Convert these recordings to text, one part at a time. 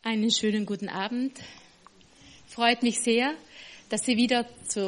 Einen schönen guten Abend. Freut mich sehr, dass Sie wieder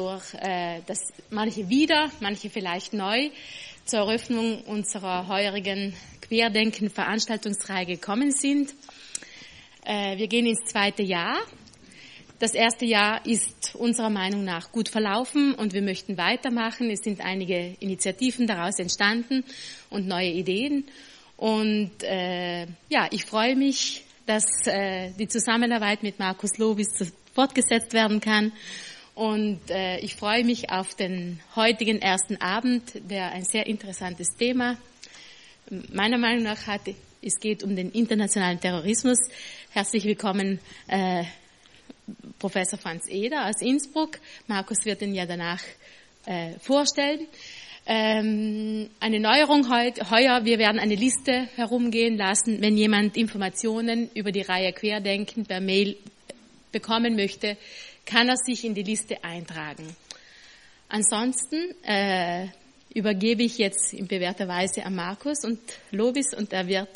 manche vielleicht neu, zur Eröffnung unserer heurigen Querdenken-Veranstaltungsreihe gekommen sind. Wir gehen ins zweite Jahr. Das erste Jahr ist unserer Meinung nach gut verlaufen und wir möchten weitermachen. Es sind einige Initiativen daraus entstanden und neue Ideen. Und ich freue mich, dass die Zusammenarbeit mit Markus Lobis fortgesetzt werden kann. Und ich freue mich auf den heutigen ersten Abend, der ein sehr interessantes Thema meiner Meinung nach hat. Es geht um den internationalen Terrorismus. Herzlich willkommen, Professor Franz Eder aus Innsbruck. Markus wird ihn ja danach vorstellen. Eine Neuerung heuer, wir werden eine Liste herumgehen lassen. Wenn jemand Informationen über die Reihe Querdenken per Mail bekommen möchte, kann er sich in die Liste eintragen. Ansonsten übergebe ich jetzt in bewährter Weise an Markus und Lobis und er wird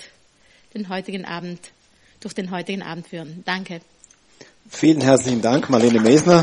durch den heutigen Abend führen. Danke. Vielen herzlichen Dank, Marlene Mesner.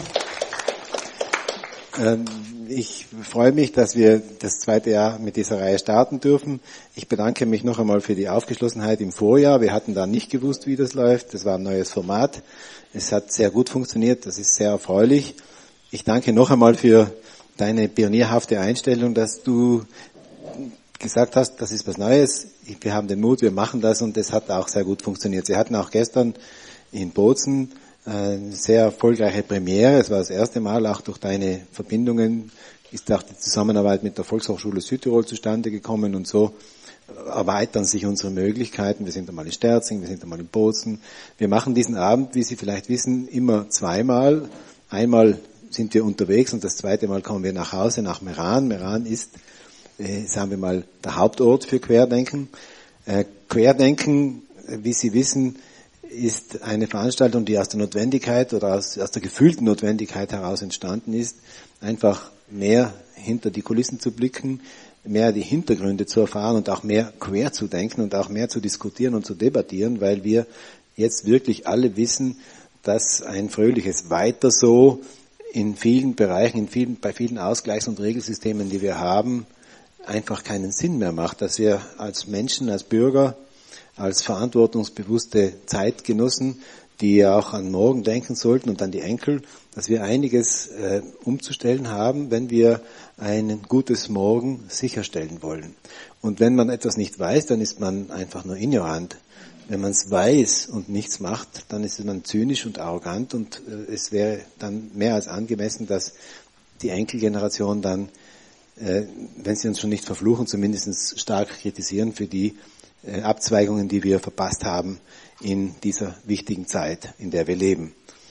Ich freue mich, dass wir das zweite Jahr mit dieser Reihe starten dürfen. Ich bedanke mich noch einmal für die Aufgeschlossenheit im Vorjahr. Wir hatten da nicht gewusst, wie das läuft. Das war ein neues Format. Es hat sehr gut funktioniert. Das ist sehr erfreulich. Ich danke noch einmal für deine pionierhafte Einstellung, dass du gesagt hast, das ist was Neues. Wir haben den Mut, wir machen das und das hat auch sehr gut funktioniert. Sie hatten auch gestern in Bozen eine sehr erfolgreiche Premiere. Es war das erste Mal, auch durch deine Verbindungen ist auch die Zusammenarbeit mit der Volkshochschule Südtirol zustande gekommen und so erweitern sich unsere Möglichkeiten. Wir sind einmal in Sterzing, wir sind einmal in Bozen. Wir machen diesen Abend, wie Sie vielleicht wissen, immer zweimal. Einmal sind wir unterwegs und das zweite Mal kommen wir nach Hause, nach Meran. Meran ist, sagen wir mal, der Hauptort für Querdenken. Querdenken, wie Sie wissen, ist eine Veranstaltung, die aus der Notwendigkeit oder aus der gefühlten Notwendigkeit heraus entstanden ist, einfach mehr hinter die Kulissen zu blicken, mehr die Hintergründe zu erfahren und auch mehr quer zu denken und auch mehr zu diskutieren und zu debattieren, weil wir jetzt wirklich alle wissen, dass ein fröhliches Weiter so in vielen Bereichen, bei vielen Ausgleichs- und Regelsystemen, die wir haben, einfach keinen Sinn mehr macht, dass wir als Menschen, als Bürger, als verantwortungsbewusste Zeitgenossen, die auch an morgen denken sollten und an die Enkel, dass wir einiges umzustellen haben, wenn wir ein gutes Morgen sicherstellen wollen. Und wenn man etwas nicht weiß, dann ist man einfach nur ignorant. Wenn man es weiß und nichts macht, dann ist man zynisch und arrogant und es wäre dann mehr als angemessen, dass die Enkelgeneration dann, wenn sie uns schon nicht verfluchen, zumindest stark kritisieren für die Abzweigungen, die wir verpasst haben in dieser wichtigen Zeit, in der wir leben.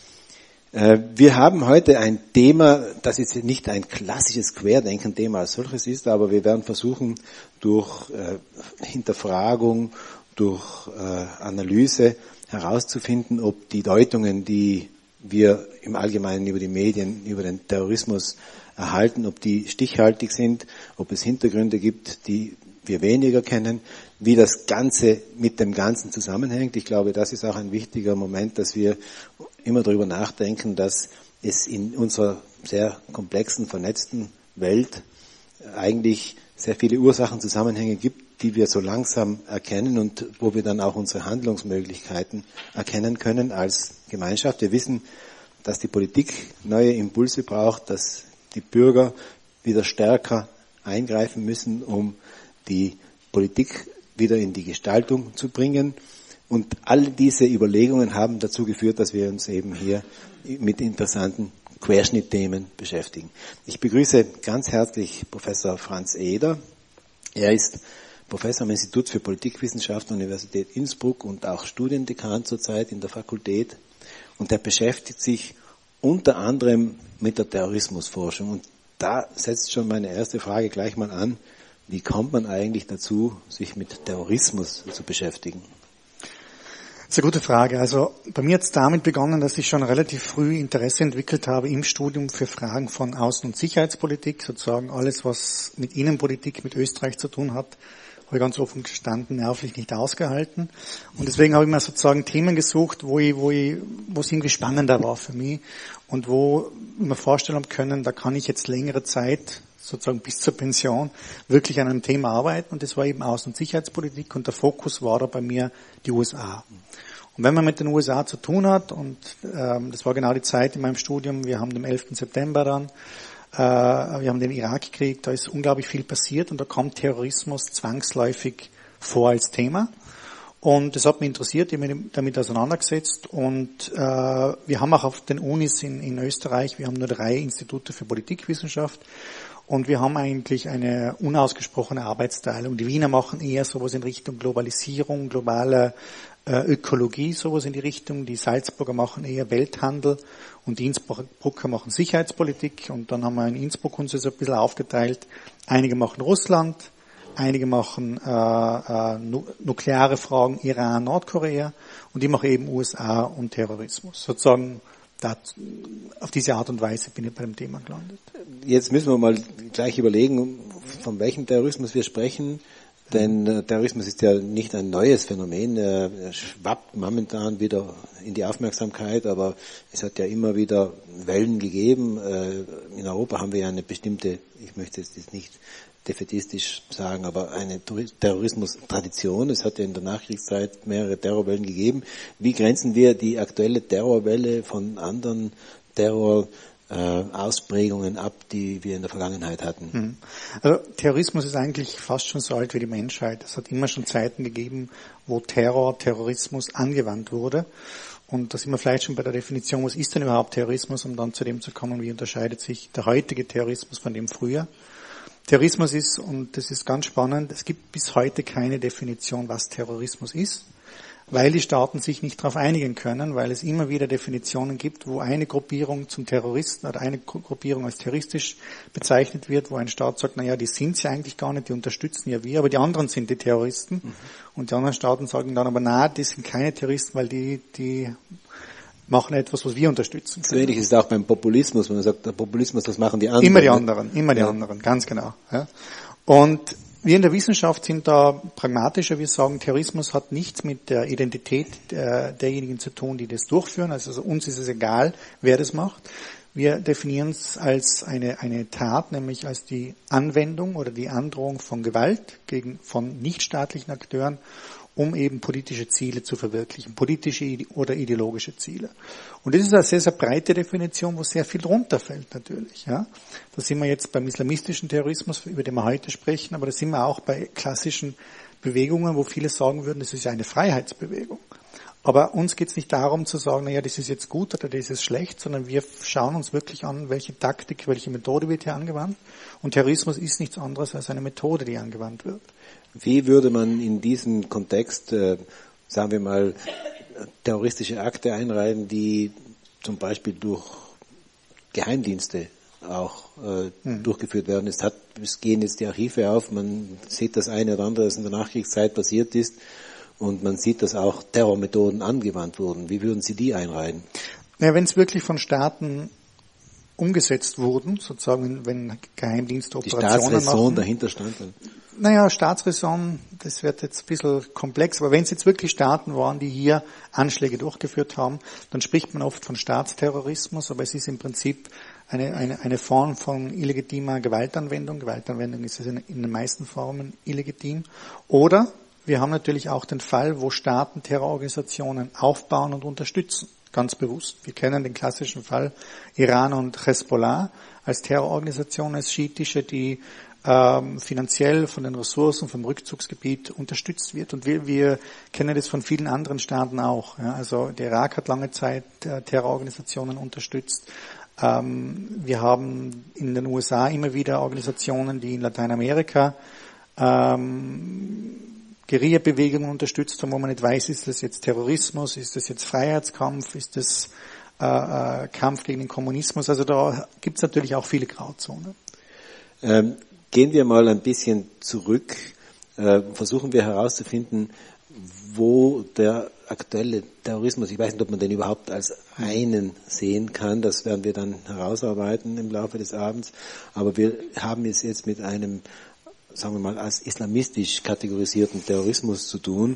Wir haben heute ein Thema, das jetzt nicht ein klassisches Querdenken-Thema als solches ist, aber wir werden versuchen, durch Hinterfragung, durch Analyse herauszufinden, ob die Deutungen, die wir im Allgemeinen über die Medien, über den Terrorismus erhalten, ob die stichhaltig sind, ob es Hintergründe gibt, die wir weniger kennen, wie das Ganze mit dem Ganzen zusammenhängt. Ich glaube, das ist auch ein wichtiger Moment, dass wir immer darüber nachdenken, dass es in unserer sehr komplexen, vernetzten Welt eigentlich sehr viele Ursachenzusammenhänge gibt, die wir so langsam erkennen und wo wir dann auch unsere Handlungsmöglichkeiten erkennen können als Gemeinschaft. Wir wissen, dass die Politik neue Impulse braucht, dass die Bürger wieder stärker eingreifen müssen, um die Politik wieder in die Gestaltung zu bringen. Und all diese Überlegungen haben dazu geführt, dass wir uns eben hier mit interessanten Querschnittthemen beschäftigen. Ich begrüße ganz herzlich Professor Franz Eder. Er ist Professor am Institut für Politikwissenschaft der Universität Innsbruck und auch Studiendekan zurzeit in der Fakultät. Und er beschäftigt sich unter anderem mit der Terrorismusforschung. Und da setzt schon meine erste Frage gleich mal an. Wie kommt man eigentlich dazu, sich mit Terrorismus zu beschäftigen? Das ist eine gute Frage. Also bei mir hat es damit begonnen, dass ich schon relativ früh Interesse entwickelt habe im Studium für Fragen von Außen- und Sicherheitspolitik, sozusagen alles, was mit Innenpolitik, mit Österreich zu tun hat. habe ich ganz offen gestanden, nervlich nicht ausgehalten. Und deswegen habe ich mir sozusagen Themen gesucht, wo es irgendwie spannender war für mich und wo ich mir vorstellen können, da kann ich jetzt längere Zeit, sozusagen bis zur Pension, wirklich an einem Thema arbeiten. Und das war eben Außen- und Sicherheitspolitik und der Fokus war da bei mir die USA. Und wenn man mit den USA zu tun hat, und das war genau die Zeit in meinem Studium, wir haben den 11. September dann, wir haben den Irakkrieg, da ist unglaublich viel passiert und da kommt Terrorismus zwangsläufig vor als Thema. Und das hat mich interessiert, ich habe mich damit auseinandergesetzt und wir haben auch auf den Unis in Österreich, wir haben nur 3 Institute für Politikwissenschaft und wir haben eigentlich eine unausgesprochene Arbeitsteilung. Die Wiener machen eher sowas in Richtung Globalisierung, globale Ökologie, sowas in die Richtung. Die Salzburger machen eher Welthandel und die Innsbrucker machen Sicherheitspolitik. Und dann haben wir in Innsbruck uns das ein bisschen aufgeteilt. Einige machen Russland, einige machen nukleare Fragen, Iran, Nordkorea und ich mache eben USA und Terrorismus. Sozusagen auf diese Art und Weise bin ich bei dem Thema gelandet. Jetzt müssen wir mal gleich überlegen, von welchem Terrorismus wir sprechen. Denn Terrorismus ist ja nicht ein neues Phänomen, er schwappt momentan wieder in die Aufmerksamkeit, aber es hat ja immer wieder Wellen gegeben. In Europa haben wir ja eine bestimmte, ich möchte jetzt nicht defätistisch sagen, aber eine Terrorismus-Tradition. Es hat ja in der Nachkriegszeit mehrere Terrorwellen gegeben. Wie grenzen wir die aktuelle Terrorwelle von anderen Ausprägungen ab, die wir in der Vergangenheit hatten? Also Terrorismus ist eigentlich fast schon so alt wie die Menschheit. Es hat immer schon Zeiten gegeben, wo Terrorismus angewandt wurde. Und da sind wir vielleicht schon bei der Definition, was ist denn überhaupt Terrorismus, um dann zu dem zu kommen, wie unterscheidet sich der heutige Terrorismus von dem früher. Terrorismus ist, und das ist ganz spannend, es gibt bis heute keine Definition, was Terrorismus ist, weil die Staaten sich nicht darauf einigen können, weil es immer wieder Definitionen gibt, wo eine Gruppierung zum Terroristen oder eine Gruppierung als terroristisch bezeichnet wird, wo ein Staat sagt, naja, die sind ja eigentlich gar nicht, die unterstützen ja wir, aber die anderen sind die Terroristen. Und die anderen Staaten sagen dann aber, na, die sind keine Terroristen, weil die machen etwas, was wir unterstützen. So ähnlich ist es auch beim Populismus, wenn man sagt, der Populismus, das machen die anderen. Immer die anderen, ganz genau. Ja. Und wir in der Wissenschaft sind da pragmatischer. Wir sagen, Terrorismus hat nichts mit der Identität derjenigen zu tun, die das durchführen. Also uns ist es egal, wer das macht. Wir definieren es als eine Tat, nämlich als die Anwendung oder die Androhung von Gewalt von nichtstaatlichen Akteuren, um eben politische Ziele zu verwirklichen, politische oder ideologische Ziele. Und das ist eine sehr, sehr breite Definition, wo sehr viel drunter fällt natürlich. Ja. Da sind wir jetzt beim islamistischen Terrorismus, über den wir heute sprechen, aber da sind wir auch bei klassischen Bewegungen, wo viele sagen würden, das ist ja eine Freiheitsbewegung. Aber uns geht es nicht darum zu sagen, naja, das ist jetzt gut oder das ist schlecht, sondern wir schauen uns wirklich an, welche Taktik, welche Methode wird hier angewandt. Und Terrorismus ist nichts anderes als eine Methode, die angewandt wird. Wie würde man in diesem Kontext, sagen wir mal, terroristische Akte einreihen, die zum Beispiel durch Geheimdienste auch durchgeführt werden? Es gehen jetzt die Archive auf, man sieht das eine oder andere, das in der Nachkriegszeit passiert ist, und man sieht, dass auch Terrormethoden angewandt wurden. Wie würden Sie die einreihen? Naja, wenn es wirklich von Staaten umgesetzt wurden, sozusagen, wenn Geheimdienste Operationen machen. Die Staatsräson dahinter stand dann. Naja, Staatsräson, das wird jetzt ein bisschen komplex, aber wenn es jetzt wirklich Staaten waren, die hier Anschläge durchgeführt haben, dann spricht man oft von Staatsterrorismus, aber es ist im Prinzip eine Form von illegitimer Gewaltanwendung. Gewaltanwendung ist in den meisten Formen illegitim. Oder wir haben natürlich auch den Fall, wo Staaten Terrororganisationen aufbauen und unterstützen, ganz bewusst. Wir kennen den klassischen Fall Iran und Hezbollah als Terrororganisationen, als schiitische, die finanziell von den Ressourcen vom Rückzugsgebiet unterstützt wird. Und wir kennen das von vielen anderen Staaten auch. Ja. Also der Irak hat lange Zeit Terrororganisationen unterstützt. Wir haben in den USA immer wieder Organisationen, die in Lateinamerika Guerilla-Bewegungen unterstützt haben, wo man nicht weiß, ist das jetzt Terrorismus, ist das jetzt Freiheitskampf, ist das Kampf gegen den Kommunismus. Also da gibt es natürlich auch viele Grauzonen. Gehen wir mal ein bisschen zurück, versuchen wir herauszufinden, wo der aktuelle Terrorismus, ich weiß nicht, ob man den überhaupt als einen sehen kann, das werden wir dann herausarbeiten im Laufe des Abends, aber wir haben es jetzt mit einem sagen wir mal, als islamistisch kategorisierten Terrorismus zu tun.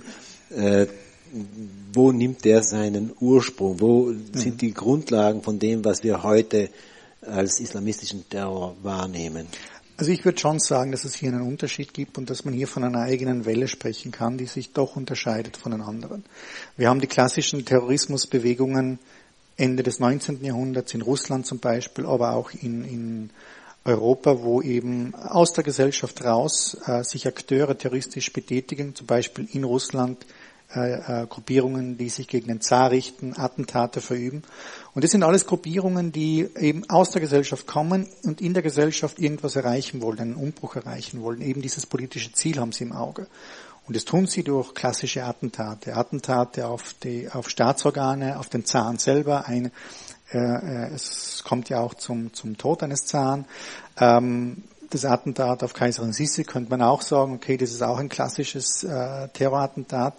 Wo nimmt der seinen Ursprung? Wo sind die Grundlagen von dem, was wir heute als islamistischen Terror wahrnehmen? Also ich würde schon sagen, dass es hier einen Unterschied gibt und dass man hier von einer eigenen Welle sprechen kann, die sich doch unterscheidet von den anderen. Wir haben die klassischen Terrorismusbewegungen Ende des 19. Jahrhunderts in Russland zum Beispiel, aber auch in Europa, wo eben aus der Gesellschaft raus sich Akteure terroristisch betätigen, zum Beispiel in Russland Gruppierungen, die sich gegen den Zar richten, Attentate verüben. Und das sind alles Gruppierungen, die eben aus der Gesellschaft kommen und in der Gesellschaft irgendwas erreichen wollen, einen Umbruch erreichen wollen. Eben dieses politische Ziel haben sie im Auge. Und das tun sie durch klassische Attentate. Attentate auf Staatsorgane, auf den Zaren selber. Es kommt ja auch zum Tod eines Zaren. Das Attentat auf Kaiserin Sissi könnte man auch sagen, okay, das ist auch ein klassisches Terrorattentat.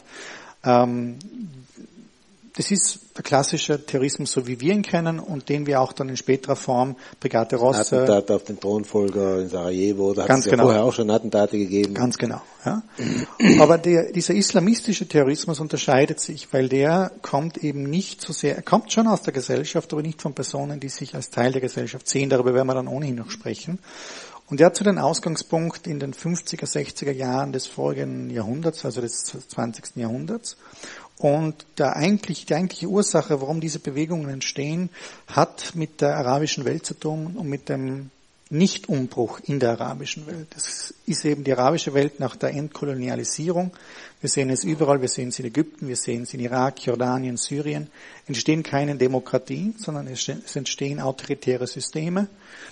Das ist der klassische Terrorismus, so wie wir ihn kennen und den wir auch dann in späterer Form, Brigade Rosse. Attentat auf den Thronfolger in Sarajevo, da hat es ja vorher auch schon Attentate gegeben. Ganz genau, ja. Aber dieser islamistische Terrorismus unterscheidet sich, weil der kommt eben nicht so sehr, er kommt schon aus der Gesellschaft, aber nicht von Personen, die sich als Teil der Gesellschaft sehen, darüber werden wir dann ohnehin noch sprechen. Und er hat so den Ausgangspunkt in den 50er, 60er Jahren des vorigen Jahrhunderts, also des 20. Jahrhunderts. Und die eigentliche Ursache, warum diese Bewegungen entstehen, hat mit der arabischen Welt zu tun und mit dem Nichtumbruch in der arabischen Welt. Das ist eben die arabische Welt nach der Entkolonialisierung. Wir sehen es überall, wir sehen es in Ägypten, wir sehen es in Irak, Jordanien, Syrien. Entstehen keine Demokratien, sondern es entstehen autoritäre Systeme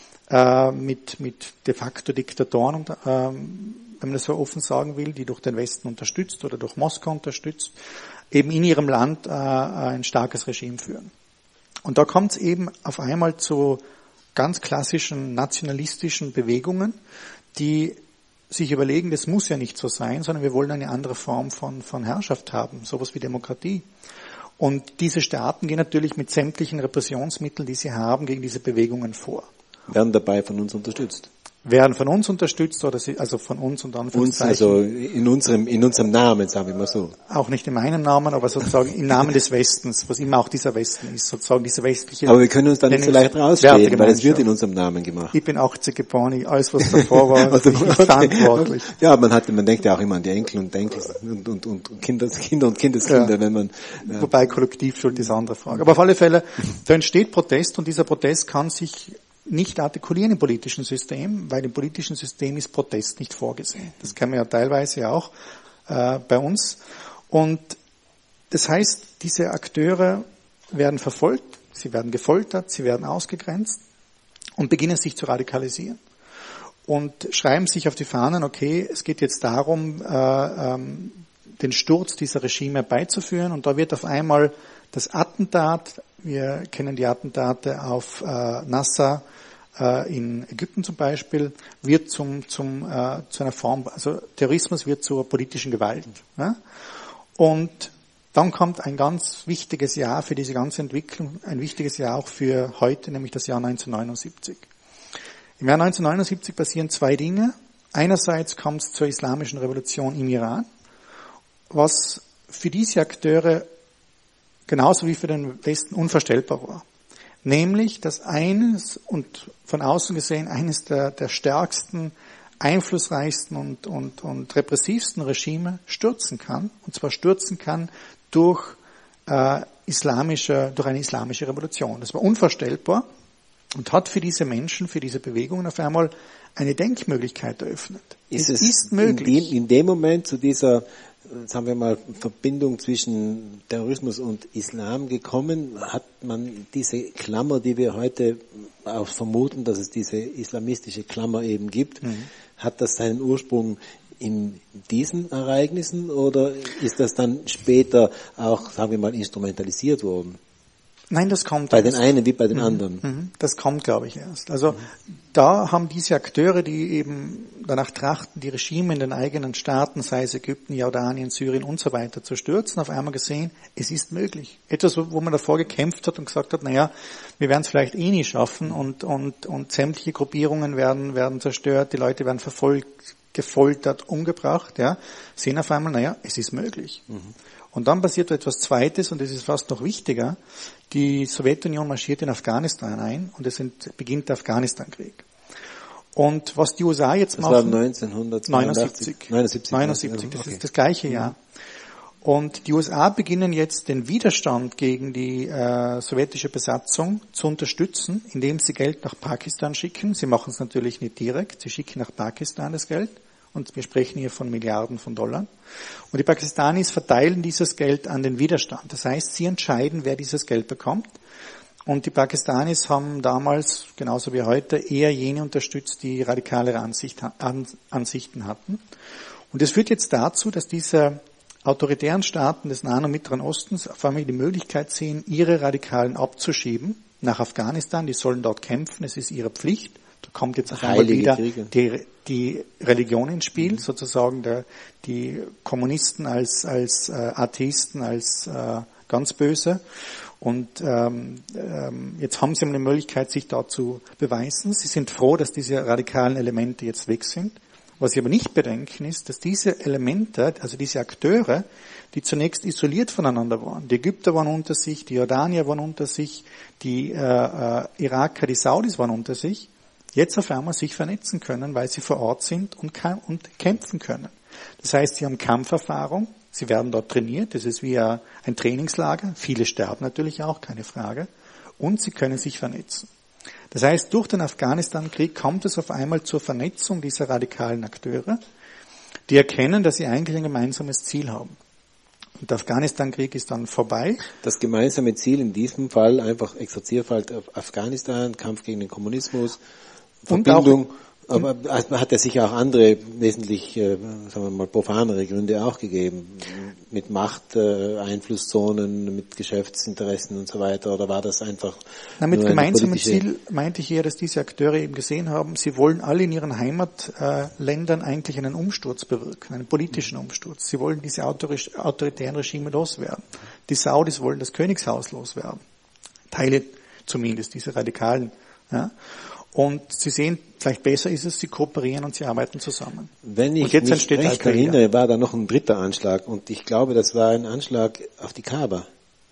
mit de facto Diktatoren, wenn man das so offen sagen will, die durch den Westen unterstützt oder durch Moskau unterstützt, eben in ihrem Land ein starkes Regime führen. Und da kommt es eben auf einmal zu ganz klassischen nationalistischen Bewegungen, die sich überlegen, das muss ja nicht so sein, sondern wir wollen eine andere Form von Herrschaft haben, sowas wie Demokratie. Und diese Staaten gehen natürlich mit sämtlichen Repressionsmitteln, die sie haben, gegen diese Bewegungen vor. Werden dabei von uns unterstützt. Werden von uns unterstützt oder also von uns und Anführungszeichen. Uns, also in unserem Namen, sagen wir mal so. Auch nicht in meinem Namen, aber sozusagen im Namen des Westens, was immer auch dieser Westen ist, sozusagen diese westliche. Aber wir können uns da nicht so leicht rausstehen, weil es wird in unserem Namen gemacht. Ich bin 80 geboren, alles was davor war, also bin ich nicht verantwortlich. Ja, man denkt ja auch immer an die Enkel und Enkel und Kinder und Kindeskinder, ja. Wenn man. Ja. Wobei Kollektivschuld ist eine andere Frage. Aber auf alle Fälle, da entsteht Protest und dieser Protest kann sich nicht artikulieren im politischen System, weil im politischen System ist Protest nicht vorgesehen. Das kennen wir ja teilweise auch bei uns. Und das heißt, diese Akteure werden verfolgt, sie werden gefoltert, sie werden ausgegrenzt und beginnen sich zu radikalisieren. Und schreiben sich auf die Fahnen, okay, es geht jetzt darum, den Sturz dieser Regime herbeizuführen. Und da wird auf einmal das Attentat, wir kennen die Attentate auf Nasser in Ägypten zum Beispiel, wird zu einer Form, also Terrorismus wird zur politischen Gewalt. Ja? Und dann kommt ein ganz wichtiges Jahr für diese ganze Entwicklung, ein wichtiges Jahr auch für heute, nämlich das Jahr 1979. Im Jahr 1979 passieren zwei Dinge. Einerseits kommt es zur islamischen Revolution im Iran, was für diese Akteure genauso wie für den Westen unvorstellbar war. Nämlich, dass eines, und von außen gesehen, eines der stärksten, einflussreichsten und repressivsten Regime stürzen kann. Und zwar stürzen kann durch eine islamische Revolution. Das war unvorstellbar und hat für diese Menschen, für diese Bewegungen auf einmal eine Denkmöglichkeit eröffnet. Es ist möglich. In dem Moment zu dieser, sagen wir mal, Verbindung zwischen Terrorismus und Islam gekommen, hat man diese Klammer, die wir heute auch vermuten, dass es diese islamistische Klammer eben gibt, hat das seinen Ursprung in diesen Ereignissen oder ist das dann später auch, sagen wir mal, instrumentalisiert worden? Nein, das kommt bei den einen wie bei den anderen. Das kommt, glaube ich, erst. Also da haben diese Akteure, die eben danach trachten, die Regime in den eigenen Staaten, sei es Ägypten, Jordanien, Syrien und so weiter, zu stürzen, auf einmal gesehen, es ist möglich. Etwas, wo man davor gekämpft hat und gesagt hat, naja, wir werden es vielleicht eh nie schaffen und sämtliche Gruppierungen werden zerstört, die Leute werden verfolgt, gefoltert, umgebracht, ja, sehen auf einmal, naja, es ist möglich. Und dann passiert etwas Zweites, und das ist fast noch wichtiger. Die Sowjetunion marschiert in Afghanistan ein, und beginnt der Afghanistan-Krieg. Und was die USA jetzt machen... Das war 1979. 79, das ist das gleiche Jahr. Und die USA beginnen jetzt den Widerstand gegen die sowjetische Besatzung zu unterstützen, indem sie Geld nach Pakistan schicken. Sie machen es natürlich nicht direkt, sie schicken nach Pakistan das Geld. Und wir sprechen hier von Milliarden von Dollar. Und die Pakistanis verteilen dieses Geld an den Widerstand. Das heißt, sie entscheiden, wer dieses Geld bekommt. Und die Pakistanis haben damals, genauso wie heute, eher jene unterstützt, die radikalere Ansichten hatten. Und das führt jetzt dazu, dass diese autoritären Staaten des Nahen und Mittleren Ostens auf einmal die Möglichkeit sehen, ihre Radikalen abzuschieben nach Afghanistan. Die sollen dort kämpfen, es ist ihre Pflicht. Da kommt jetzt auf einmal wieder die Religion ins Spiel, sozusagen die Kommunisten als Atheisten, als ganz böse. Und jetzt haben sie eine Möglichkeit, sich da zu beweisen. Sie sind froh, dass diese radikalen Elemente jetzt weg sind. Was sie aber nicht bedenken ist, dass diese Elemente, also diese Akteure, die zunächst isoliert voneinander waren, die Ägypter waren unter sich, die Jordanier waren unter sich, die Iraker, die Saudis waren unter sich, jetzt auf einmal sich vernetzen können, weil sie vor Ort sind und kämpfen können. Das heißt, sie haben Kampferfahrung, sie werden dort trainiert, das ist wie ein Trainingslager, viele sterben natürlich auch, keine Frage, und sie können sich vernetzen. Das heißt, durch den Afghanistan-Krieg kommt es auf einmal zur Vernetzung dieser radikalen Akteure, die erkennen, dass sie eigentlich ein gemeinsames Ziel haben. Und der Afghanistan-Krieg ist dann vorbei. Das gemeinsame Ziel in diesem Fall einfach Exerzierfall Afghanistan, Kampf gegen den Kommunismus, Verbindung. Aber hat ja sicher auch andere, wesentlich, sagen wir mal, profanere Gründe auch gegeben, mit Macht, Einflusszonen, mit Geschäftsinteressen und so weiter, oder war das einfach mit gemeinsamem Ziel meinte ich eher, dass diese Akteure eben gesehen haben, sie wollen alle in ihren Heimatländern eigentlich einen Umsturz bewirken, einen politischen Umsturz. Sie wollen diese autoritären Regime loswerden. Die Saudis wollen das Königshaus loswerden. Teile zumindest, diese Radikalen, ja. Und sie sehen, vielleicht besser ist es, sie kooperieren und sie arbeiten zusammen. Wenn ich mich recht erinnere, war da noch ein dritter Anschlag, und ich glaube, das war ein Anschlag auf die Kaaba.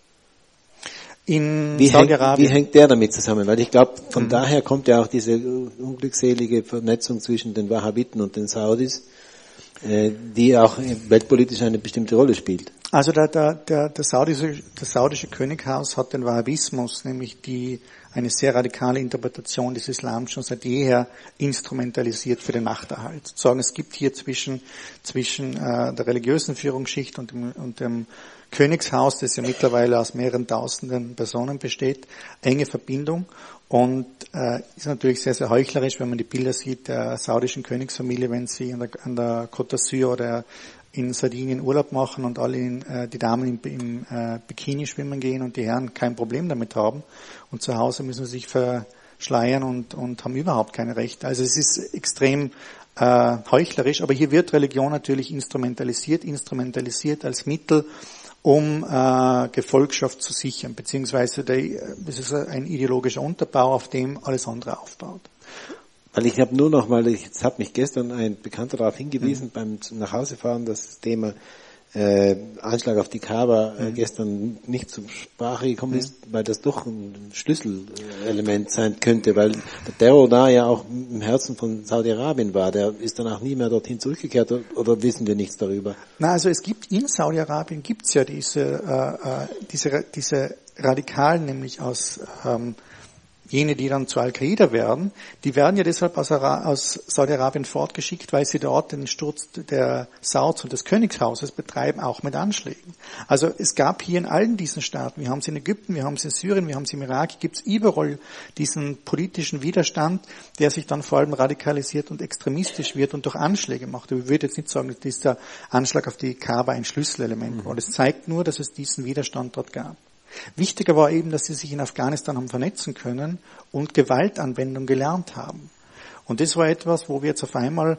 In Saudi-Arabien. Wie hängt der damit zusammen? Weil ich glaube, von daher kommt ja auch diese unglückselige Vernetzung zwischen den Wahhabiten und den Saudis, die auch weltpolitisch eine bestimmte Rolle spielt. Also das saudische Könighaus hat den Wahhabismus, nämlich eine sehr radikale Interpretation des Islam schon seit jeher instrumentalisiert für den Machterhalt. Sozusagen, es gibt hier zwischen der religiösen Führungsschicht und dem Königshaus, das ja mittlerweile aus mehreren tausenden Personen besteht, enge Verbindung, und ist natürlich sehr, sehr heuchlerisch, wenn man die Bilder sieht der saudischen Königsfamilie, wenn sie an der Côte d'Azur oder in Sardinien Urlaub machen und alle die Damen im Bikini schwimmen gehen und die Herren kein Problem damit haben, und zu Hause müssen sie sich verschleiern und haben überhaupt keine Rechte. Also es ist extrem heuchlerisch, aber hier wird Religion natürlich instrumentalisiert als Mittel, um Gefolgschaft zu sichern, beziehungsweise das ist ein ideologischer Unterbau, auf dem alles andere aufbaut. Weil ich habe nur noch mal, jetzt hat mich gestern ein Bekannter darauf hingewiesen, beim Nachhausefahren, dass das Thema Anschlag auf die Kaaba gestern nicht zur Sprache gekommen ist, weil das doch ein Schlüsselelement sein könnte, weil der Terror da ja auch im Herzen von Saudi-Arabien war. Der ist danach nie mehr dorthin zurückgekehrt, oder wissen wir nichts darüber? Na, also es gibt in Saudi-Arabien gibt's ja diese Radikalen, nämlich aus jene, die dann zu Al-Qaida werden, die werden ja deshalb aus Saudi-Arabien fortgeschickt, weil sie dort den Sturz der Sauds und des Königshauses betreiben, auch mit Anschlägen. Also es gab hier in allen diesen Staaten, wir haben es in Ägypten, wir haben es in Syrien, wir haben es im Irak, gibt es überall diesen politischen Widerstand, der sich dann vor allem radikalisiert und extremistisch wird und durch Anschläge macht. Ich würde jetzt nicht sagen, dass dieser Anschlag auf die Kaaba ein Schlüsselelement war. Das zeigt nur, dass es diesen Widerstand dort gab. Wichtiger war eben, dass sie sich in Afghanistan haben vernetzen können und Gewaltanwendung gelernt haben. Und das war etwas, wo wir jetzt auf einmal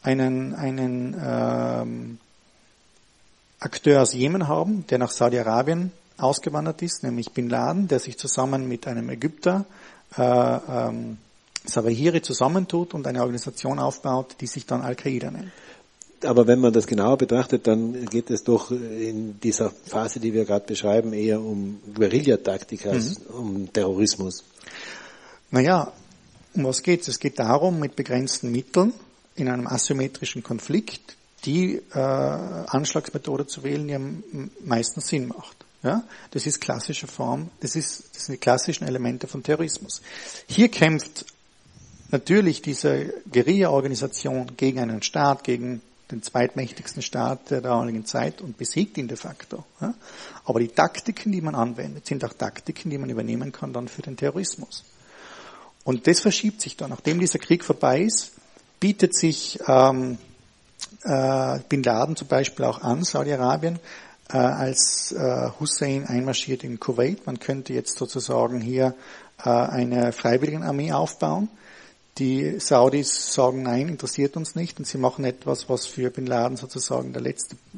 einen Akteur aus Jemen haben, der nach Saudi-Arabien ausgewandert ist, nämlich Bin Laden, der sich zusammen mit einem Ägypter Zawahiri zusammentut und eine Organisation aufbaut, die sich dann Al-Qaida nennt. Aber wenn man das genauer betrachtet, dann geht es doch in dieser Phase, die wir gerade beschreiben, eher um Guerillataktik als um Terrorismus. Naja, um was geht's? Es geht darum, mit begrenzten Mitteln in einem asymmetrischen Konflikt die Anschlagsmethode zu wählen, die am meisten Sinn macht. Ja? Das ist klassische Form, das sind die klassischen Elemente von Terrorismus. Hier kämpft natürlich diese Guerilla-Organisation gegen einen Staat, gegen den zweitmächtigsten Staat der damaligen Zeit und besiegt ihn de facto. Ja? Aber die Taktiken, die man anwendet, sind auch Taktiken, die man übernehmen kann dann für den Terrorismus. Und das verschiebt sich dann. Nachdem dieser Krieg vorbei ist, bietet sich Bin Laden zum Beispiel auch an, Saudi-Arabien, als Hussein einmarschiert in Kuwait. Man könnte jetzt sozusagen hier eine Freiwilligenarmee aufbauen. Die Saudis sagen, nein, interessiert uns nicht, und sie machen etwas, was für Bin Laden sozusagen der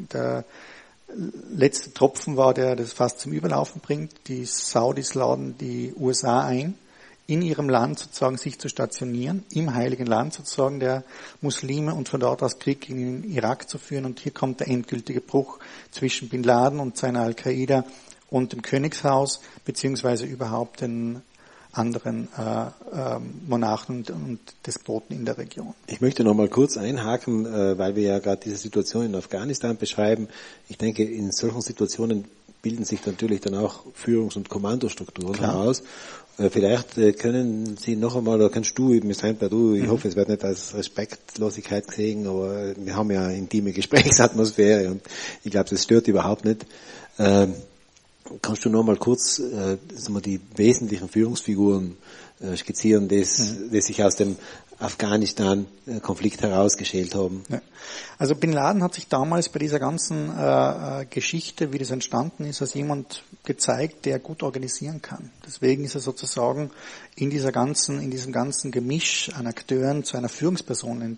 letzte Tropfen war, der das fast zum Überlaufen bringt. Die Saudis laden die USA ein, in ihrem Land sozusagen sich zu stationieren, im heiligen Land sozusagen der Muslime, und von dort aus Krieg gegen den Irak zu führen. Und hier kommt der endgültige Bruch zwischen Bin Laden und seiner Al-Qaida und dem Königshaus, beziehungsweise überhaupt den anderen Monarchen und Despoten in der Region. Ich möchte noch mal kurz einhaken, weil wir ja gerade diese Situation in Afghanistan beschreiben. Ich denke, in solchen Situationen bilden sich natürlich dann auch Führungs- und Kommandostrukturen heraus. Vielleicht können Sie noch einmal, oder kannst du, ich hoffe, es wird nicht als Respektlosigkeit gesehen, aber wir haben ja intime Gesprächsatmosphäre und ich glaube, das stört überhaupt nicht. Kannst du noch mal kurz die wesentlichen Führungsfiguren skizzieren, die sich aus dem Afghanistan-Konflikt herausgeschält haben? Ja. Also Bin Laden hat sich damals bei dieser ganzen Geschichte, wie das entstanden ist, als jemand gezeigt, der gut organisieren kann. Deswegen ist er sozusagen in diesem ganzen Gemisch an Akteuren zu einer Führungsperson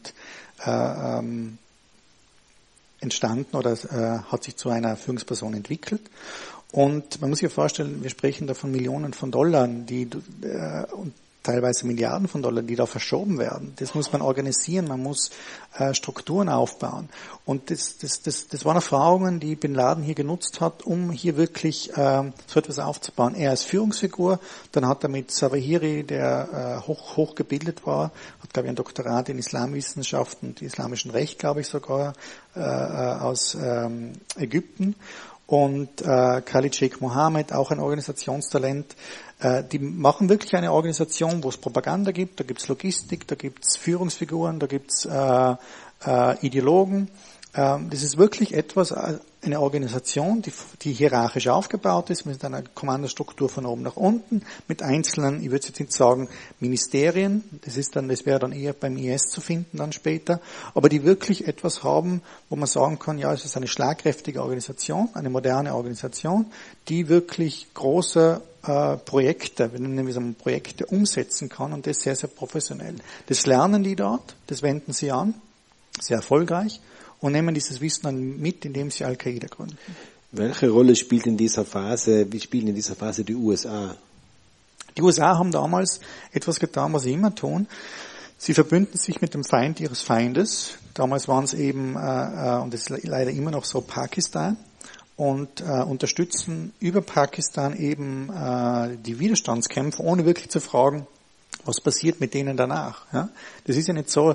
entstanden oder hat sich zu einer Führungsperson entwickelt. Und man muss sich vorstellen, wir sprechen da von Millionen von Dollar, und teilweise Milliarden von Dollar, die da verschoben werden. Das muss man organisieren, man muss Strukturen aufbauen. Und das waren Erfahrungen, die Bin Laden hier genutzt hat, um hier wirklich so etwas aufzubauen. Er als Führungsfigur, dann hat er mit Zawahiri, der hoch gebildet war, hat, glaube ich, ein Doktorat in Islamwissenschaften und islamischen Recht, glaube ich sogar, aus Ägypten. Und Khalid Sheikh Mohammed, auch ein Organisationstalent, die machen wirklich eine Organisation, wo es Propaganda gibt, da gibt's Logistik, da gibt's Führungsfiguren, da gibt's Ideologen. Das ist wirklich eine Organisation, die hierarchisch aufgebaut ist, mit einer Kommandostruktur von oben nach unten, mit einzelnen, ich würde jetzt nicht sagen Ministerien, das wäre dann eher beim IS zu finden dann später, aber die wirklich etwas haben, wo man sagen kann, ja, es ist eine schlagkräftige Organisation, eine moderne Organisation, die wirklich große Projekte, wir nennen es Projekte, umsetzen kann, und das sehr, sehr professionell. Das lernen die dort, das wenden sie an, sehr erfolgreich, und nehmen dieses Wissen dann mit, indem sie Al-Qaida gründen. Welche Rolle spielen in dieser Phase die USA? Die USA haben damals etwas getan, was sie immer tun. Sie verbünden sich mit dem Feind ihres Feindes. Damals waren es eben, und das ist leider immer noch so, Pakistan. Und unterstützen über Pakistan eben die Widerstandskämpfer, ohne wirklich zu fragen, was passiert mit denen danach. Ja? Das ist ja nicht so,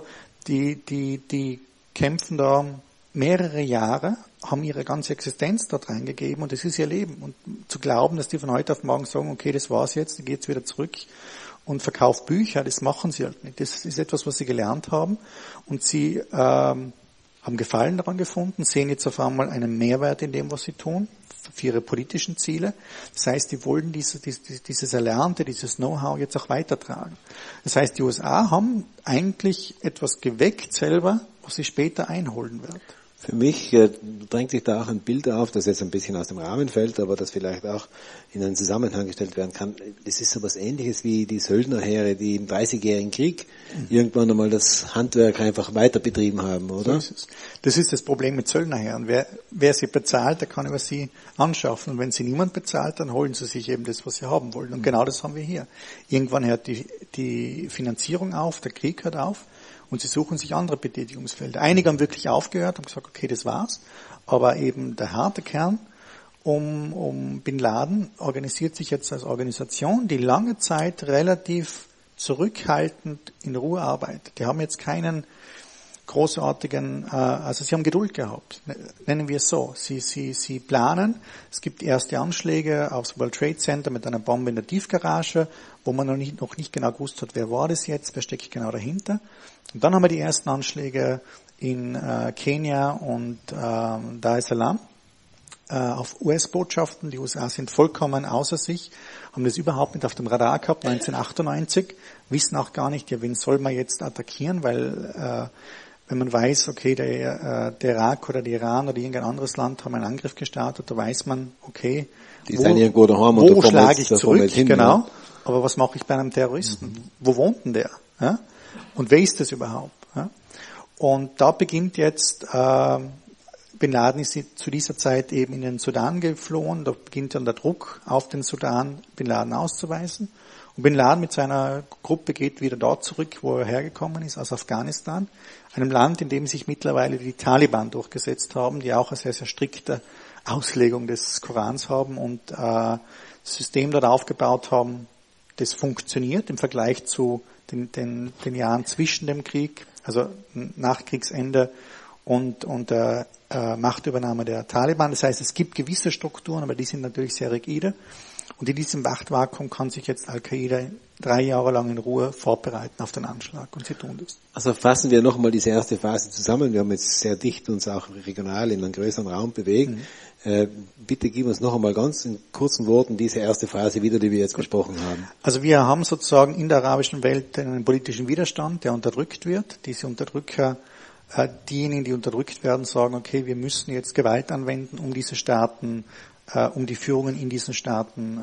die kämpfen da mehrere Jahre, haben ihre ganze Existenz dort reingegeben, und das ist ihr Leben. Und zu glauben, dass die von heute auf morgen sagen, okay, das war's jetzt, dann geht's wieder zurück und verkauft Bücher, das machen sie halt nicht. Das ist etwas, was sie gelernt haben, und sie haben Gefallen daran gefunden, sehen jetzt auf einmal einen Mehrwert in dem, was sie tun, für ihre politischen Ziele. Das heißt, die wollen dieses Erlernte, dieses Know-how jetzt auch weitertragen. Das heißt, die USA haben eigentlich etwas geweckt selber, was sie später einholen wird. Für mich drängt sich da auch ein Bild auf, das jetzt ein bisschen aus dem Rahmen fällt, aber das vielleicht auch in einen Zusammenhang gestellt werden kann. Es ist so etwas Ähnliches wie die Söldnerheere, die im 30-jährigen Krieg irgendwann einmal das Handwerk einfach weiter betrieben haben, oder? So ist es. Das ist das Problem mit Söldnerheeren. Wer sie bezahlt, der kann über sie anschaffen. Und wenn sie niemand bezahlt, dann holen sie sich eben das, was sie haben wollen. Und genau das haben wir hier. Irgendwann hört die Finanzierung auf, der Krieg hört auf. Und sie suchen sich andere Betätigungsfelder. Einige haben wirklich aufgehört und gesagt, okay, das war's. Aber eben der harte Kern um Bin Laden organisiert sich jetzt als Organisation, die lange Zeit relativ zurückhaltend in Ruhe arbeitet. Die haben jetzt keinen großartigen, also sie haben Geduld gehabt, nennen wir es so. Sie planen, es gibt erste Anschläge aufs World Trade Center mit einer Bombe in der Tiefgarage, wo man noch nicht genau gewusst hat, wer war das jetzt, wer steckt genau dahinter. Und dann haben wir die ersten Anschläge in Kenia und Dar es Salaam auf US-Botschaften. Die USA sind vollkommen außer sich, haben das überhaupt nicht auf dem Radar gehabt, 1998, wissen auch gar nicht, ja, wen soll man jetzt attackieren, weil wenn man weiß, okay, der Irak oder der Iran oder irgendein anderes Land haben einen Angriff gestartet, da weiß man, okay, wo schlage ich zurück, genau, aber was mache ich bei einem Terroristen? Wo wohnt denn der? Ja? Und wer ist das überhaupt? Ja? Und da beginnt jetzt, Bin Laden ist zu dieser Zeit eben in den Sudan geflohen, da beginnt dann der Druck auf den Sudan, Bin Laden auszuweisen. Und Bin Laden mit seiner Gruppe geht wieder dort zurück, wo er hergekommen ist, aus Afghanistan, einem Land, in dem sich mittlerweile die Taliban durchgesetzt haben, die auch eine sehr, sehr strikte Auslegung des Korans haben und das System dort aufgebaut haben, das funktioniert im Vergleich zu den Jahren zwischen dem Krieg, also nach Kriegsende und der Machtübernahme der Taliban. Das heißt, es gibt gewisse Strukturen, aber die sind natürlich sehr rigide. Und in diesem Machtvakuum kann sich jetzt Al-Qaida 3 Jahre lang in Ruhe vorbereiten auf den Anschlag. Und sie tun das. Also fassen wir nochmal diese erste Phase zusammen. Wir haben jetzt sehr dicht uns auch regional in einen größeren Raum bewegt. Bitte gib uns noch einmal ganz in kurzen Worten diese erste Phase wieder, die wir jetzt besprochen haben. Also wir haben sozusagen in der arabischen Welt einen politischen Widerstand, der unterdrückt wird. Diese Unterdrücker, diejenigen, die unterdrückt werden, sagen, okay, wir müssen jetzt Gewalt anwenden, um diese Staaten, um die Führungen in diesen Staaten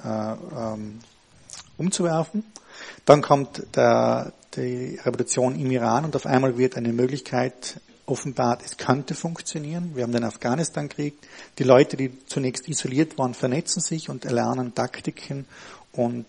umzuwerfen. Dann kommt die Revolution im Iran und auf einmal wird eine Möglichkeit offenbart, es könnte funktionieren. Wir haben den Afghanistan-Krieg. Die Leute, die zunächst isoliert waren, vernetzen sich und erlernen Taktiken und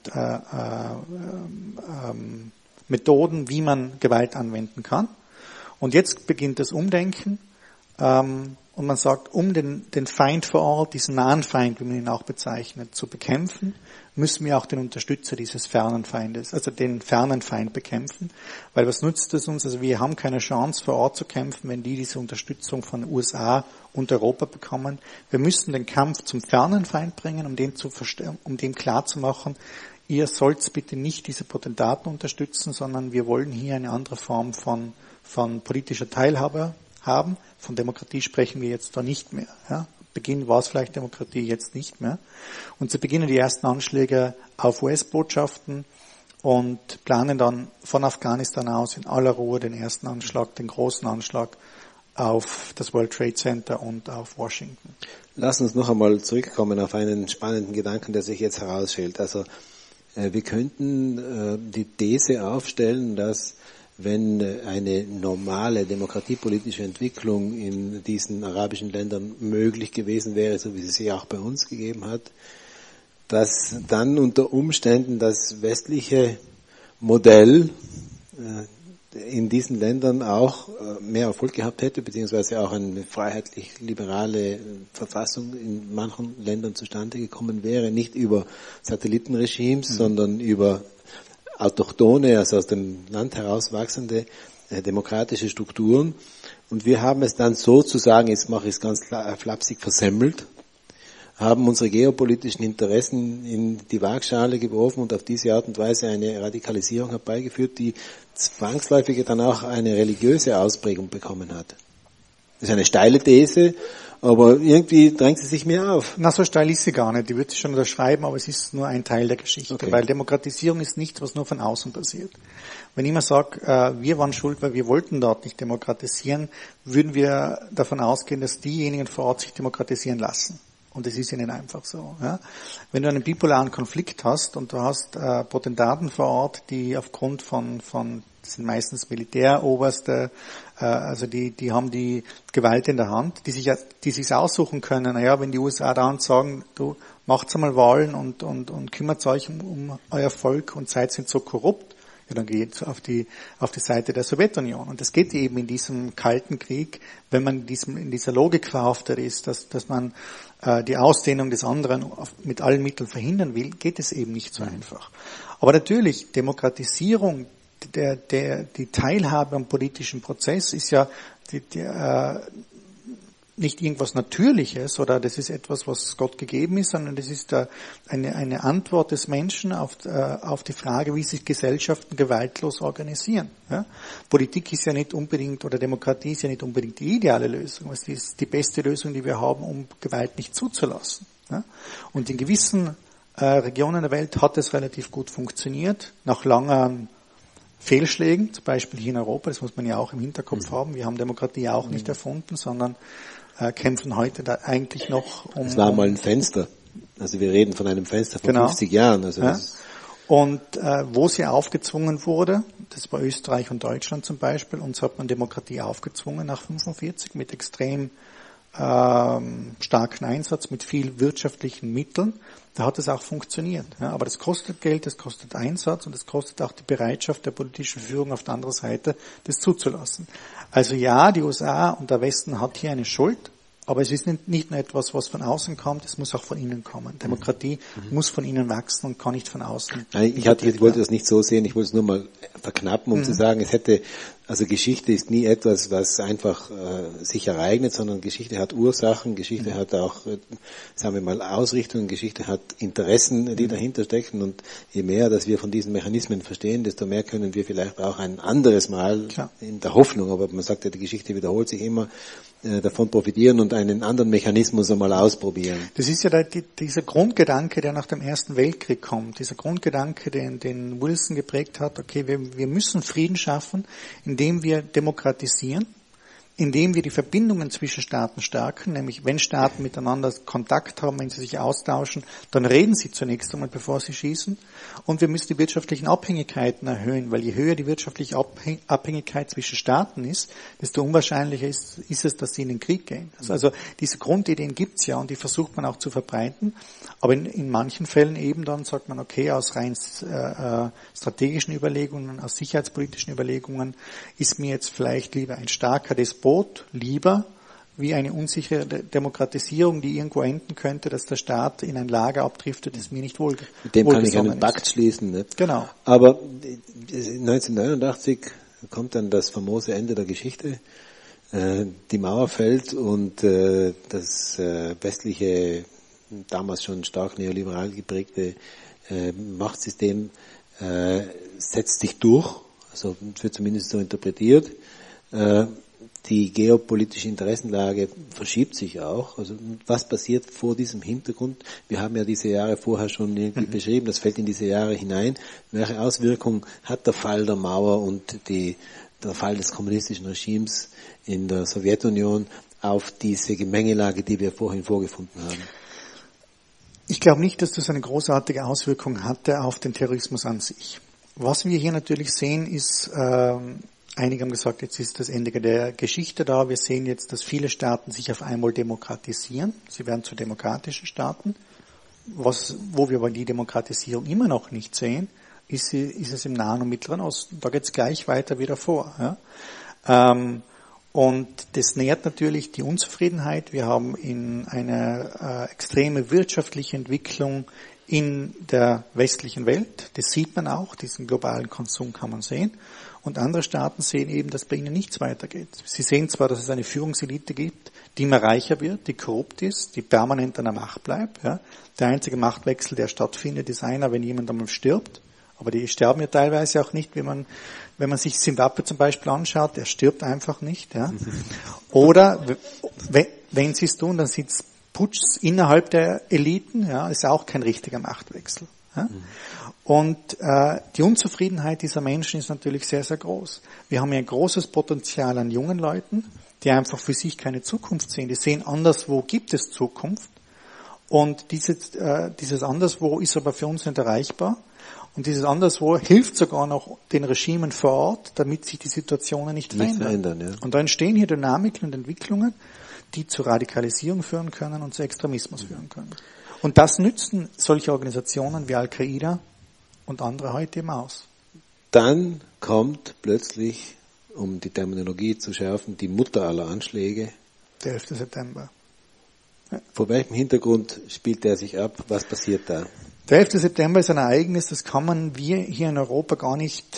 Methoden, wie man Gewalt anwenden kann. Und jetzt beginnt das Umdenken. Und man sagt, um den Feind vor Ort, diesen nahen Feind, wie man ihn auch bezeichnet, zu bekämpfen, müssen wir auch den Unterstützer dieses fernen Feindes, also den fernen Feind bekämpfen. Weil was nützt es uns? Also wir haben keine Chance vor Ort zu kämpfen, wenn die diese Unterstützung von USA und Europa bekommen. Wir müssen den Kampf zum fernen Feind bringen, um dem klarzumachen, ihr sollt bitte nicht diese Potentaten unterstützen, sondern wir wollen hier eine andere Form von politischer Teilhabe haben. Von Demokratie sprechen wir jetzt da nicht mehr. Ja. Beginn war es vielleicht Demokratie, jetzt nicht mehr. Und sie beginnen die ersten Anschläge auf US-Botschaften und planen dann von Afghanistan aus in aller Ruhe den ersten Anschlag, den großen Anschlag auf das World Trade Center und auf Washington. Lass uns noch einmal zurückkommen auf einen spannenden Gedanken, der sich jetzt herausstellt. Also wir könnten die These aufstellen, dass wenn eine normale demokratiepolitische Entwicklung in diesen arabischen Ländern möglich gewesen wäre, so wie sie sich auch bei uns gegeben hat, dass dann unter Umständen das westliche Modell in diesen Ländern auch mehr Erfolg gehabt hätte, beziehungsweise auch eine freiheitlich-liberale Verfassung in manchen Ländern zustande gekommen wäre, nicht über Satellitenregimes, sondern über autochtone, also aus dem Land heraus wachsende demokratische Strukturen. Und wir haben es dann sozusagen, jetzt mache ich es ganz flapsig, versemmelt, haben unsere geopolitischen Interessen in die Waagschale geworfen und auf diese Art und Weise eine Radikalisierung herbeigeführt, die zwangsläufig dann auch eine religiöse Ausprägung bekommen hat. Das ist eine steile These, aber irgendwie drängt sie sich mir auf. Na, so steil ist sie gar nicht. Die würde ich schon unterschreiben, aber es ist nur ein Teil der Geschichte. Okay. Weil Demokratisierung ist nichts, was nur von außen passiert. Wenn ich immer sage, wir waren schuld, weil wir wollten dort nicht demokratisieren, würden wir davon ausgehen, dass diejenigen vor Ort sich demokratisieren lassen. Und das ist ja nicht einfach so. Ja? Wenn du einen bipolaren Konflikt hast und du hast Potentaten vor Ort, die aufgrund von das sind meistens Militäroberste, also die haben die Gewalt in der Hand, die sich aussuchen können. Naja, wenn die USA da sagen, du macht's einmal Wahlen und kümmert euch um euer Volk und seid nicht so korrupt, ja, dann geht auf die Seite der Sowjetunion. Und das geht eben in diesem Kalten Krieg, wenn man in dieser Logik verhaftet ist, dass man die Ausdehnung des anderen mit allen Mitteln verhindern will, geht es eben nicht so einfach. Aber natürlich, Demokratisierung, die Teilhabe am politischen Prozess ist ja nicht irgendwas Natürliches oder das ist etwas, was Gott gegeben ist, sondern das ist eine Antwort des Menschen auf die Frage, wie sich Gesellschaften gewaltlos organisieren. Ja? Politik ist ja nicht unbedingt, oder Demokratie ist ja nicht unbedingt die ideale Lösung. Es ist die beste Lösung, die wir haben, um Gewalt nicht zuzulassen. Ja? Und in gewissen Regionen der Welt hat es relativ gut funktioniert, nach langen Fehlschlägen, zum Beispiel hier in Europa, das muss man ja auch im Hinterkopf haben. Wir haben Demokratie auch nicht erfunden, sondern kämpfen heute da eigentlich noch um... Es war mal ein Fenster. Also wir reden von einem Fenster von 50 Jahren. Also ja. Und wo sie aufgezwungen wurde, das war Österreich und Deutschland zum Beispiel, uns hat man Demokratie aufgezwungen nach 1945 mit extrem starken Einsatz, mit viel wirtschaftlichen Mitteln. Da hat es auch funktioniert. Ja, aber das kostet Geld, das kostet Einsatz und das kostet auch die Bereitschaft der politischen Führung auf der anderen Seite, das zuzulassen. Also ja, die USA und der Westen hat hier eine Schuld, aber es ist nicht nur etwas, was von außen kommt, es muss auch von innen kommen. Demokratie muss von innen wachsen und kann nicht von außen. Nein, ich wollte das nicht so sehen, ich wollte es nur mal verknappen, um zu sagen, also Geschichte ist nie etwas, was einfach sich ereignet, sondern Geschichte hat Ursachen, Geschichte hat auch, sagen wir mal, Ausrichtungen, Geschichte hat Interessen, die dahinter stecken und je mehr, dass wir von diesen Mechanismen verstehen, desto mehr können wir vielleicht auch ein anderes Mal in der Hoffnung, aber man sagt ja, die Geschichte wiederholt sich immer, davon profitieren und einen anderen Mechanismus einmal ausprobieren. Das ist ja dieser Grundgedanke, der nach dem Ersten Weltkrieg kommt, dieser Grundgedanke, den Wilson geprägt hat, okay, wir müssen Frieden schaffen, indem wir demokratisieren, indem wir die Verbindungen zwischen Staaten stärken, nämlich wenn Staaten miteinander Kontakt haben, wenn sie sich austauschen, dann reden sie zunächst einmal, bevor sie schießen. Und wir müssen die wirtschaftlichen Abhängigkeiten erhöhen, weil je höher die wirtschaftliche Abhängigkeit zwischen Staaten ist, desto unwahrscheinlicher ist es, dass sie in den Krieg gehen. Also diese Grundideen gibt's ja und die versucht man auch zu verbreiten. Aber in manchen Fällen eben dann sagt man, okay, aus rein strategischen Überlegungen, aus sicherheitspolitischen Überlegungen ist mir jetzt vielleicht lieber ein starker Despot lieber wie eine unsichere Demokratisierung, die irgendwo enden könnte, dass der Staat in ein Lager abdriftet, das mir nicht wohlgesonnen ist. Mit dem kann ich einen Pakt schließen. Ne? Genau. Aber 1989 kommt dann das famose Ende der Geschichte. Die Mauer fällt und das westliche, damals schon stark neoliberal geprägte Machtsystem setzt sich durch. Also wird zumindest so interpretiert. Die geopolitische Interessenlage verschiebt sich auch. Also was passiert vor diesem Hintergrund? Wir haben ja diese Jahre vorher schon irgendwie beschrieben, das fällt in diese Jahre hinein. Welche Auswirkungen hat der Fall der Mauer und der Fall des kommunistischen Regimes in der Sowjetunion auf diese Gemengelage, die wir vorhin vorgefunden haben? Ich glaube nicht, dass das eine großartige Auswirkung hatte auf den Terrorismus an sich. Was wir hier natürlich sehen, ist, einige haben gesagt, jetzt ist das Ende der Geschichte da. Wir sehen jetzt, dass viele Staaten sich auf einmal demokratisieren. Sie werden zu demokratischen Staaten. Wo wir aber die Demokratisierung immer noch nicht sehen, ist es im Nahen und Mittleren Osten. Da geht es gleich weiter wie davor. Ja? Und das nährt natürlich die Unzufriedenheit. Wir haben eine extreme wirtschaftliche Entwicklung in der westlichen Welt. Das sieht man auch, diesen globalen Konsum kann man sehen. Und andere Staaten sehen eben, dass bei ihnen nichts weitergeht. Sie sehen zwar, dass es eine Führungselite gibt, die immer reicher wird, die korrupt ist, die permanent an der Macht bleibt. Ja. Der einzige Machtwechsel, der stattfindet, ist einer, wenn jemand einmal stirbt. Aber die sterben ja teilweise auch nicht, wenn man sich Zimbabwe zum Beispiel anschaut, der stirbt einfach nicht. Ja. Oder wenn sie es tun, dann sind es Putschs innerhalb der Eliten, ja, ist auch kein richtiger Machtwechsel. Ja. Und die Unzufriedenheit dieser Menschen ist natürlich sehr, sehr groß. Wir haben ja ein großes Potenzial an jungen Leuten, die einfach für sich keine Zukunft sehen. Die sehen, anderswo gibt es Zukunft. Und dieses Anderswo ist aber für uns nicht erreichbar. Und dieses Anderswo hilft sogar noch den Regimen vor Ort, damit sich die Situationen nicht verändern. Ja. Und da entstehen hier Dynamiken und Entwicklungen, die zu Radikalisierung führen können und zu Extremismus führen können. Und das nützen solche Organisationen wie Al-Qaida und andere heute eben aus. Dann kommt plötzlich, um die Terminologie zu schärfen, die Mutter aller Anschläge. Der 11. September. Ja. Vor welchem Hintergrund spielt der sich ab? Was passiert da? Der 11. September ist ein Ereignis, das kann wir hier in Europa gar nicht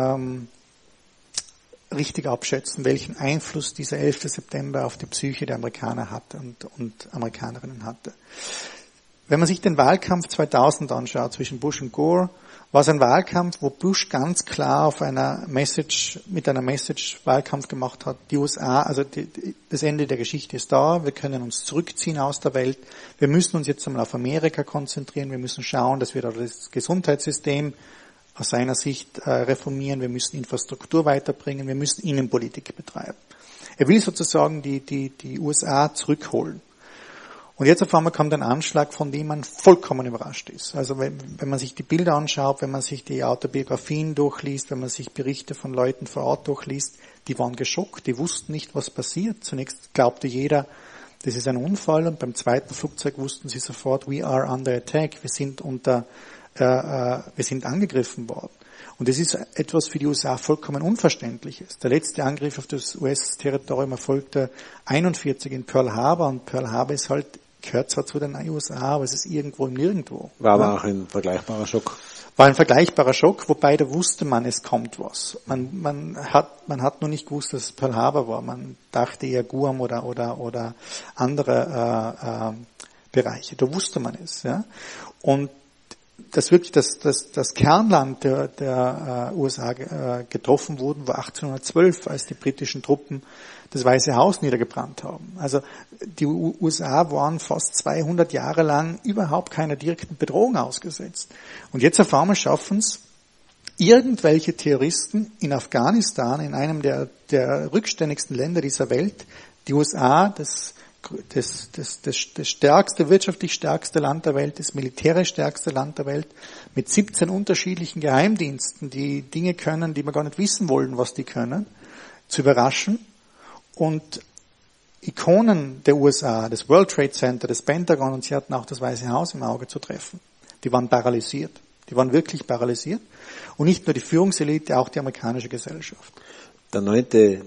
richtig abschätzen, welchen Einfluss dieser 11. September auf die Psyche der Amerikaner hatte und Amerikanerinnen hatte. Wenn man sich den Wahlkampf 2000 anschaut zwischen Bush und Gore, war es ein Wahlkampf, wo Bush ganz klar mit einer Message Wahlkampf gemacht hat. Die USA, also das Ende der Geschichte ist da, wir können uns zurückziehen aus der Welt, wir müssen uns jetzt einmal auf Amerika konzentrieren, wir müssen schauen, dass wir das Gesundheitssystem aus seiner Sicht reformieren, wir müssen Infrastruktur weiterbringen, wir müssen Innenpolitik betreiben. Er will sozusagen die USA zurückholen. Und jetzt auf einmal kommt ein Anschlag, von dem man vollkommen überrascht ist. Also wenn man sich die Bilder anschaut, wenn man sich die Autobiografien durchliest, wenn man sich Berichte von Leuten vor Ort durchliest, die waren geschockt, die wussten nicht, was passiert. Zunächst glaubte jeder, das ist ein Unfall, und beim zweiten Flugzeug wussten sie sofort, we are under attack, wir sind angegriffen worden. Und das ist etwas für die USA vollkommen Unverständliches. Der letzte Angriff auf das US-Territorium erfolgte 1941 in Pearl Harbor, und Pearl Harbor gehört zwar zu den USA, aber es ist irgendwo im Nirgendwo. War aber auch ein vergleichbarer Schock. War ein vergleichbarer Schock, wobei da wusste man, es kommt was. Man hat nur nicht gewusst, dass es Pearl Harbor war. Man dachte eher Guam oder andere Bereiche. Da wusste man es. Ja. Und dass wirklich das Kernland der USA getroffen wurden, war 1812, als die britischen Truppen das Weiße Haus niedergebrannt haben. Also die USA waren fast 200 Jahre lang überhaupt keiner direkten Bedrohung ausgesetzt. Und jetzt auf einmal schaffen es irgendwelche Terroristen in Afghanistan, in einem der rückständigsten Länder dieser Welt, die USA, das stärkste, wirtschaftlich stärkste Land der Welt, das militärisch stärkste Land der Welt, mit 17 unterschiedlichen Geheimdiensten, die Dinge können, die wir gar nicht wissen wollen, was die können, zu überraschen und Ikonen der USA, das World Trade Center, das Pentagon, und sie hatten auch das Weiße Haus im Auge, zu treffen. Die waren paralysiert. Die waren wirklich paralysiert. Und nicht nur die Führungselite, auch die amerikanische Gesellschaft. Der 11.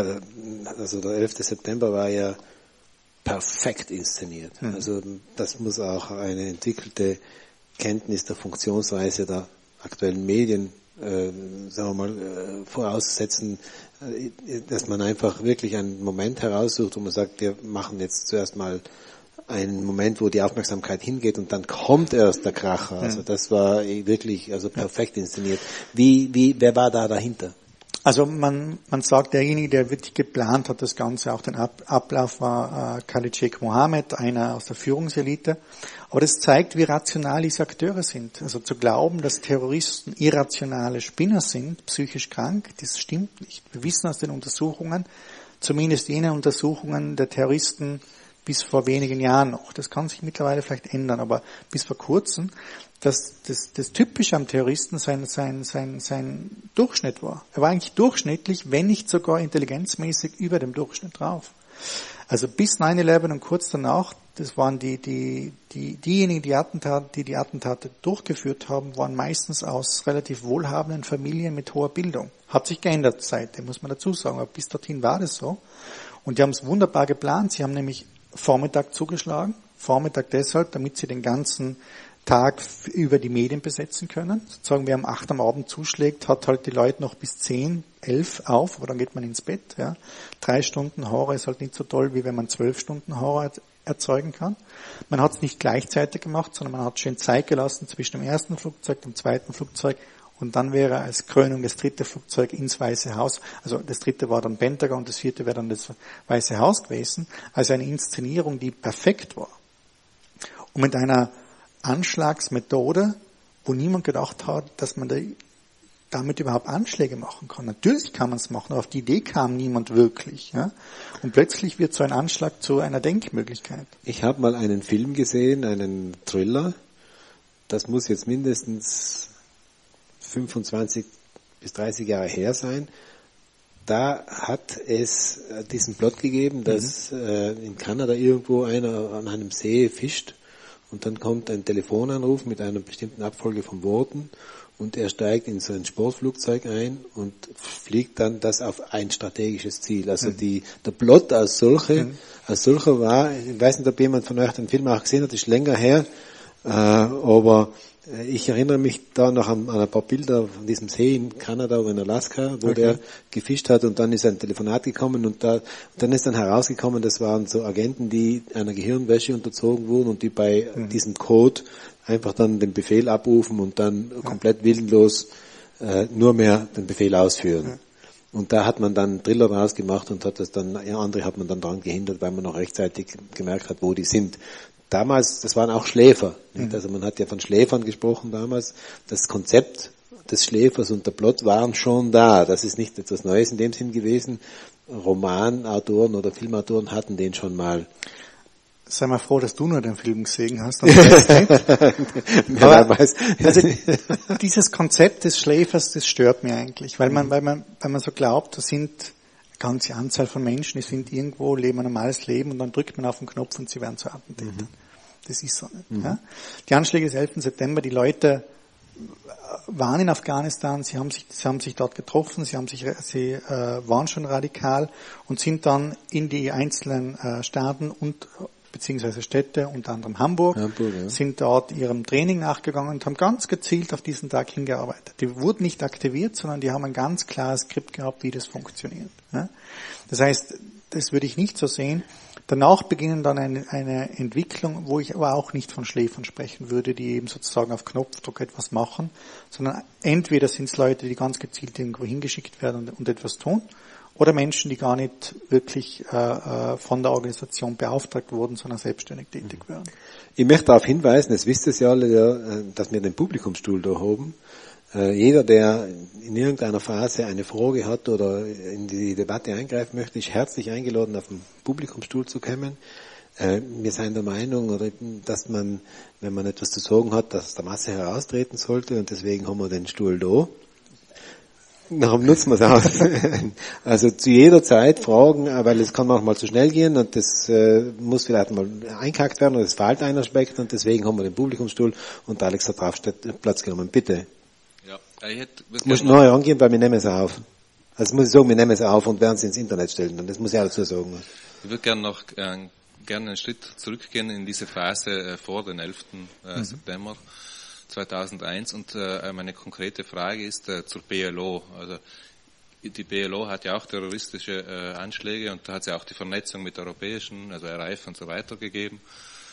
September war ja perfekt inszeniert. Also das muss auch eine entwickelte Kenntnis der Funktionsweise der aktuellen Medien, sagen wir mal, voraussetzen, dass man einfach wirklich einen Moment heraussucht, wo man sagt, wir machen jetzt zuerst mal einen Moment, wo die Aufmerksamkeit hingeht, und dann kommt erst der Kracher. Also das war wirklich perfekt inszeniert. Wer war da dahinter? Also man sagt, derjenige, der wirklich geplant hat, das Ganze, auch den Ablauf, war Khalid Sheikh Mohammed, einer aus der Führungselite. Aber das zeigt, wie rational diese Akteure sind. Also zu glauben, dass Terroristen irrationale Spinner sind, psychisch krank, das stimmt nicht. Wir wissen aus den Untersuchungen, zumindest jene Untersuchungen der Terroristen bis vor wenigen Jahren noch, das kann sich mittlerweile vielleicht ändern, aber bis vor kurzem, dass das Typische am Terroristen sein Durchschnitt war. Er war eigentlich durchschnittlich, wenn nicht sogar intelligenzmäßig über dem Durchschnitt drauf. Also bis 9/11 und kurz danach, das waren diejenigen, die Attentate durchgeführt haben, waren meistens aus relativ wohlhabenden Familien mit hoher Bildung. Hat sich geändert seitdem, muss man dazu sagen, aber bis dorthin war das so. Und die haben es wunderbar geplant. Sie haben nämlich Vormittag zugeschlagen. Vormittag deshalb, damit sie den ganzen Tag über die Medien besetzen können. Sozusagen, wer um 8 am Abend zuschlägt, hat halt die Leute noch bis 10, 11 auf, aber dann geht man ins Bett. Ja. 3 Stunden Horror ist halt nicht so toll, wie wenn man 12 Stunden Horror erzeugen kann. Man hat es nicht gleichzeitig gemacht, sondern man hat schön Zeit gelassen zwischen dem ersten Flugzeug, dem zweiten Flugzeug Und dann wäre als Krönung das 3. Flugzeug ins Weiße Haus, also das 3. war dann Pentagon, das 4. wäre dann das Weiße Haus gewesen, also eine Inszenierung, die perfekt war. Und mit einer Anschlagsmethode, wo niemand gedacht hat, dass man damit überhaupt Anschläge machen kann. Natürlich kann man es machen, aber auf die Idee kam niemand wirklich. Ja? Und plötzlich wird so ein Anschlag zu einer Denkmöglichkeit. Ich habe mal einen Film gesehen, einen Thriller. Das muss jetzt mindestens 25 bis 30 Jahre her sein. Da hat es diesen Plot gegeben, dass in Kanada irgendwo einer an einem See fischt und dann kommt ein Telefonanruf mit einer bestimmten Abfolge von Worten und er steigt in so ein Sportflugzeug ein und fliegt dann das auf ein strategisches Ziel. Also der Plot als solcher war, ich weiß nicht, ob jemand von euch den Film auch gesehen hat, ist länger her, aber ich erinnere mich da noch an ein paar Bilder von diesem See in Kanada oder in Alaska, wo der gefischt hat und dann ist ein Telefonat gekommen und dann ist dann herausgekommen, das waren so Agenten, die einer Gehirnwäsche unterzogen wurden und die bei diesem Code einfach dann den Befehl abrufen und dann komplett willenlos nur mehr den Befehl ausführen. Und da hat man dann einen Thriller draus gemacht und hat das dann, andere hat man dann daran gehindert, weil man noch rechtzeitig gemerkt hat, wo die sind. Damals, das waren auch Schläfer. Nicht? Also man hat ja von Schläfern gesprochen damals. Das Konzept des Schläfers und der Plot waren schon da. Das ist nicht etwas Neues in dem Sinn gewesen. Romanautoren oder Filmautoren hatten den schon mal. Sei mal froh, dass du nur den Film gesehen hast. Und nicht. Aber, also, dieses Konzept des Schläfers, das stört mir eigentlich, weil man so glaubt, das sind eine ganze Anzahl von Menschen, die sind irgendwo, leben ein normales Leben und dann drückt man auf den Knopf und sie werden zu Attentätern. Das ist so nicht. Ja? Die Anschläge des 11. September, die Leute waren in Afghanistan, sie haben sich dort getroffen, sie waren schon radikal und sind dann in die einzelnen Staaten und beziehungsweise Städte, unter anderem Hamburg sind dort ihrem Training nachgegangen und haben ganz gezielt auf diesen Tag hingearbeitet. Die wurden nicht aktiviert, sondern die haben ein ganz klares Skript gehabt, wie das funktioniert. Ja? Das heißt, das würde ich nicht so sehen. Danach beginnen dann eine Entwicklung, wo ich aber auch nicht von Schläfern sprechen würde, die eben sozusagen auf Knopfdruck etwas machen, sondern entweder sind es Leute, die ganz gezielt irgendwo hingeschickt werden und etwas tun, oder Menschen, die gar nicht wirklich von der Organisation beauftragt wurden, sondern selbstständig tätig werden. Ich möchte darauf hinweisen, das wisst ihr ja alle, dass wir den Publikumsstuhl da haben. Jeder, der in irgendeiner Phase eine Frage hat oder in die Debatte eingreifen möchte, ist herzlich eingeladen, auf den Publikumsstuhl zu kommen. Wir sind der Meinung, dass man, wenn man etwas zu sagen hat, dass der Masse heraustreten sollte und deswegen haben wir den Stuhl da. Darum nutzen wir es aus. Also zu jeder Zeit fragen, weil es kann manchmal zu schnell gehen und das muss vielleicht mal einkackt werden oder es fehlt ein Aspekt und deswegen haben wir den Publikumsstuhl und Alex hat drauf Platz genommen. Bitte. Ja, ich muss neu angehen, weil wir nehmen es auf. Also muss ich sagen, wir nehmen es auf und werden es ins Internet stellen. Und das muss ich auch dazu sagen. Ich würde gerne noch gerne einen Schritt zurückgehen in diese Phase vor den 11. September 2001 und meine konkrete Frage ist zur BLO. Also die BLO hat ja auch terroristische Anschläge und da hat es ja auch die Vernetzung mit europäischen, also RAF und so weiter gegeben.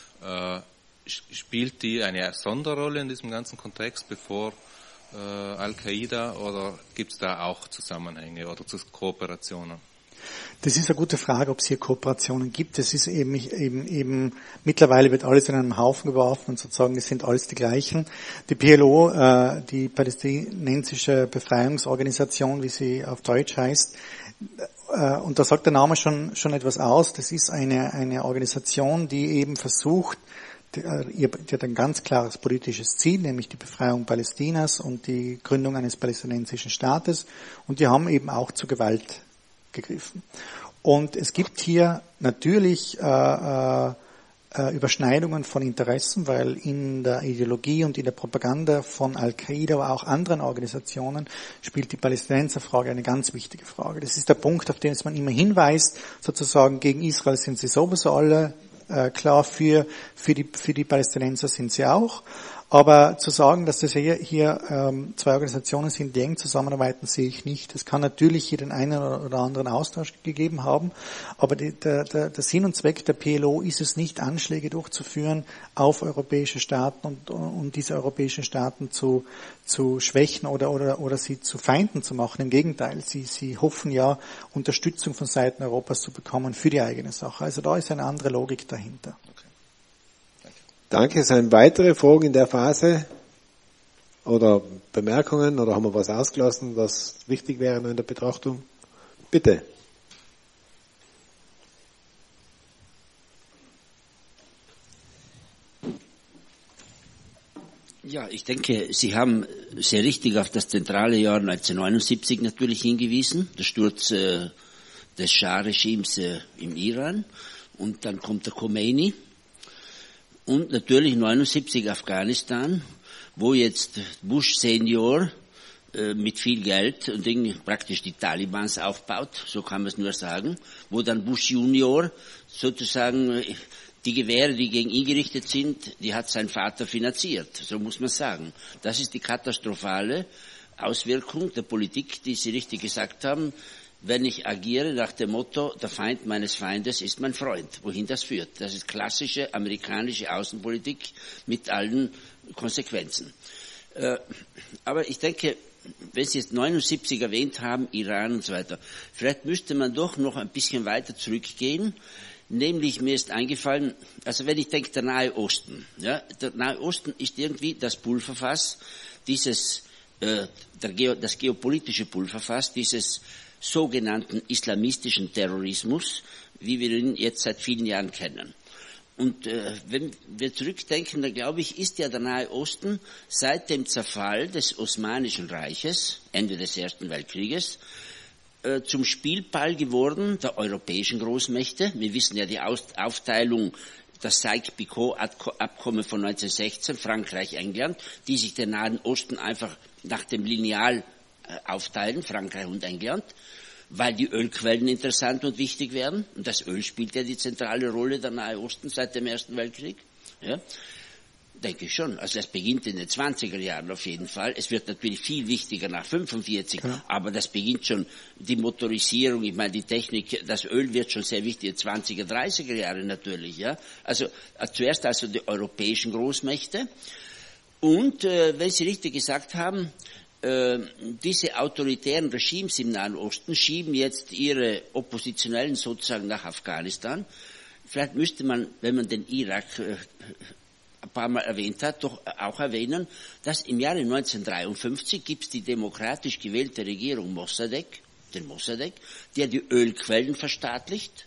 Spielt die eine Sonderrolle in diesem ganzen Kontext, bevor Al-Qaida, oder gibt es da auch Zusammenhänge oder Kooperationen? Das ist eine gute Frage, ob es hier Kooperationen gibt. Es ist eben mittlerweile wird alles in einem Haufen geworfen und sozusagen, es sind alles die gleichen. Die PLO, die palästinensische Befreiungsorganisation, wie sie auf Deutsch heißt, und da sagt der Name schon etwas aus. Das ist eine Organisation, die eben versucht, die hat ein ganz klares politisches Ziel, nämlich die Befreiung Palästinas und die Gründung eines palästinensischen Staates. Und die haben eben auch zu Gewalt gegriffen. Und es gibt hier natürlich Überschneidungen von Interessen, weil in der Ideologie und in der Propaganda von Al-Qaida, aber auch anderen Organisationen spielt die Palästinenserfrage eine ganz wichtige Frage. Das ist der Punkt, auf den man immer hinweist, sozusagen gegen Israel sind sie sowieso alle klar, für die Palästinenser sind sie auch. Aber zu sagen, dass das hier zwei Organisationen sind, die eng zusammenarbeiten, sehe ich nicht. Es kann natürlich hier den einen oder anderen Austausch gegeben haben, aber der Sinn und Zweck der PLO ist es nicht, Anschläge durchzuführen auf europäische Staaten und diese europäischen Staaten zu schwächen oder sie zu Feinden zu machen. Im Gegenteil, sie hoffen ja, Unterstützung von Seiten Europas zu bekommen für die eigene Sache. Also da ist eine andere Logik dahinter. Danke. Sind weitere Fragen in der Phase oder Bemerkungen oder haben wir was ausgelassen, was wichtig wäre noch in der Betrachtung? Bitte. Ja, ich denke, Sie haben sehr richtig auf das zentrale Jahr 1979 natürlich hingewiesen, der Sturz des Schah-Regimes im Iran, und dann kommt der Khomeini. Und natürlich 79 Afghanistan, wo jetzt Bush Senior mit viel Geld und praktisch die Talibans aufbaut, so kann man es nur sagen, wo dann Bush Junior sozusagen die Gewehre, die gegen ihn gerichtet sind, die hat sein Vater finanziert, so muss man sagen. Das ist die katastrophale Auswirkung der Politik, die Sie richtig gesagt haben. Wenn ich agiere nach dem Motto, der Feind meines Feindes ist mein Freund. Wohin das führt? Das ist klassische amerikanische Außenpolitik mit allen Konsequenzen. Aber ich denke, wenn Sie jetzt 79 erwähnt haben, Iran und so weiter, vielleicht müsste man doch noch ein bisschen weiter zurückgehen. Nämlich, mir ist eingefallen, also wenn ich denke, der Nahe Osten, ja, der Nahe Osten ist irgendwie das Pulverfass, das geopolitische Pulverfass, dieses sogenannten islamistischen Terrorismus, wie wir ihn jetzt seit vielen Jahren kennen. Und wenn wir zurückdenken, dann glaube ich, ist ja der Nahe Osten seit dem Zerfall des Osmanischen Reiches, Ende des Ersten Weltkrieges, zum Spielball geworden der europäischen Großmächte. Wir wissen ja die Aufteilung, das Sykes-Picot-Abkommen von 1916, Frankreich, England, die sich den Nahen Osten einfach nach dem Lineal aufteilen, Frankreich und England, weil die Ölquellen interessant und wichtig werden. Und das Öl spielt ja die zentrale Rolle der Nahe Osten seit dem Ersten Weltkrieg. Ja, denke ich schon. Also das beginnt in den 20er Jahren auf jeden Fall. Es wird natürlich viel wichtiger nach 45, ja. Aber das beginnt schon, die Motorisierung, ich meine die Technik, das Öl wird schon sehr wichtig, 20er, 30er Jahre natürlich. Ja, also zuerst also die europäischen Großmächte. Und wenn Sie richtig gesagt haben, diese autoritären Regimes im Nahen Osten schieben jetzt ihre Oppositionellen sozusagen nach Afghanistan. Vielleicht müsste man, wenn man den Irak ein paar Mal erwähnt hat, doch auch erwähnen, dass im Jahre 1953 gibt es die demokratisch gewählte Regierung Mossadegh, den Mossadegh, der die Ölquellen verstaatlicht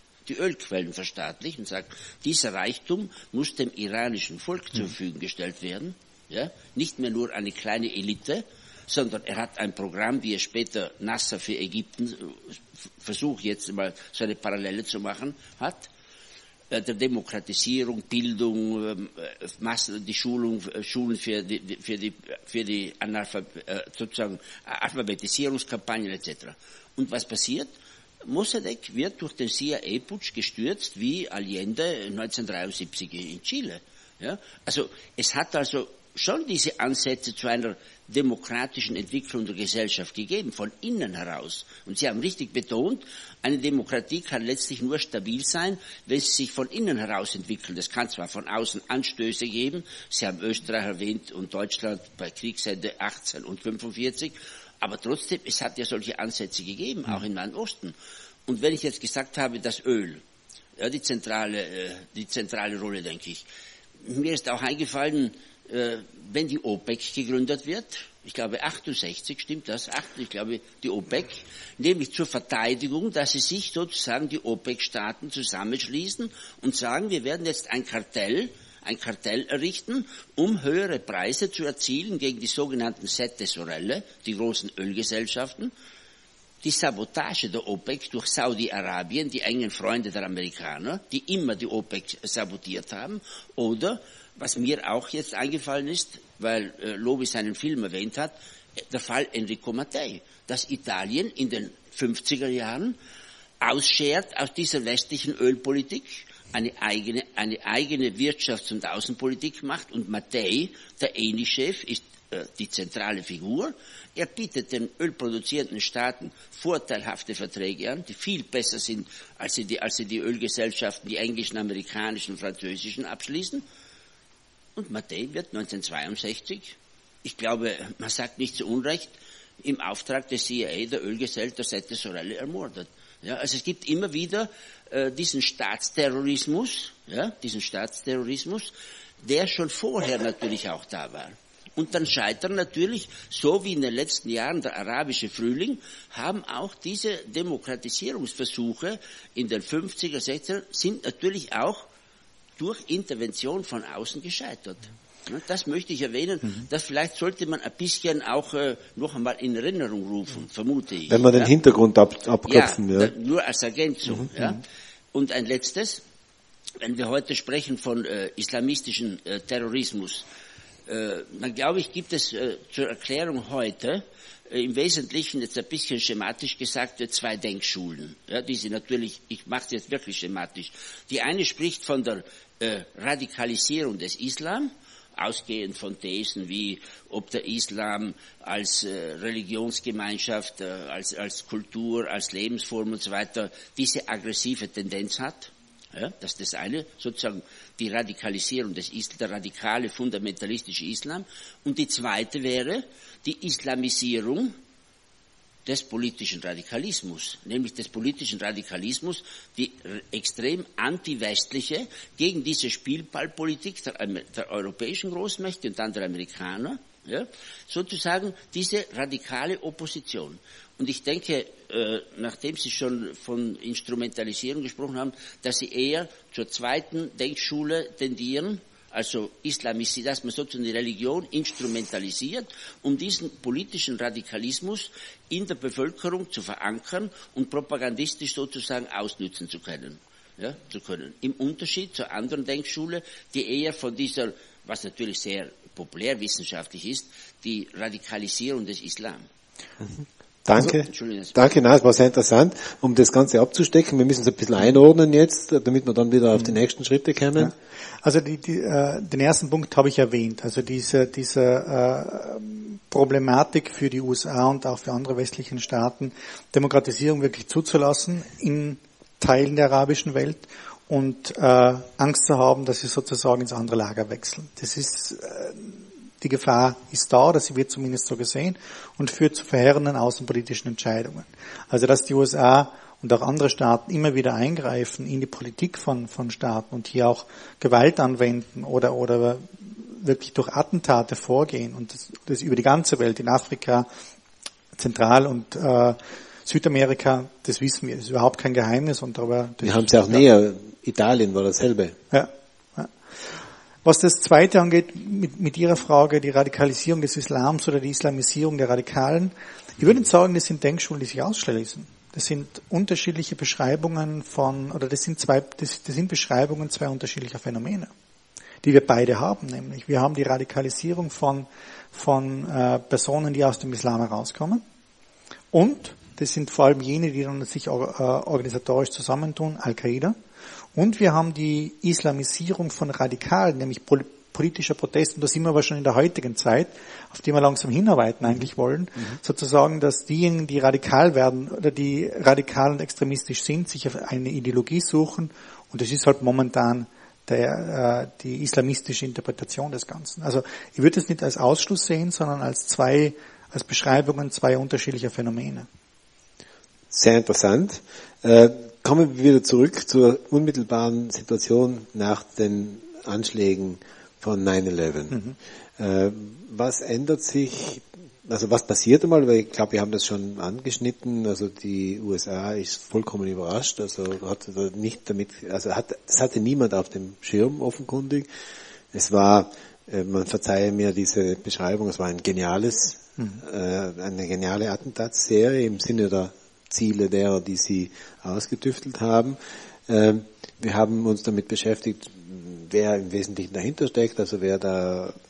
und sagt, dieser Reichtum muss dem iranischen Volk zur Verfügung gestellt werden, ja, nicht mehr nur eine kleine Elite, sondern er hat ein Programm, wie es später Nasser für Ägypten, versucht jetzt mal so eine Parallele zu machen, hat, der Demokratisierung, Bildung, die Schulen für die sozusagen Alphabetisierungskampagnen etc. Und was passiert? Mossadegh wird durch den CIA-Putsch gestürzt wie Allende 1973 in Chile. Ja? Also es hat also schon diese Ansätze zu einer demokratischen Entwicklung der Gesellschaft gegeben, von innen heraus. Und Sie haben richtig betont, eine Demokratie kann letztlich nur stabil sein, wenn sie sich von innen heraus entwickelt. Es kann zwar von außen Anstöße geben, Sie haben Österreich erwähnt und Deutschland bei Kriegsende 18 und 45, aber trotzdem, es hat ja solche Ansätze gegeben, auch im Nahen Osten. Und wenn ich jetzt gesagt habe, das Öl, ja, die zentrale Rolle, denke ich, mir ist auch eingefallen, wenn die OPEC gegründet wird, ich glaube 68, stimmt das? Ich glaube die OPEC, nämlich zur Verteidigung, dass sie sich sozusagen die OPEC-Staaten zusammenschließen und sagen, wir werden jetzt ein Kartell errichten, um höhere Preise zu erzielen gegen die sogenannten Sette Sorelle, die großen Ölgesellschaften. Die Sabotage der OPEC durch Saudi-Arabien, die engen Freunde der Amerikaner, die immer die OPEC sabotiert haben, oder was mir auch jetzt eingefallen ist, weil Lobi seinen Film erwähnt hat, der Fall Enrico Mattei, dass Italien in den 50er Jahren ausschert aus dieser westlichen Ölpolitik, eine eigene Wirtschafts- und Außenpolitik macht und Mattei, der ENI-Chef, ist die zentrale Figur. Er bietet den ölproduzierenden Staaten vorteilhafte Verträge an, die viel besser sind, als sie die Ölgesellschaften, die englischen, amerikanischen, französischen abschließen. Und Mattei wird 1962, ich glaube, man sagt nicht zu Unrecht, im Auftrag des CIA der Ölgesellschaft Sette Sorelli ermordet. Ja, also es gibt immer wieder diesen Staatsterrorismus, der schon vorher natürlich auch da war. Und dann scheitern natürlich, so wie in den letzten Jahren der arabische Frühling, haben auch diese Demokratisierungsversuche in den 50er, 60er, sind natürlich auch durch Intervention von außen gescheitert. Das möchte ich erwähnen. Das vielleicht sollte man ein bisschen auch noch einmal in Erinnerung rufen, vermute ich. Wenn wir den Hintergrund abklopfen. Ja, nur als Ergänzung. Ja. Und ein letztes, wenn wir heute sprechen von islamistischem Terrorismus, dann glaube ich, gibt es zur Erklärung heute im Wesentlichen, jetzt ein bisschen schematisch gesagt, 2 Denkschulen. Ja, die sind natürlich, ich mache es jetzt wirklich schematisch. Die eine spricht von der Radikalisierung des Islam, ausgehend von Thesen wie, ob der Islam als Religionsgemeinschaft, als Kultur, als Lebensform und so weiter diese aggressive Tendenz hat. Ja, das ist das eine, sozusagen die Radikalisierung des Islam, der radikale fundamentalistische Islam. Und die zweite wäre die Islamisierung des politischen Radikalismus, nämlich des politischen Radikalismus, die extrem antiwestliche, gegen diese Spielballpolitik der europäischen Großmächte und dann der Amerikaner, ja, sozusagen diese radikale Opposition. Und ich denke, nachdem Sie schon von Instrumentalisierung gesprochen haben, dass Sie eher zur zweiten Denkschule tendieren, also dass man sozusagen die Religion instrumentalisiert, um diesen politischen Radikalismus in der Bevölkerung zu verankern und propagandistisch sozusagen ausnützen zu können. Ja, Im Unterschied zur anderen Denkschule, die eher von dieser, was natürlich sehr populärwissenschaftlich ist, die Radikalisierung des Islam. Danke. Danke, das war sehr interessant. Um das Ganze abzustecken, wir müssen es ein bisschen einordnen jetzt, damit wir dann wieder auf die nächsten Schritte kommen. Ja. Also den ersten Punkt habe ich erwähnt, also diese Problematik für die USA und auch für andere westlichen Staaten, Demokratisierung wirklich zuzulassen in Teilen der arabischen Welt und Angst zu haben, dass sie sozusagen ins andere Lager wechseln. Das ist die Gefahr ist da, oder sie wird zumindest so gesehen und führt zu verheerenden außenpolitischen Entscheidungen. Also dass die USA und auch andere Staaten immer wieder eingreifen in die Politik von Staaten und hier auch Gewalt anwenden oder wirklich durch Attentate vorgehen und das über die ganze Welt, in Afrika, Zentral- und Südamerika, das wissen wir, das ist überhaupt kein Geheimnis. Und darüber, wir haben es ja auch näher, Italien war dasselbe. Ja. Was das Zweite angeht, mit Ihrer Frage, die Radikalisierung des Islams oder die Islamisierung der Radikalen, ich würde sagen, das sind Denkschulen, die sich ausschließen. Das sind unterschiedliche Beschreibungen das sind Beschreibungen zwei unterschiedlicher Phänomene, die wir beide haben, nämlich wir haben die Radikalisierung von Personen, die aus dem Islam herauskommen, und das sind vor allem jene, die dann sich organisatorisch zusammentun, Al-Qaida. Und wir haben die Islamisierung von Radikalen, nämlich politischer Protest, und da sind wir aber schon in der heutigen Zeit, auf die wir langsam hinarbeiten eigentlich wollen, sozusagen, dass diejenigen, die radikal werden oder die radikal und extremistisch sind, sich auf eine Ideologie suchen, und das ist halt momentan die islamistische Interpretation des Ganzen. Also ich würde es nicht als Ausschluss sehen, sondern als Beschreibungen zweier unterschiedlicher Phänomene. Sehr interessant. Kommen wir wieder zurück zur unmittelbaren Situation nach den Anschlägen von 9/11. Was ändert sich, also was passiert einmal, weil ich glaube, wir haben das schon angeschnitten, also die USA ist vollkommen überrascht, also es hatte niemand auf dem Schirm offenkundig. Es war, man verzeihe mir diese Beschreibung, es war eine geniale Attentatsserie im Sinne der Ziele derer, die sie ausgetüftelt haben. Wir haben uns damit beschäftigt, wer im Wesentlichen dahinter steckt, also wer da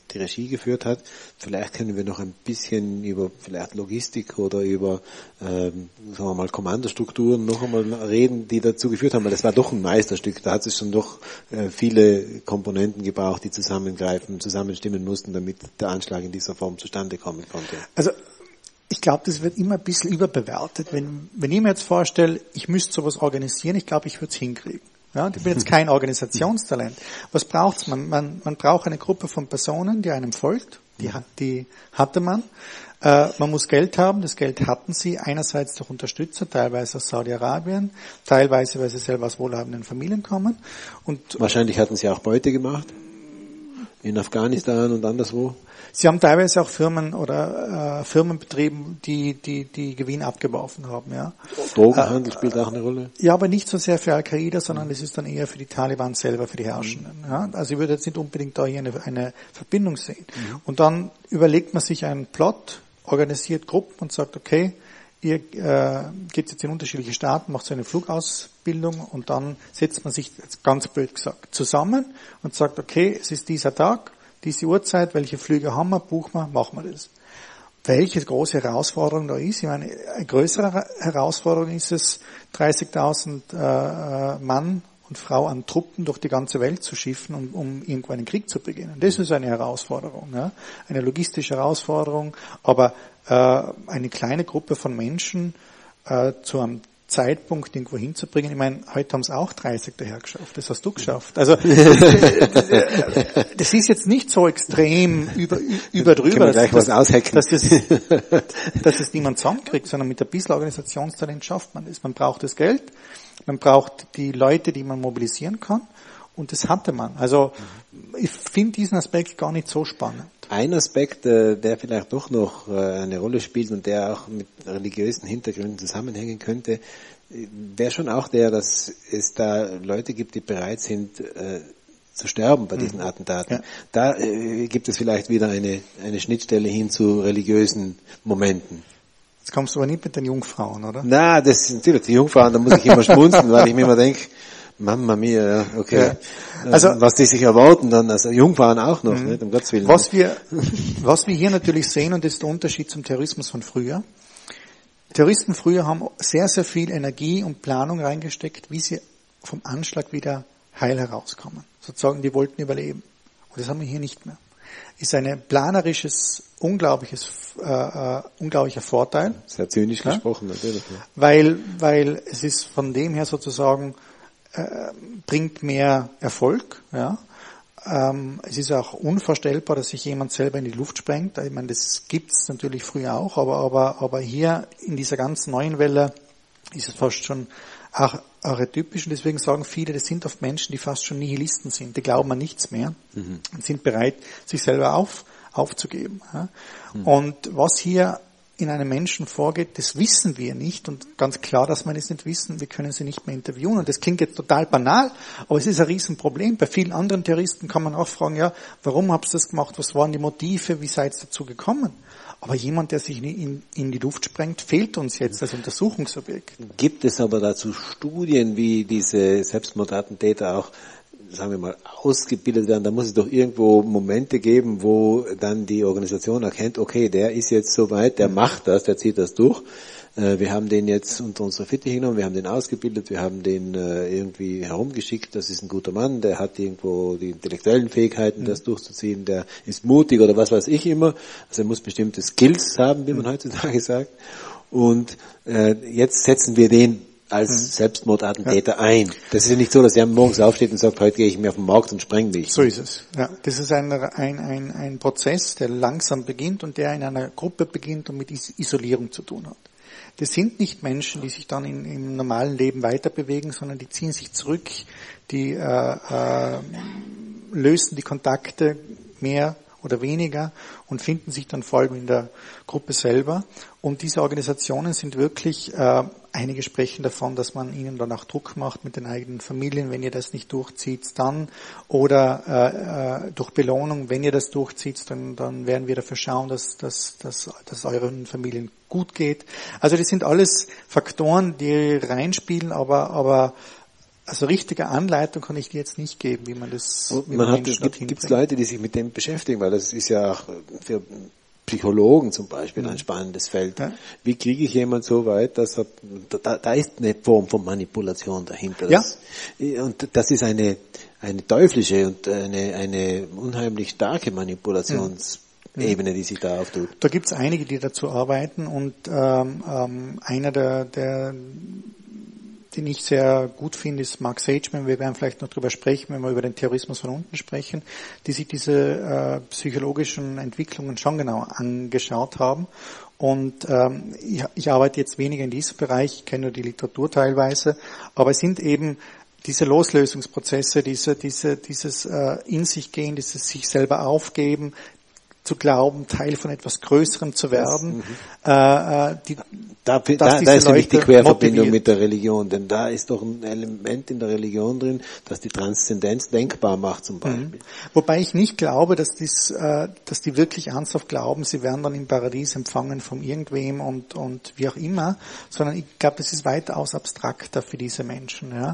die Regie geführt hat. Vielleicht können wir noch ein bisschen über vielleicht Logistik oder über, sagen wir mal, Kommandostrukturen noch einmal reden, die dazu geführt haben, weil das war doch ein Meisterstück. Da hat es schon doch viele Komponenten gebraucht, die zusammenstimmen mussten, damit der Anschlag in dieser Form zustande kommen konnte. Also ich glaube, das wird immer ein bisschen überbewertet. Wenn ich mir jetzt vorstelle, ich müsste sowas organisieren, ich glaube, ich würde es hinkriegen. Ja, ich bin jetzt kein Organisationstalent. Was braucht's? Man braucht eine Gruppe von Personen, die einem folgt. Die hatte man. Man muss Geld haben. Das Geld hatten sie. Einerseits durch Unterstützer, teilweise aus Saudi-Arabien, teilweise, weil sie selber aus wohlhabenden Familien kommen. Und wahrscheinlich hatten sie auch Beute gemacht. In Afghanistan und anderswo. Sie haben teilweise auch Firmen oder Firmen betrieben, die Gewinn abgeworfen haben, ja. Drogenhandel spielt auch eine Rolle. Ja, aber nicht so sehr für Al-Qaida, sondern es ist dann eher für die Taliban selber, für die Herrschenden. Ja. Also ich würde jetzt nicht unbedingt da hier eine Verbindung sehen. Und dann überlegt man sich einen Plot, organisiert Gruppen und sagt, okay, ihr geht jetzt in unterschiedliche Staaten, macht so eine Flugausbildung und dann setzt man sich, ganz blöd gesagt, zusammen und sagt, okay, es ist dieser Tag, diese Uhrzeit, welche Flüge haben wir, buchen wir, machen wir das. Welche große Herausforderung da ist, ich meine, eine größere Herausforderung ist es, 30.000 Mann und Frau an Truppen durch die ganze Welt zu schiffen, um irgendwo einen Krieg zu beginnen. Das ist eine Herausforderung, ja? Eine logistische Herausforderung, aber eine kleine Gruppe von Menschen zu einem Zeitpunkt irgendwo hinzubringen. Ich meine, heute haben es auch 30 daher geschafft. Das hast du geschafft. Also das ist jetzt nicht so extrem über drüber, dass es niemand zusammenkriegt, sondern mit ein bisschen Organisationstalent schafft man das. Man braucht das Geld, man braucht die Leute, die man mobilisieren kann, und das hatte man. Also ich finde diesen Aspekt gar nicht so spannend. Ein Aspekt, der vielleicht doch noch eine Rolle spielt und der auch mit religiösen Hintergründen zusammenhängen könnte, wäre schon auch der, dass es da Leute gibt, die bereit sind zu sterben bei diesen Attentaten. Ja. Da gibt es vielleicht wieder eine Schnittstelle hin zu religiösen Momenten. Jetzt kommst du aber nicht mit den Jungfrauen, oder? Na, das sind natürlich die Jungfrauen, da muss ich immer schmunzeln, weil ich mir immer denke, Mamma mia, ja, okay. Ja. Also, was die sich erwarten dann, also Jungfrauen auch noch, nicht, um Gottes Willen. Was wir hier natürlich sehen, und das ist der Unterschied zum Terrorismus von früher. Terroristen früher haben sehr, sehr viel Energie und Planung reingesteckt, wie sie vom Anschlag wieder heil herauskommen. Sozusagen, die wollten überleben. Und das haben wir hier nicht mehr. Ist ein planerisches, unglaublicher Vorteil. Sehr zynisch gesprochen, natürlich. Ja. Weil es ist von dem her sozusagen, bringt mehr Erfolg, ja. Es ist auch unvorstellbar, dass sich jemand selber in die Luft sprengt. Ich meine, das gibt's natürlich früher auch, aber hier in dieser ganz neuen Welle ist es fast schon archetypisch, und deswegen sagen viele, das sind oft Menschen, die fast schon Nihilisten sind, die glauben an nichts mehr und sind bereit, sich selber aufzugeben. Ja. Und was hier in einem Menschen vorgeht, das wissen wir nicht, und ganz klar, dass wir das nicht wissen, wir können sie nicht mehr interviewen, und das klingt jetzt total banal, aber es ist ein Riesenproblem. Bei vielen anderen Terroristen kann man auch fragen, ja, warum habt ihr das gemacht, was waren die Motive, wie seid ihr dazu gekommen? Aber jemand, der sich in die Luft sprengt, fehlt uns jetzt als Untersuchungsobjekt. Gibt es aber dazu Studien, wie diese Selbstmordattentäter auch, sagen wir mal, ausgebildet werden? Da muss es doch irgendwo Momente geben, wo dann die Organisation erkennt, okay, der ist jetzt soweit, der macht das, der zieht das durch. Wir haben den jetzt unter unsere Fittiche genommen, wir haben den ausgebildet, wir haben den irgendwie herumgeschickt, das ist ein guter Mann, der hat irgendwo die intellektuellen Fähigkeiten, das durchzuziehen, der ist mutig oder was weiß ich immer. Also er muss bestimmte Skills haben, wie man heutzutage sagt. Und jetzt setzen wir den als Selbstmordattentäter ein. Das ist ja nicht so, dass er morgens aufsteht und sagt, heute gehe ich mir auf den Markt und spreng mich. So ist es. Ja, das ist ein Prozess, der langsam beginnt und der in einer Gruppe beginnt und mit Isolierung zu tun hat. Das sind nicht Menschen, die sich dann im normalen Leben weiter bewegen, sondern die ziehen sich zurück, die lösen die Kontakte mehr oder weniger und finden sich dann vor allem in der Gruppe selber. Und diese Organisationen sind wirklich, einige sprechen davon, dass man ihnen dann auch Druck macht mit den eigenen Familien, wenn ihr das nicht durchzieht, dann, oder durch Belohnung, wenn ihr das durchzieht, dann werden wir dafür schauen, dass euren Familien gut geht. Also das sind alles Faktoren, die reinspielen, aber also richtige Anleitung kann ich dir jetzt nicht geben, wie man das, gibt es Leute, die sich mit dem beschäftigen, weil das ist ja auch für Psychologen zum Beispiel ein spannendes Feld. Ja. Wie kriege ich jemand so weit, dass da ist eine Form von Manipulation dahinter. Und das ist eine teuflische und eine unheimlich starke Manipulationsebene, die sich da auftut. Da gibt es einige, die dazu arbeiten, und einer den ich sehr gut finde, ist Mark Sageman. Wir werden vielleicht noch drüber sprechen, wenn wir über den Terrorismus von unten sprechen, die sich diese psychologischen Entwicklungen schon genau angeschaut haben. Und ich arbeite jetzt weniger in diesem Bereich, ich kenne nur die Literatur teilweise, aber es sind eben diese Loslösungsprozesse, dieses in sich gehen, dieses sich selber aufgeben, zu glauben, Teil von etwas Größerem zu werden. Da ist nämlich die Querverbindung mit der Religion, denn da ist doch ein Element in der Religion drin, das die Transzendenz denkbar macht zum Beispiel. Wobei ich nicht glaube, dass die wirklich ernsthaft glauben, sie werden dann im Paradies empfangen von irgendwem und wie auch immer, sondern ich glaube, das ist weitaus abstrakter für diese Menschen. Ja.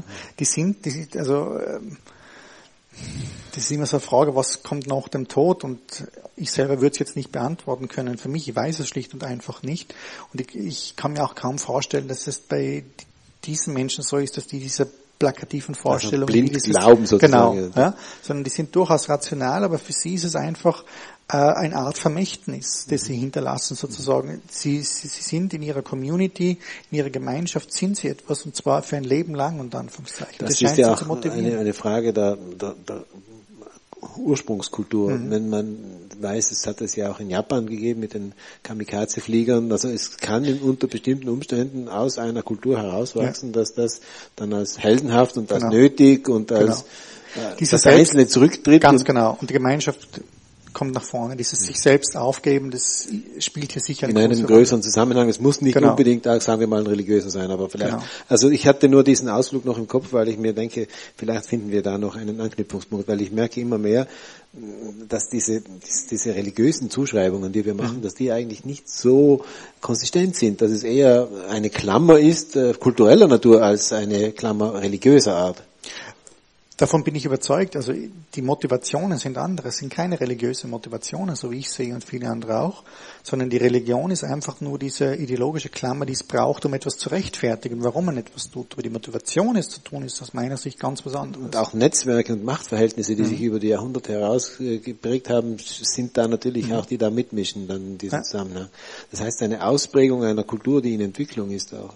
Das ist immer so eine Frage, was kommt nach dem Tod, und ich selber würde es jetzt nicht beantworten können. Für mich, ich weiß es schlicht und einfach nicht, und ich kann mir auch kaum vorstellen, dass es bei diesen Menschen so ist, dass die diese plakativen Vorstellungen, also blind glauben sozusagen. Genau, sondern die sind durchaus rational, aber für sie ist es einfach eine Art Vermächtnis, das sie hinterlassen sozusagen. Sie sind in ihrer Community, in ihrer Gemeinschaft sind sie etwas, und zwar für ein Leben lang, und Anführungszeichen. Das ist ja auch eine Frage der Ursprungskultur. Wenn man weiß, es hat es ja auch in Japan gegeben mit den Kamikaze-Fliegern, also es kann unter bestimmten Umständen aus einer Kultur herauswachsen, dass das dann als heldenhaft und als nötig und als das Einzelne zurücktritt. Ganz genau. Und die Gemeinschaft kommt nach vorne. Dieses sich selbst aufgeben, das spielt hier sicher eine in einem größeren Zusammenhang. Es muss nicht unbedingt, sagen wir mal, ein religiöser sein, aber vielleicht. Also ich hatte nur diesen Ausflug noch im Kopf, weil ich mir denke, vielleicht finden wir da noch einen Anknüpfungspunkt, weil ich merke immer mehr, dass diese religiösen Zuschreibungen, die wir machen, dass die eigentlich nicht so konsistent sind, dass es eher eine Klammer ist, kultureller Natur, als eine Klammer religiöser Art. Davon bin ich überzeugt. Also die Motivationen sind andere, es sind keine religiösen Motivationen, so wie ich sehe und viele andere auch, sondern die Religion ist einfach nur diese ideologische Klammer, die es braucht, um etwas zu rechtfertigen, warum man etwas tut. Aber die Motivation, es zu tun, ist aus meiner Sicht ganz was anderes. Und auch Netzwerke und Machtverhältnisse, die sich über die Jahrhunderte herausgeprägt haben, sind da natürlich auch, die da mitmischen dann in diesem Zusammenhang. Das heißt, eine Ausprägung einer Kultur, die in Entwicklung ist auch.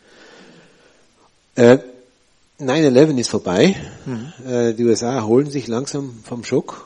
9/11 ist vorbei. Die USA erholen sich langsam vom Schock.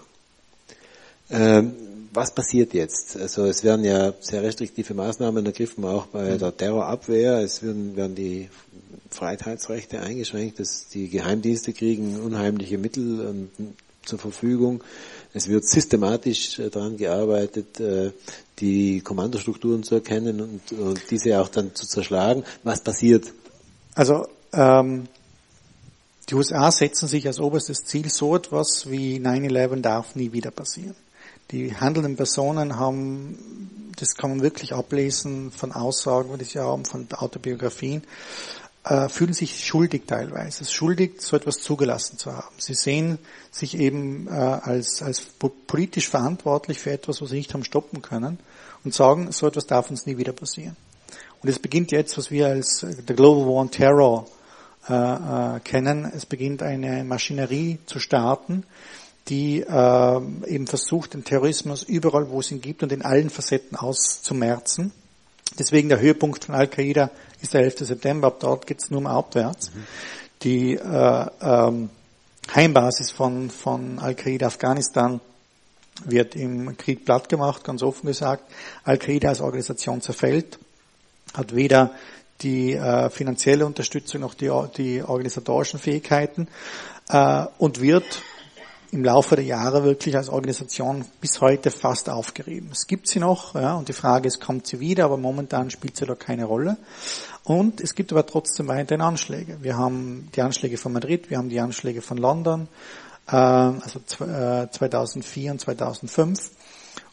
Was passiert jetzt? Also es werden ja sehr restriktive Maßnahmen ergriffen, auch bei der Terrorabwehr. Es werden die Freiheitsrechte eingeschränkt. Die Geheimdienste kriegen unheimliche Mittel zur Verfügung. Es wird systematisch daran gearbeitet, die Kommandostrukturen zu erkennen und diese auch dann zu zerschlagen. Was passiert? Also die USA setzen sich als oberstes Ziel so etwas wie 9/11 darf nie wieder passieren. Die handelnden Personen das kann man wirklich ablesen von Aussagen, die sie haben, von Autobiografien, fühlen sich schuldig teilweise, schuldig, so etwas zugelassen zu haben. Sie sehen sich eben als politisch verantwortlich für etwas, was sie nicht haben stoppen können, und sagen, so etwas darf uns nie wieder passieren. Und es beginnt jetzt, was wir als der Global War on Terror kennen. Es beginnt eine Maschinerie zu starten, die eben versucht, den Terrorismus überall, wo es ihn gibt und in allen Facetten auszumerzen. Deswegen der Höhepunkt von Al-Qaida ist der 11. September. Ab dort geht es nur mal abwärts. Die Heimbasis von Al-Qaida Afghanistan wird im Krieg platt gemacht, ganz offen gesagt. Al-Qaida als Organisation zerfällt, hat weder die finanzielle Unterstützung noch die organisatorischen Fähigkeiten und wird im Laufe der Jahre wirklich als Organisation bis heute fast aufgerieben. Es gibt sie noch, und die Frage ist, kommt sie wieder, aber momentan spielt sie da keine Rolle. Und es gibt aber trotzdem weiterhin Anschläge. Wir haben die Anschläge von Madrid, wir haben die Anschläge von London, also 2004 und 2005.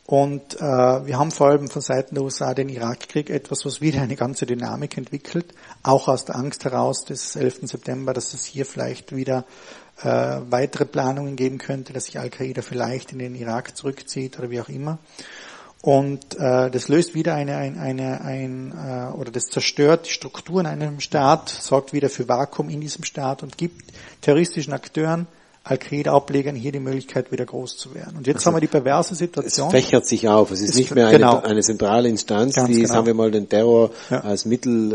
Und wir haben vor allem von Seiten der USA den Irakkrieg etwas, was wieder eine ganze Dynamik entwickelt, auch aus der Angst heraus des 11. September, dass es hier vielleicht wieder weitere Planungen geben könnte, dass sich Al-Qaida vielleicht in den Irak zurückzieht oder wie auch immer. Und das löst wieder oder das zerstört die Struktur in einem Staat, sorgt wieder für Vakuum in diesem Staat und gibt terroristischen Akteuren, Al-Qaida-Ablegern hier die Möglichkeit, wieder groß zu werden. Und jetzt haben wir die perverse Situation. Es fächert sich auf. Es ist nicht mehr eine zentrale Instanz, die, sagen wir mal, den Terror als Mittel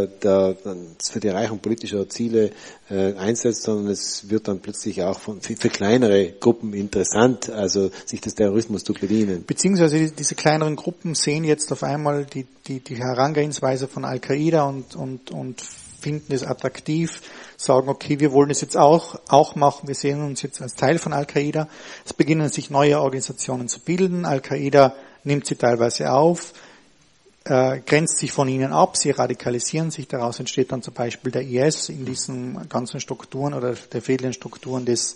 für die Erreichung politischer Ziele einsetzt, sondern es wird dann plötzlich auch für kleinere Gruppen interessant, also sich des Terrorismus zu bedienen. Beziehungsweise diese kleineren Gruppen sehen jetzt auf einmal die Herangehensweise von Al-Qaida und finden es attraktiv, sagen, okay, wir wollen es jetzt auch machen, wir sehen uns jetzt als Teil von Al-Qaida. Es beginnen sich neue Organisationen zu bilden, Al-Qaida nimmt sie teilweise auf, grenzt sich von ihnen ab, sie radikalisieren sich, daraus entsteht dann zum Beispiel der IS in diesen ganzen Strukturen oder der fehlenden Strukturen des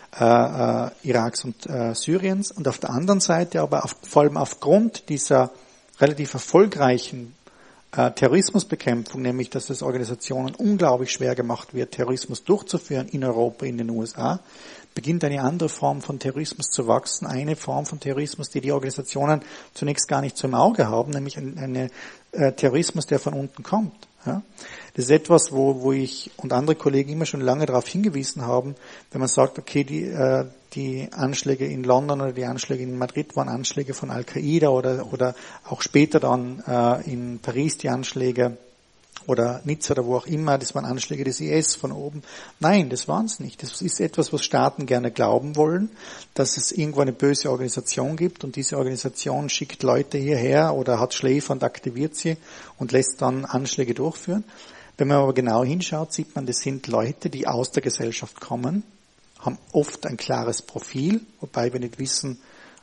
Iraks und Syriens. Und auf der anderen Seite aber vor allem aufgrund dieser relativ erfolgreichen Terrorismusbekämpfung, nämlich dass es Organisationen unglaublich schwer gemacht wird, Terrorismus durchzuführen in Europa, in den USA, beginnt eine andere Form von Terrorismus zu wachsen, eine Form von Terrorismus, die Organisationen zunächst gar nicht so im Auge haben, nämlich eine Terrorismus, der von unten kommt. Ja? Das ist etwas, wo ich und andere Kollegen immer schon lange darauf hingewiesen haben, wenn man sagt, okay, die Anschläge in London oder die Anschläge in Madrid waren Anschläge von Al-Qaida oder auch später dann in Paris die Anschläge oder Nizza oder wo auch immer, das waren Anschläge des IS von oben. Nein, das waren es nicht. Das ist etwas, was Staaten gerne glauben wollen, dass es irgendwo eine böse Organisation gibt und diese Organisation schickt Leute hierher oder hat Schläfer und aktiviert sie und lässt dann Anschläge durchführen. Wenn man aber genau hinschaut, sieht man, das sind Leute, die aus der Gesellschaft kommen, haben oft ein klares Profil, wobei wir nicht wissen,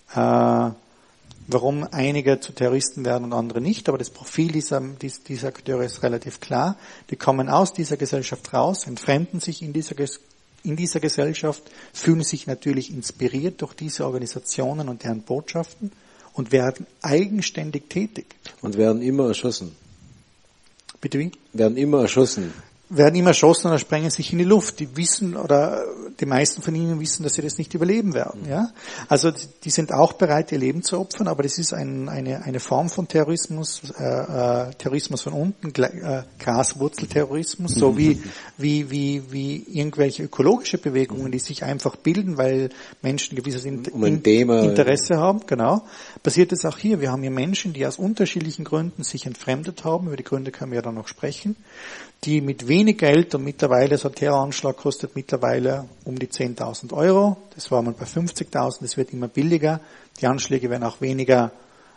warum einige zu Terroristen werden und andere nicht, aber das Profil dieser Akteure ist relativ klar. Die kommen aus dieser Gesellschaft raus, entfremden sich in dieser Gesellschaft, fühlen sich natürlich inspiriert durch diese Organisationen und deren Botschaften und werden eigenständig tätig. Und werden immer erschossen. Bitte wie? Werden immer erschossen. Werden immer erschossen oder sprengen sich in die Luft. Die wissen, oder die meisten von ihnen wissen, dass sie das nicht überleben werden. Ja? Also die sind auch bereit, ihr Leben zu opfern, aber das ist eine Form von Terrorismus, Terrorismus von unten, Graswurzelterrorismus, so wie irgendwelche ökologische Bewegungen, die sich einfach bilden, weil Menschen gewisses Interesse haben. Genau. Passiert es auch hier. Wir haben hier Menschen, die aus unterschiedlichen Gründen sich entfremdet haben. Über die Gründe können wir ja dann noch sprechen. Die mit wenig Geld und mittlerweile, so ein Terroranschlag kostet mittlerweile um die 10.000 Euro. Das war mal bei 50.000, das wird immer billiger. Die Anschläge werden auch weniger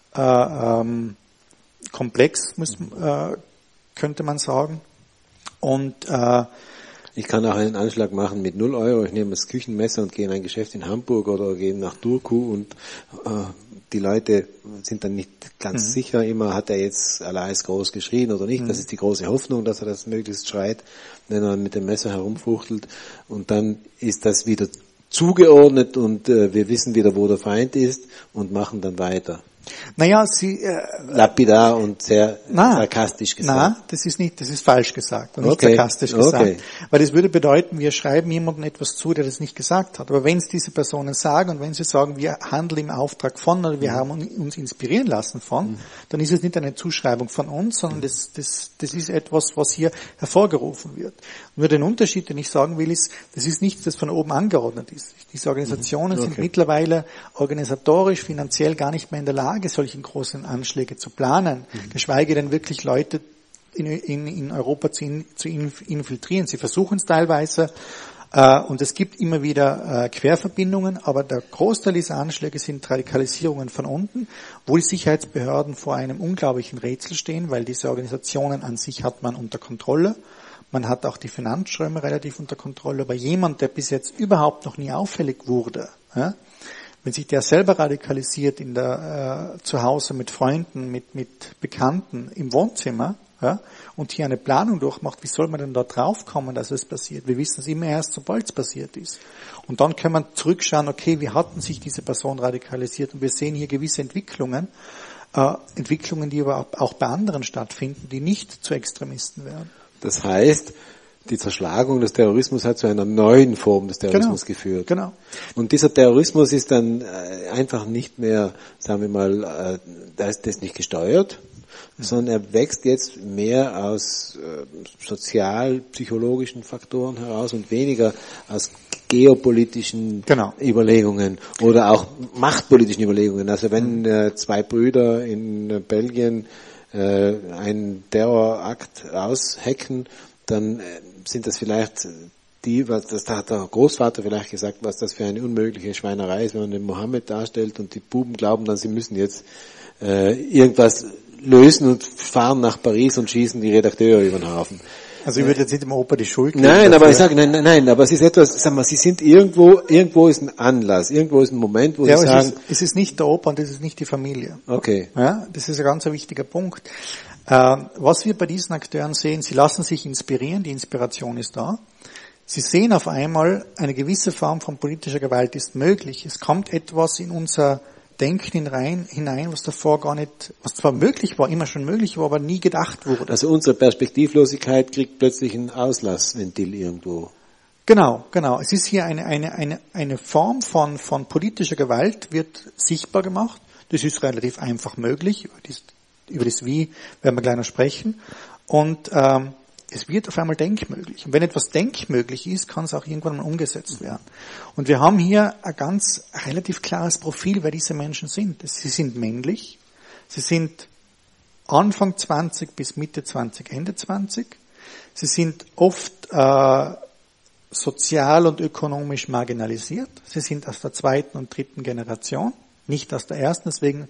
komplex, könnte man sagen. Und ich kann auch einen Anschlag machen mit 0 Euro. Ich nehme das Küchenmesser und gehe in ein Geschäft in Hamburg oder gehe nach Turku und die Leute sind dann nicht ganz sicher immer, hat er jetzt Allah groß geschrien oder nicht. Das ist die große Hoffnung, dass er das möglichst schreit, wenn er mit dem Messer herumfuchtelt. Und dann ist das wieder zugeordnet und wir wissen wieder, wo der Feind ist und machen dann weiter. Naja, lapidar und sehr sarkastisch gesagt. Nein, das ist falsch gesagt und nicht sarkastisch gesagt. Weil das würde bedeuten, wir schreiben jemandem etwas zu, der das nicht gesagt hat. Aber wenn es diese Personen sagen und wenn sie sagen, wir handeln im Auftrag von oder wir haben uns inspirieren lassen von, dann ist es nicht eine Zuschreibung von uns, sondern das ist etwas, was hier hervorgerufen wird. Nur den Unterschied, den ich sagen will, ist, das ist nichts, das von oben angeordnet ist. Diese Organisationen sind mittlerweile organisatorisch, finanziell gar nicht mehr in der Lage, solche großen Anschläge zu planen, geschweige denn wirklich Leute in Europa zu infiltrieren. Sie versuchen es teilweise und es gibt immer wieder Querverbindungen, aber der Großteil dieser Anschläge sind Radikalisierungen von unten, wo die Sicherheitsbehörden vor einem unglaublichen Rätsel stehen, weil diese Organisationen an sich hat man unter Kontrolle. Man hat auch die Finanzströme relativ unter Kontrolle, aber jemand, der bis jetzt überhaupt noch nie auffällig wurde, wenn sich der selber radikalisiert in der zu Hause mit Freunden, mit Bekannten im Wohnzimmer, ja, und hier eine Planung durchmacht, wie soll man denn da draufkommen, dass es passiert? Wir wissen es immer erst, sobald es passiert ist. Und dann kann man zurückschauen, okay, wie hatten sich diese Person radikalisiert? Und wir sehen hier gewisse Entwicklungen, die aber auch bei anderen stattfinden, die nicht zu Extremisten werden. Das heißt, die Zerschlagung des Terrorismus hat zu einer neuen Form des Terrorismus geführt. Genau. Und dieser Terrorismus ist dann einfach nicht mehr, sagen wir mal, da ist das nicht gesteuert, sondern er wächst jetzt mehr aus sozial-psychologischen Faktoren heraus und weniger aus geopolitischen Überlegungen oder auch machtpolitischen Überlegungen. Also wenn zwei Brüder in Belgien einen Terrorakt aushecken, dann sind das vielleicht das hat der Großvater vielleicht gesagt, was das für eine unmögliche Schweinerei ist, wenn man den Mohammed darstellt und die Buben glauben dann, sie müssen jetzt irgendwas lösen und fahren nach Paris und schießen die Redakteure über den Haufen. Also ich würde jetzt nicht dem Opa die Schuld geben. Nein, aber ich sage, nein, aber es ist etwas, sagen wir, sie sind irgendwo ist ein Anlass, irgendwo ist ein Moment, wo sie sagen. Es ist nicht der Opa und es ist nicht die Familie. Okay. Ja, das ist ein ganz wichtiger Punkt. Was wir bei diesen Akteuren sehen, sie lassen sich inspirieren, die Inspiration ist da. Sie sehen auf einmal, eine gewisse Form von politischer Gewalt ist möglich. Es kommt etwas in unser Denken hinein, was davor gar nicht, was zwar möglich war, immer schon möglich war, aber nie gedacht wurde. Also unsere Perspektivlosigkeit kriegt plötzlich ein Auslassventil irgendwo. Genau. Es ist hier eine Form von politischer Gewalt wird sichtbar gemacht. Das ist relativ einfach möglich. Über das Wie werden wir gleich noch sprechen. Und es wird auf einmal denkmöglich. Und wenn etwas denkmöglich ist, kann es auch irgendwann mal umgesetzt werden. Und wir haben hier ein ganz relativ klares Profil, wer diese Menschen sind. Sie sind männlich. Sie sind Anfang 20 bis Mitte 20, Ende 20. Sie sind oft sozial und ökonomisch marginalisiert. Sie sind aus der zweiten und dritten Generation, nicht aus der ersten. Deswegen,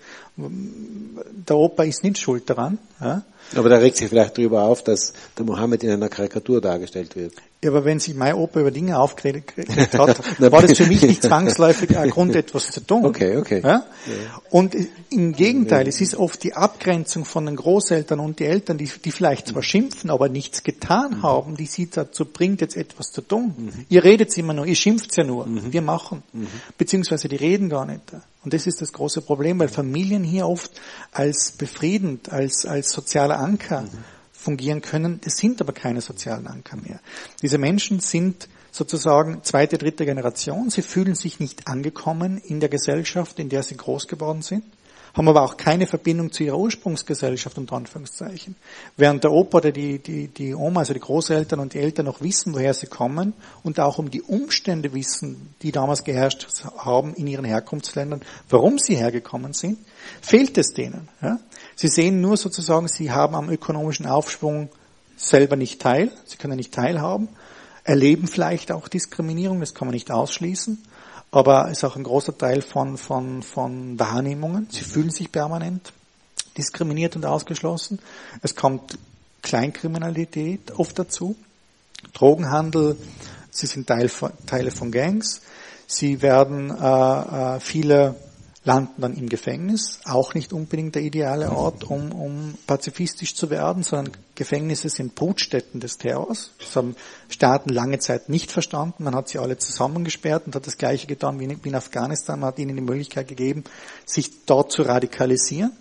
der Opa ist nicht schuld daran. Ja. Aber da regt sich vielleicht darüber auf, dass der Mohammed in einer Karikatur dargestellt wird. Ja, aber wenn sich mein Opa über Dinge aufgeregt hat, war das für mich nicht zwangsläufig ein Grund, etwas zu tun. Okay. Ja? Und im Gegenteil, es ist oft die Abgrenzung von den Großeltern und die Eltern, die vielleicht zwar schimpfen, aber nichts getan haben, die sie dazu bringt, jetzt etwas zu tun. Ihr redet immer nur, ihr schimpft ja nur, wir machen. Beziehungsweise die reden gar nicht. Und das ist das große Problem, weil Familien hier oft als befriedend, als sozialer Anker fungieren können. Das sind aber keine sozialen Anker mehr. Diese Menschen sind sozusagen zweite, dritte Generation. Sie fühlen sich nicht angekommen in der Gesellschaft, in der sie groß geworden sind, haben aber auch keine Verbindung zu ihrer Ursprungsgesellschaft, unter Anführungszeichen. Während der Opa oder die Oma, also die Großeltern und die Eltern noch wissen, woher sie kommen und auch um die Umstände wissen, die damals geherrscht haben in ihren Herkunftsländern, warum sie hergekommen sind, fehlt es denen. Ja? Sie sehen nur sozusagen, sie haben am ökonomischen Aufschwung selber nicht teil, sie können nicht teilhaben, erleben vielleicht auch Diskriminierung, das kann man nicht ausschließen, aber es ist auch ein großer Teil von Wahrnehmungen. Sie fühlen sich permanent diskriminiert und ausgeschlossen. Es kommt Kleinkriminalität oft dazu, Drogenhandel, sie sind Teile von Gangs, sie werden, viele landen dann im Gefängnis, auch nicht unbedingt der ideale Ort, um pazifistisch zu werden, sondern Gefängnisse sind Brutstätten des Terrors. Das haben Staaten lange Zeit nicht verstanden. Man hat sie alle zusammengesperrt und hat das Gleiche getan wie in Afghanistan. Man hat ihnen die Möglichkeit gegeben, sich dort zu radikalisieren.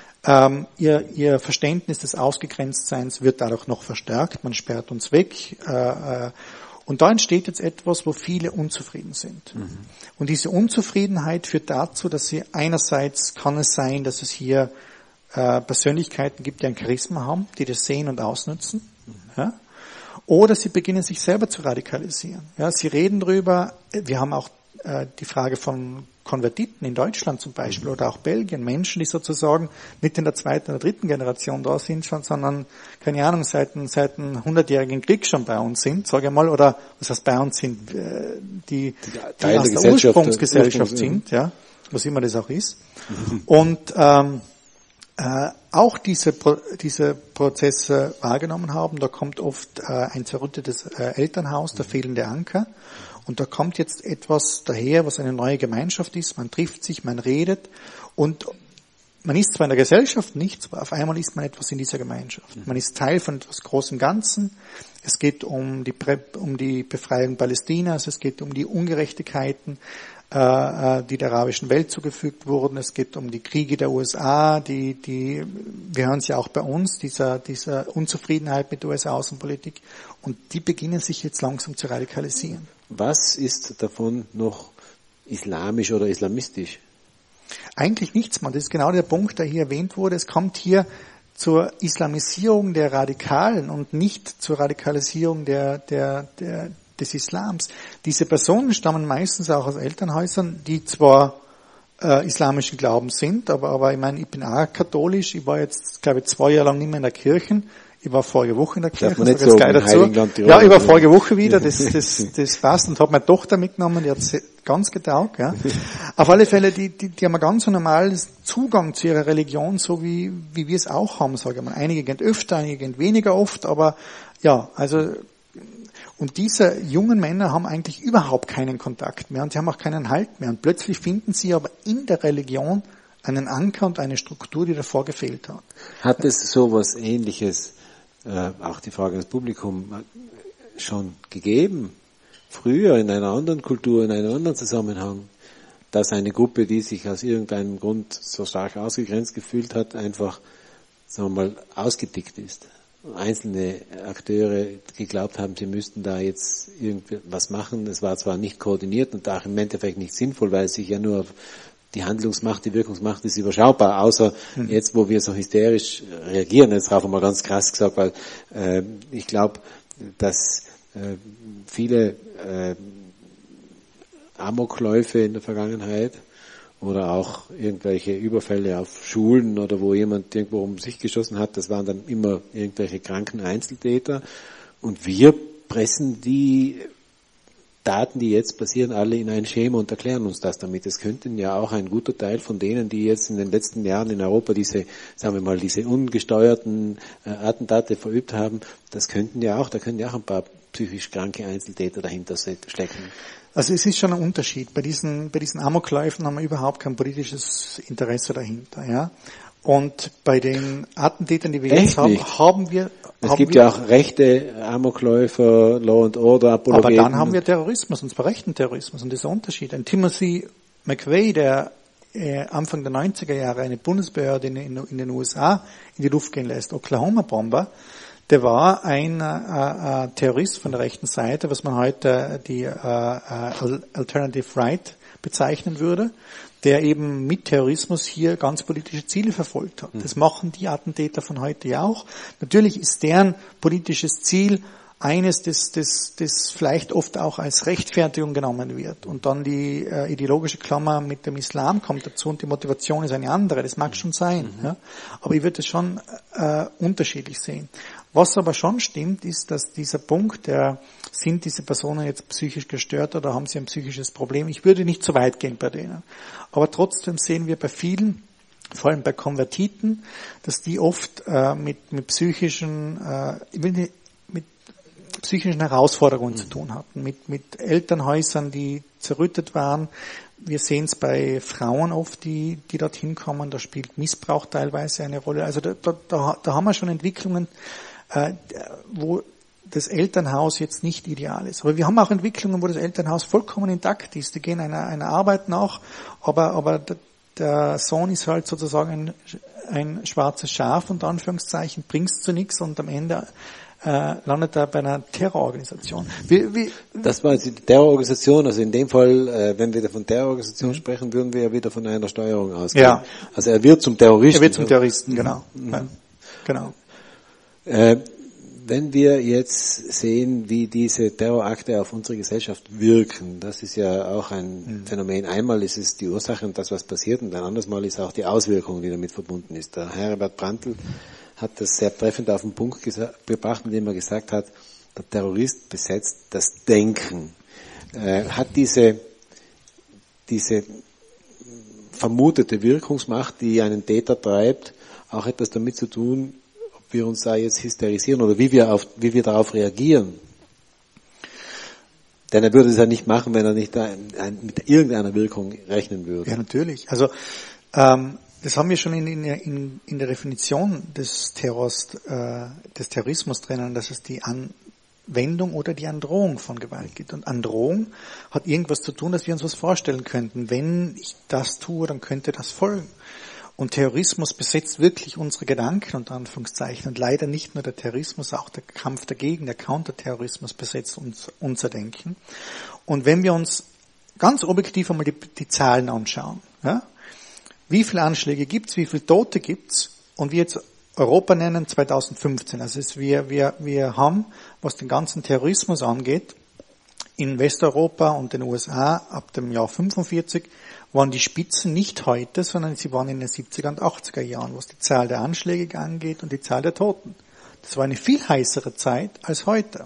Ihr Verständnis des Ausgegrenztseins wird dadurch noch verstärkt. Man sperrt uns weg. Und da entsteht jetzt etwas, wo viele unzufrieden sind. Und diese Unzufriedenheit führt dazu, dass sie einerseits kann es sein, dass es hier Persönlichkeiten gibt, die ein Charisma haben, die das sehen und ausnutzen. Ja? Oder sie beginnen sich selber zu radikalisieren. Ja, sie reden drüber. Wir haben auch die Frage von Konvertiten in Deutschland zum Beispiel oder auch Belgien, Menschen, die sozusagen nicht in der zweiten oder dritten Generation da sind, sondern, keine Ahnung, seit dem 100-jährigen Krieg schon bei uns sind, sage ich mal, oder was heißt bei uns sind, die aus der Ursprungsgesellschaft sind, ja, was immer das auch ist. Und auch diese Prozesse wahrgenommen haben, da kommt oft ein zerrüttetes Elternhaus, der fehlende Anker. Und da kommt jetzt etwas daher, was eine neue Gemeinschaft ist. Man trifft sich, man redet und man ist zwar in der Gesellschaft nichts, aber auf einmal ist man etwas in dieser Gemeinschaft. Man ist Teil von etwas großen Ganzen. Es geht um die Befreiung Palästinas, es geht um die Ungerechtigkeiten, die der arabischen Welt zugefügt wurden. Es geht um die Kriege der USA, wir hören es ja auch bei uns, dieser Unzufriedenheit mit der US-Außenpolitik. Und die beginnen sich jetzt langsam zu radikalisieren. Was ist davon noch islamisch oder islamistisch? Eigentlich nichts, man. Das ist genau der Punkt, der hier erwähnt wurde. Es kommt hier zur Islamisierung der Radikalen und nicht zur Radikalisierung des Islams. Diese Personen stammen meistens auch aus Elternhäusern, die zwar islamischen Glaubens sind, aber ich meine, ich bin auch katholisch. Ich war jetzt, glaube ich, 2 Jahre lang nicht mehr in der Kirche. Ich war vorige Woche in der Kirche. Darf man nicht sagen, dazu. Ja, ich war vorige Woche wieder, das passt, und habe meine Tochter mitgenommen, die hat ganz getaugt, ja. Auf alle Fälle, die haben einen ganz normalen Zugang zu ihrer Religion, so wie wir es auch haben, sage ich mal. Einige gehen öfter, einige gehen weniger oft, aber ja, also, und diese jungen Männer haben eigentlich überhaupt keinen Kontakt mehr und sie haben auch keinen Halt mehr. Und plötzlich finden sie aber in der Religion einen Anker und eine Struktur, die davor gefehlt hat. Hat es sowas Ähnliches, auch die Frage ans Publikum, schon gegeben, früher in einer anderen Kultur, in einem anderen Zusammenhang, dass eine Gruppe, die sich aus irgendeinem Grund so stark ausgegrenzt gefühlt hat, einfach, sagen wir mal, ausgetickt ist? Einzelne Akteure geglaubt haben, sie müssten da jetzt irgendwas machen. Es war zwar nicht koordiniert und auch im Endeffekt nicht sinnvoll, weil es sich ja nur auf die Handlungsmacht, die Wirkungsmacht ist überschaubar, außer jetzt, wo wir so hysterisch reagieren, jetzt darauf einmal ganz krass gesagt, weil ich glaube, dass viele Amokläufe in der Vergangenheit oder auch irgendwelche Überfälle auf Schulen oder wo jemand irgendwo um sich geschossen hat, das waren dann immer irgendwelche kranken Einzeltäter und wir pressen die Daten, die jetzt passieren, alle in ein Schema und erklären uns das damit. Es könnten ja auch ein guter Teil von denen, die jetzt in den letzten Jahren in Europa diese ungesteuerten Attentate verübt haben, da können ja auch ein paar psychisch kranke Einzeltäter dahinter stecken. Also es ist schon ein Unterschied. Bei diesen Amokläufen haben wir überhaupt kein politisches Interesse dahinter, ja. Und bei den Attentätern, die wir jetzt haben wir... Es gibt ja auch rechte Amokläufer, Law and Order, Apologeten. Aber dann haben wir Terrorismus, und zwar rechten Terrorismus, und das ist der Unterschied. Ein Timothy McVeigh, der Anfang der 90er Jahre eine Bundesbehörde in den USA in die Luft gehen lässt, Oklahoma-Bomber, der war ein Terrorist von der rechten Seite, was man heute die Alternative Right bezeichnen würde, der eben mit Terrorismus hier ganz politische Ziele verfolgt hat. Das machen die Attentäter von heute ja auch. Natürlich ist deren politisches Ziel eines, das vielleicht oft auch als Rechtfertigung genommen wird. Und dann die ideologische Klammer mit dem Islam kommt dazu und die Motivation ist eine andere. Das mag schon sein. Ja? Aber ich würde es schon unterschiedlich sehen. Was aber schon stimmt, ist, dass dieser Punkt, sind diese Personen jetzt psychisch gestört oder haben sie ein psychisches Problem? Ich würde nicht so weit gehen bei denen. Aber trotzdem sehen wir bei vielen, vor allem bei Konvertiten, dass die oft mit psychischen Herausforderungen zu tun hatten, mit Elternhäusern, die zerrüttet waren. Wir sehen es bei Frauen oft, die dorthin kommen, da spielt Missbrauch teilweise eine Rolle. Also da haben wir schon Entwicklungen, wo das Elternhaus jetzt nicht ideal ist. Aber wir haben auch Entwicklungen, wo das Elternhaus vollkommen intakt ist. Die gehen einer Arbeit nach, aber der Sohn ist halt sozusagen ein schwarzes Schaf, unter Anführungszeichen, bringt's zu nichts und am Ende landet er bei einer Terrororganisation. Das war die Terrororganisation, also in dem Fall, wenn wir von Terrororganisation sprechen, würden wir ja wieder von einer Steuerung ausgehen. Ja. Also er wird zum Terroristen. Er wird zum Terroristen, genau. Ja, genau. Wenn wir jetzt sehen, wie diese Terrorakte auf unsere Gesellschaft wirken, das ist ja auch ein Phänomen. Einmal ist es die Ursache und das, was passiert, und ein anderes Mal ist auch die Auswirkung, die damit verbunden ist. Der Herbert Brandl hat das sehr treffend auf den Punkt gebracht, indem er gesagt hat, der Terrorist besetzt das Denken. Hat diese vermutete Wirkungsmacht, die einen Täter treibt, auch etwas damit zu tun, ob wir uns da jetzt hysterisieren oder wie wir darauf reagieren? Denn er würde es ja nicht machen, wenn er nicht mit irgendeiner Wirkung rechnen würde. Ja, natürlich. Also das haben wir schon in der Definition des Terrorismus drinnen, dass es die Anwendung oder die Androhung von Gewalt gibt. Und Androhung hat irgendwas zu tun, dass wir uns was vorstellen könnten. Wenn ich das tue, dann könnte das folgen. Und Terrorismus besetzt wirklich unsere Gedanken, unter Anführungszeichen. Und leider nicht nur der Terrorismus, auch der Kampf dagegen, der Counterterrorismus besetzt unser Denken. Und wenn wir uns ganz objektiv einmal die Zahlen anschauen, ja, wie viele Anschläge gibt's, wie viele Tote gibt's, und wir jetzt Europa nennen 2015. Also wir haben, was den ganzen Terrorismus angeht, in Westeuropa und den USA ab dem Jahr 45 waren die Spitzen nicht heute, sondern sie waren in den 70er und 80er Jahren, was die Zahl der Anschläge angeht und die Zahl der Toten. Das war eine viel heißere Zeit als heute.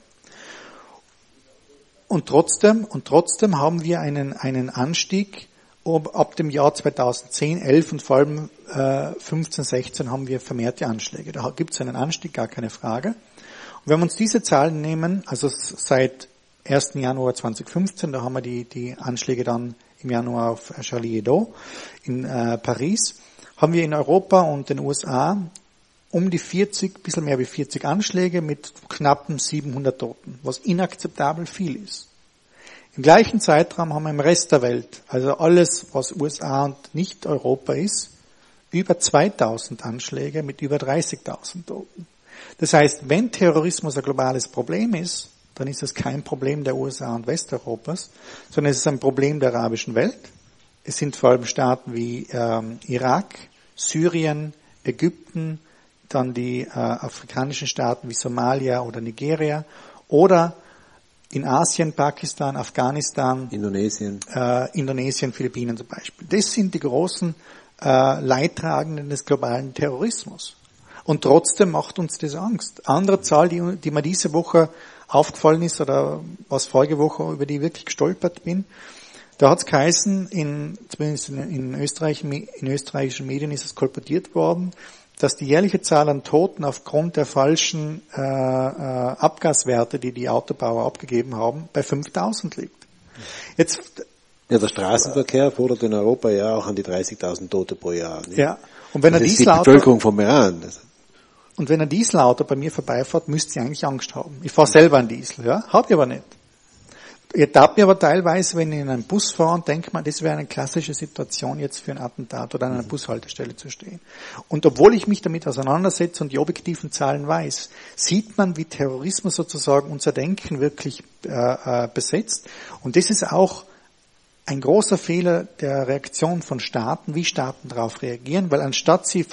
Und trotzdem haben wir einen Anstieg ab dem Jahr 2010, 11 und vor allem 15, 16 haben wir vermehrte Anschläge. Da gibt es einen Anstieg, gar keine Frage. Und wenn wir uns diese Zahlen nehmen, also seit 1. Januar 2015, da haben wir die Anschläge dann im Januar auf Charlie Hebdo in Paris, haben wir in Europa und den USA um die 40, bisschen mehr wie 40 Anschläge mit knappen 700 Toten, was inakzeptabel viel ist. Im gleichen Zeitraum haben wir im Rest der Welt, also alles, was USA und nicht Europa ist, über 2000 Anschläge mit über 30.000 Toten. Das heißt, wenn Terrorismus ein globales Problem ist, dann ist es kein Problem der USA und Westeuropas, sondern es ist ein Problem der arabischen Welt. Es sind vor allem Staaten wie Irak, Syrien, Ägypten, dann die afrikanischen Staaten wie Somalia oder Nigeria oder in Asien, Pakistan, Afghanistan, Indonesien, Philippinen zum Beispiel. Das sind die großen Leidtragenden des globalen Terrorismus. Und trotzdem macht uns das Angst. Andere Zahl, die mir diese Woche aufgefallen ist oder was vorige Woche, über die ich wirklich gestolpert bin, da hat es geheißen, zumindest in österreichischen Medien ist es kolportiert worden, dass die jährliche Zahl an Toten aufgrund der falschen Abgaswerte, die die Autobauer abgegeben haben, bei 5.000 liegt. Jetzt ja, der Straßenverkehr fordert in Europa ja auch an die 30.000 Tote pro Jahr. Nicht? Ja, und wenn das ist die Bevölkerung vom Iran. Und wenn ein Dieselauto bei mir vorbeifährt, müsst ihr eigentlich Angst haben. Ich fahre selber einen Diesel, ja, hab ich aber nicht. Ihr darf mir aber teilweise, wenn ich in einen Bus fahre und denke mal, das wäre eine klassische Situation jetzt für ein Attentat oder an einer Bushaltestelle zu stehen. Und obwohl ich mich damit auseinandersetze und die objektiven Zahlen weiß, sieht man, wie Terrorismus sozusagen unser Denken wirklich besetzt. Und das ist auch ein großer Fehler der Reaktion von Staaten, wie Staaten darauf reagieren, weil anstatt dass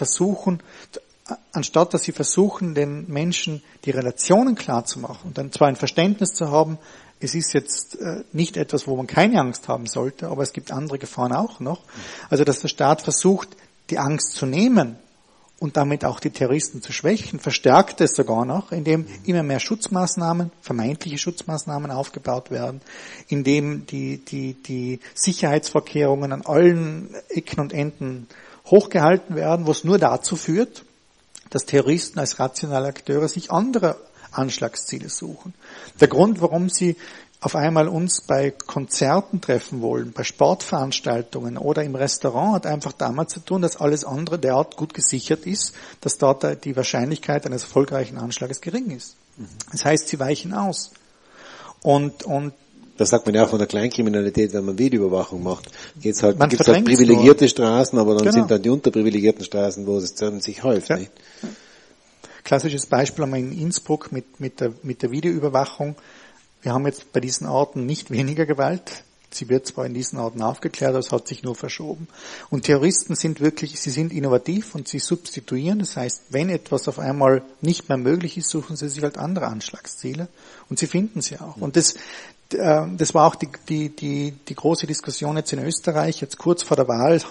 sie versuchen, den Menschen die Relationen klar zu machen und dann zwar ein Verständnis zu haben, es ist jetzt nicht etwas, wo man keine Angst haben sollte, aber es gibt andere Gefahren auch noch. Also, dass der Staat versucht, die Angst zu nehmen und damit auch die Terroristen zu schwächen, verstärkt es sogar noch, indem immer mehr Schutzmaßnahmen, vermeintliche Schutzmaßnahmen aufgebaut werden, indem die Sicherheitsvorkehrungen an allen Ecken und Enden hochgehalten werden, was nur dazu führt, dass Terroristen als rationale Akteure sich andere Anschlagsziele suchen. Der Grund, warum sie auf einmal uns bei Konzerten treffen wollen, bei Sportveranstaltungen oder im Restaurant, hat einfach damit zu tun, dass alles andere derart gut gesichert ist, dass dort die Wahrscheinlichkeit eines erfolgreichen Anschlages gering ist. Das heißt, sie weichen aus. Und das sagt man ja auch von der Kleinkriminalität, wenn man Videoüberwachung macht. Gibt's halt privilegierte Straßen, aber dann sind dann die unterprivilegierten Straßen, wo es dann sich häuft. Ja. Nicht? Klassisches Beispiel haben wir in Innsbruck mit der Videoüberwachung. Wir haben jetzt bei diesen Orten nicht weniger Gewalt. Sie wird zwar in diesen Orten aufgeklärt, aber es hat sich nur verschoben. Und Terroristen sind sie sind innovativ und sie substituieren. Das heißt, wenn etwas auf einmal nicht mehr möglich ist, suchen sie sich halt andere Anschlagsziele und sie finden sie auch. Und das war auch die große Diskussion jetzt in Österreich. Jetzt kurz vor der Wahl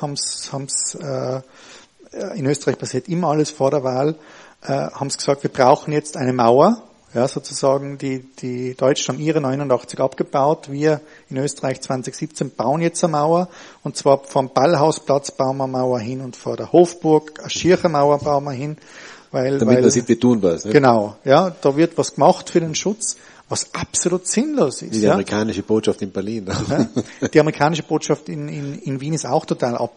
in Österreich passiert immer alles vor der Wahl, haben sie gesagt, wir brauchen jetzt eine Mauer. Ja, sozusagen, die Deutschen haben ihre 89 abgebaut. Wir in Österreich 2017 bauen jetzt eine Mauer. Und zwar vom Ballhausplatz bauen wir eine Mauer hin und vor der Hofburg eine schiere Mauer bauen wir hin. Damit man sieht, wir tun was. Ne? Genau, ja, da wird was gemacht für den Schutz. was absolut sinnlos ist. Wie die amerikanische Botschaft in Berlin. Ja? Die amerikanische Botschaft in Wien ist auch total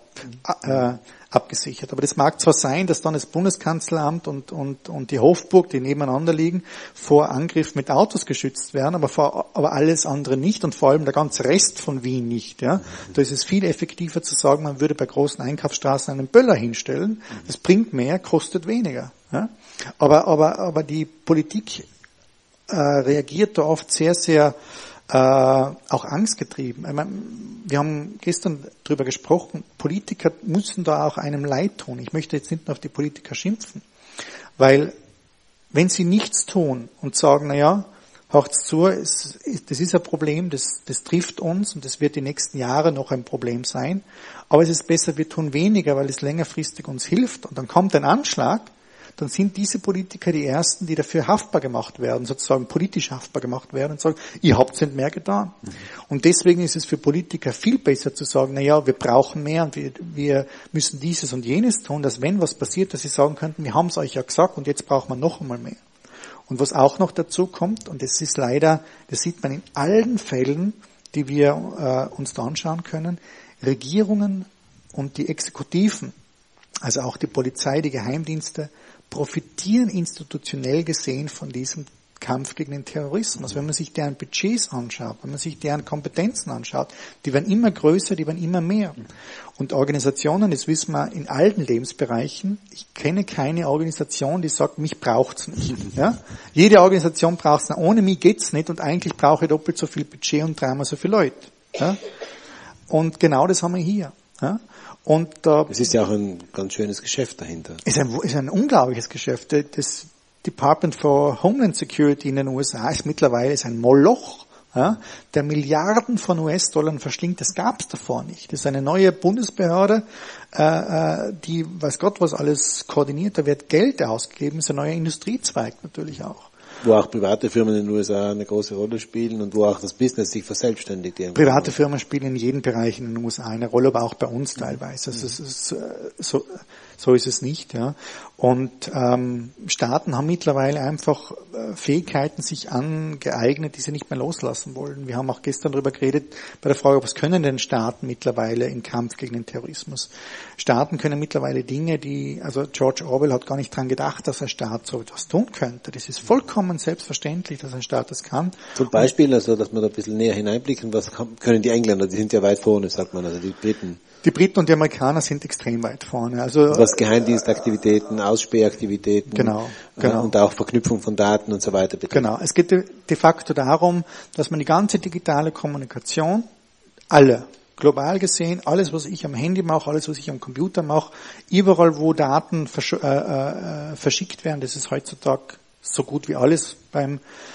abgesichert. Aber das mag zwar sein, dass dann das Bundeskanzleramt und die Hofburg, die nebeneinander liegen, vor Angriff mit Autos geschützt werden, aber alles andere nicht und vor allem der ganze Rest von Wien nicht. Ja? Da ist es viel effektiver zu sagen, man würde bei großen Einkaufsstraßen einen Böller hinstellen. Das bringt mehr, kostet weniger. Ja? Aber die Politik reagiert da oft sehr, sehr auch angstgetrieben. Ich meine, wir haben gestern darüber gesprochen, Politiker müssen da auch einem leid tun. Ich möchte jetzt nicht nur auf die Politiker schimpfen, weil wenn sie nichts tun und sagen, naja, hört's zu, das ist ein Problem, das trifft uns und das wird die nächsten Jahre noch ein Problem sein, aber es ist besser, wir tun weniger, weil es längerfristig uns hilft und dann kommt ein Anschlag, dann sind diese Politiker die Ersten, die dafür haftbar gemacht werden, sozusagen politisch haftbar gemacht werden und sagen, ihr habt nicht mehr getan. Und deswegen ist es für Politiker viel besser zu sagen, naja, wir brauchen mehr und wir müssen dieses und jenes tun, dass wenn was passiert, dass sie sagen könnten, wir haben es euch ja gesagt und jetzt braucht man noch einmal mehr. Und was auch noch dazu kommt, und das ist leider, das sieht man in allen Fällen, die wir uns da anschauen können, Regierungen und die Exekutiven, also auch die Polizei, die Geheimdienste, profitieren institutionell gesehen von diesem Kampf gegen den Terrorismus. Wenn man sich deren Budgets anschaut, wenn man sich deren Kompetenzen anschaut, die werden immer größer, die werden immer mehr. Und Organisationen, das wissen wir in allen Lebensbereichen, ich kenne keine Organisation, die sagt, mich braucht's nicht. Ja? Jede Organisation braucht's nicht, ohne mich geht's nicht und eigentlich brauche ich doppelt so viel Budget und dreimal so viele Leute. Ja? Und genau das haben wir hier. Ja? Und es ist ja auch ein ganz schönes Geschäft dahinter. Ist ein unglaubliches Geschäft. Das Department for Homeland Security in den USA ist mittlerweile ein Moloch, ja, der Milliarden von US-Dollar verschlingt. Das gab es davor nicht. Das ist eine neue Bundesbehörde, die weiß Gott was alles koordiniert. Da wird Geld ausgegeben. Das ist ein neuer Industriezweig natürlich auch. Wo auch private Firmen in den USA eine große Rolle spielen und wo auch das Business sich verselbstständigt. Private Firmen spielen in jedem Bereich in den USA eine Rolle, aber auch bei uns teilweise. Also es ist, so ist es nicht. Ja. Und Staaten haben mittlerweile einfach Fähigkeiten sich angeeignet, die sie nicht mehr loslassen wollen. Wir haben auch gestern darüber geredet, bei der Frage, was können denn Staaten mittlerweile im Kampf gegen den Terrorismus? Staaten können mittlerweile Dinge, also George Orwell hat gar nicht dran gedacht, dass ein Staat so etwas tun könnte. Das ist vollkommen selbstverständlich, dass ein Staat das kann. Zum Beispiel, also, dass wir da ein bisschen näher hineinblicken, was können die Engländer, die sind ja weit vorne, sagt man, also die Briten. Die Briten und die Amerikaner sind extrem weit vorne. Also was Geheimdienstaktivitäten, Ausspähaktivitäten genau. Und auch Verknüpfung von Daten und so weiter betrifft. Genau. Es geht de facto darum, dass man die ganze digitale Kommunikation, alle, global gesehen, alles, was ich am Handy mache, alles, was ich am Computer mache, überall, wo Daten verschickt werden, das ist heutzutage so gut wie alles beim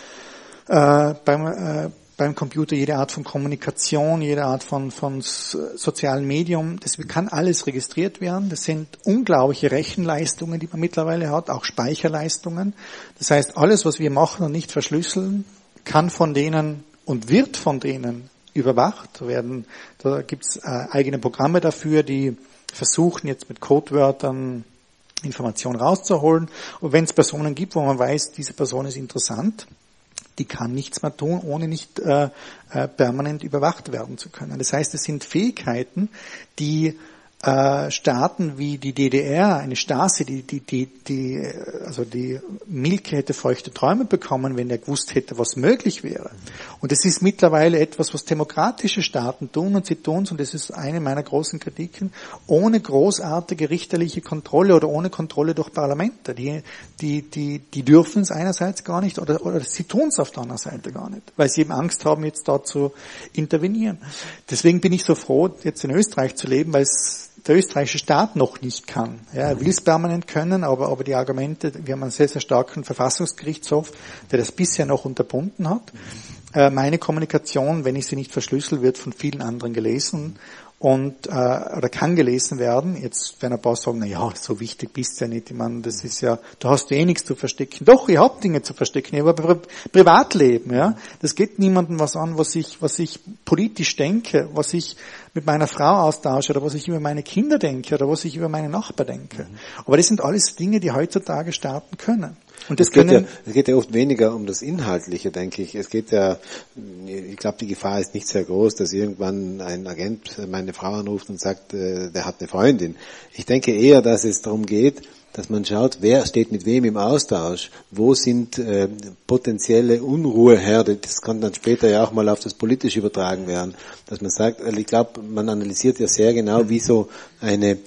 Computer, jede Art von Kommunikation, jede Art von sozialen Medium, das kann alles registriert werden. Das sind unglaubliche Rechenleistungen, die man mittlerweile hat, auch Speicherleistungen. Das heißt, alles, was wir machen und nicht verschlüsseln, kann von denen und wird von denen überwacht werden. Da gibt's eigene Programme dafür, die versuchen jetzt mit Codewörtern Informationen rauszuholen. Und wenn es Personen gibt, wo man weiß, diese Person ist interessant, die kann nichts mehr tun, ohne nicht permanent überwacht werden zu können. Das heißt, es sind Fähigkeiten, die Staaten wie die DDR, eine Stasi, also die Mielke hätte feuchte Träume bekommen, wenn er gewusst hätte, was möglich wäre. Und es ist mittlerweile etwas, was demokratische Staaten tun und sie tun es, und das ist eine meiner großen Kritiken, ohne großartige richterliche Kontrolle oder ohne Kontrolle durch Parlamente. Die dürfen es einerseits gar nicht oder sie tun es auf der anderen Seite gar nicht, weil sie eben Angst haben, jetzt da zu intervenieren. Deswegen bin ich so froh, jetzt in Österreich zu leben, weil es der österreichische Staat noch nicht kann. Ja, er will es permanent können, aber die Argumente, wir haben einen sehr, sehr starken Verfassungsgerichtshof, der das bisher noch unterbunden hat. Meine Kommunikation, wenn ich sie nicht verschlüssel, wird von vielen anderen gelesen und oder kann gelesen werden. Jetzt werden ein paar sagen, na ja, so wichtig bist du ja nicht. Ich meine, das ist ja, da hast du eh nichts zu verstecken. Doch, ich habe Dinge zu verstecken, ich habe Privatleben, ja. Das geht niemandem was an, was ich politisch denke, was ich mit meiner Frau austausche oder was ich über meine Kinder denke oder was ich über meine Nachbarn denke. Aber das sind alles Dinge, die heutzutage Staaten können. Und das es geht ja oft weniger um das Inhaltliche, denke ich. Es geht ja, ich glaube, die Gefahr ist nicht sehr groß, dass irgendwann ein Agent meine Frau anruft und sagt, der hat eine Freundin. Ich denke eher, dass es darum geht, dass man schaut, wer steht mit wem im Austausch, wo sind potenzielle Unruheherde, das kann dann später ja auch mal auf das Politische übertragen werden, dass man sagt, ich glaube, man analysiert ja sehr genau, wie so eine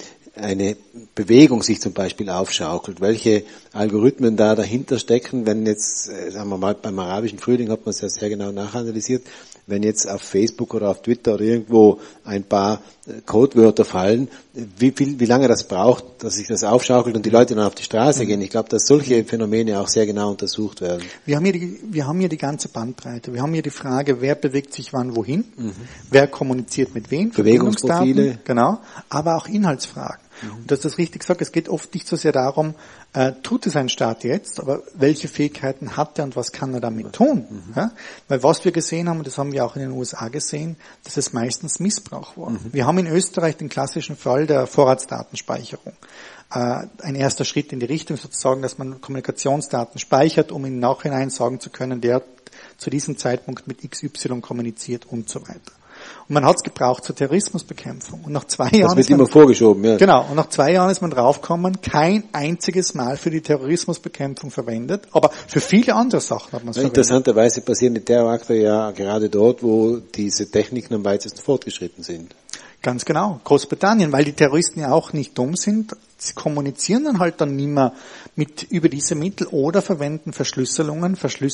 Bewegung sich zum Beispiel aufschaukelt, welche Algorithmen da dahinter stecken, wenn jetzt, sagen wir mal, beim arabischen Frühling hat man es ja sehr genau nachanalysiert, wenn jetzt auf Facebook oder auf Twitter oder irgendwo ein paar Codewörter fallen, wie lange das braucht, dass sich das aufschaukelt und die Leute dann auf die Straße gehen. Ich glaube, dass solche Phänomene auch sehr genau untersucht werden. Wir haben hier die ganze Bandbreite. Wir haben hier die Frage, wer bewegt sich wann wohin, wer kommuniziert mit wem, Bewegungsprofile, genau, aber auch Inhaltsfragen. Und das ist richtig gesagt, es geht oft nicht so sehr darum, tut es ein Staat jetzt, aber welche Fähigkeiten hat er und was kann er damit tun? Ja? Weil was wir gesehen haben, und das haben wir auch in den USA gesehen, dass es meistens Missbrauch war. Wir haben in Österreich den klassischen Fall der Vorratsdatenspeicherung. Ein erster Schritt in die Richtung sozusagen, dass man Kommunikationsdaten speichert, um im Nachhinein sagen zu können, der hat zu diesem Zeitpunkt mit XY kommuniziert und so weiter. Und man hat es gebraucht zur Terrorismusbekämpfung. Und nach 2 Jahren das wird immer vorgeschoben, ja. Genau. Und nach 2 Jahren ist man draufgekommen, kein einziges Mal für die Terrorismusbekämpfung verwendet, aber für viele andere Sachen hat man es verwendet. Interessanterweise passieren die Terrorakte ja gerade dort, wo diese Techniken am weitesten fortgeschritten sind. Ganz genau. Großbritannien, weil die Terroristen ja auch nicht dumm sind. Sie kommunizieren dann halt dann nicht mehr über diese Mittel oder verwenden Verschlüsselungen,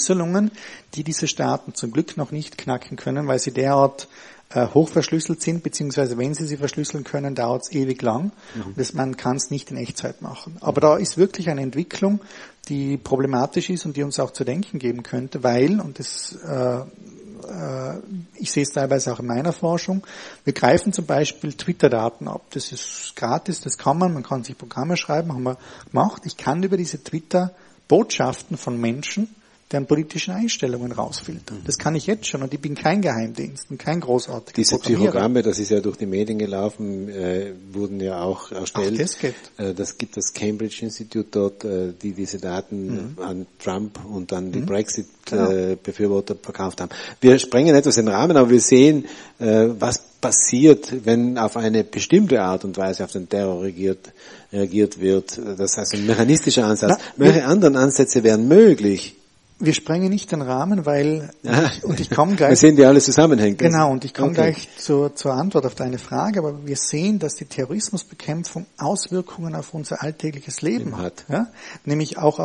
die diese Staaten zum Glück noch nicht knacken können, weil sie derart hochverschlüsselt sind, beziehungsweise wenn sie verschlüsseln können, dauert es ewig lang. Man kann es nicht in Echtzeit machen. Aber da ist wirklich eine Entwicklung, die problematisch ist und die uns auch zu denken geben könnte, weil, und das ich sehe es teilweise auch in meiner Forschung, wir greifen zum Beispiel Twitter-Daten ab. Das ist gratis, das kann man kann sich Programme schreiben, haben wir gemacht. Ich kann über diese Twitter-Botschaften von Menschen deren politischen Einstellungen rausfiltern. Das kann ich jetzt schon und ich bin kein Geheimdienst und kein großartiger Diese Psychogramme, das ist ja durch die Medien gelaufen, wurden ja auch erstellt. Ach, das geht. Das gibt das Cambridge Institute dort, die diese Daten an Trump und an die Brexit-Befürworter verkauft haben. Wir sprengen etwas den Rahmen, aber wir sehen, was passiert, wenn auf eine bestimmte Art und Weise auf den Terror reagiert wird. Das heißt, ein mechanistischer Ansatz. Welche anderen Ansätze wären möglich? Wir sprengen nicht den Rahmen, weil, und ich komme gleich. Wir sehen, wie alles zusammenhängt. Genau, und ich komme gleich zur Antwort auf deine Frage, aber wir sehen, dass die Terrorismusbekämpfung Auswirkungen auf unser alltägliches Leben hat. Ja? Nämlich auch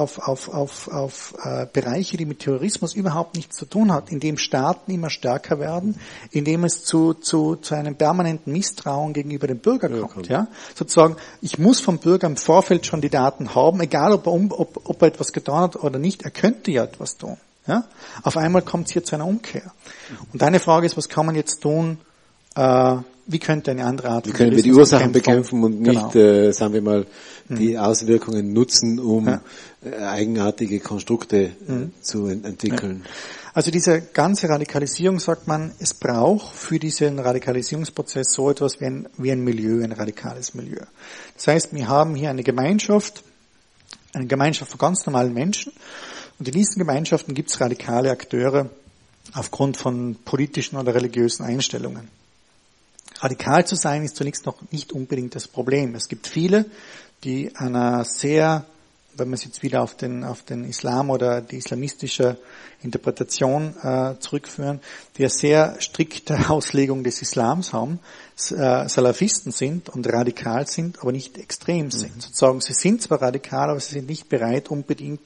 auf Bereiche, die mit Terrorismus überhaupt nichts zu tun hat, indem Staaten immer stärker werden, indem es zu einem permanenten Misstrauen gegenüber dem Bürger kommt. Ja? Sozusagen, ich muss vom Bürger im Vorfeld schon die Daten haben, egal ob er etwas getan hat oder nicht, er könnte ja was tun. Ja? Auf einmal kommt es hier zu einer Umkehr. Und deine Frage ist, was kann man jetzt tun? Wie könnte eine andere Art von Terrorismus Wie können wir die Ursachen bekämpfen und nicht, sagen wir mal, die Auswirkungen nutzen, um eigenartige Konstrukte zu entwickeln? Ja. Also diese ganze Radikalisierung, sagt man, es braucht für diesen Radikalisierungsprozess so etwas wie ein Milieu, ein radikales Milieu. Das heißt, wir haben hier eine Gemeinschaft von ganz normalen Menschen. Und in diesen Gemeinschaften gibt es radikale Akteure aufgrund von politischen oder religiösen Einstellungen. Radikal zu sein ist zunächst noch nicht unbedingt das Problem. Es gibt viele, die einer sehr, wenn wir es jetzt wieder auf den Islam oder die islamistische Interpretation zurückführen, die eine sehr strikte Auslegung des Islams haben, Salafisten sind und radikal sind, aber nicht extrem sind. Sozusagen, sie sind zwar radikal, aber sie sind nicht bereit, unbedingt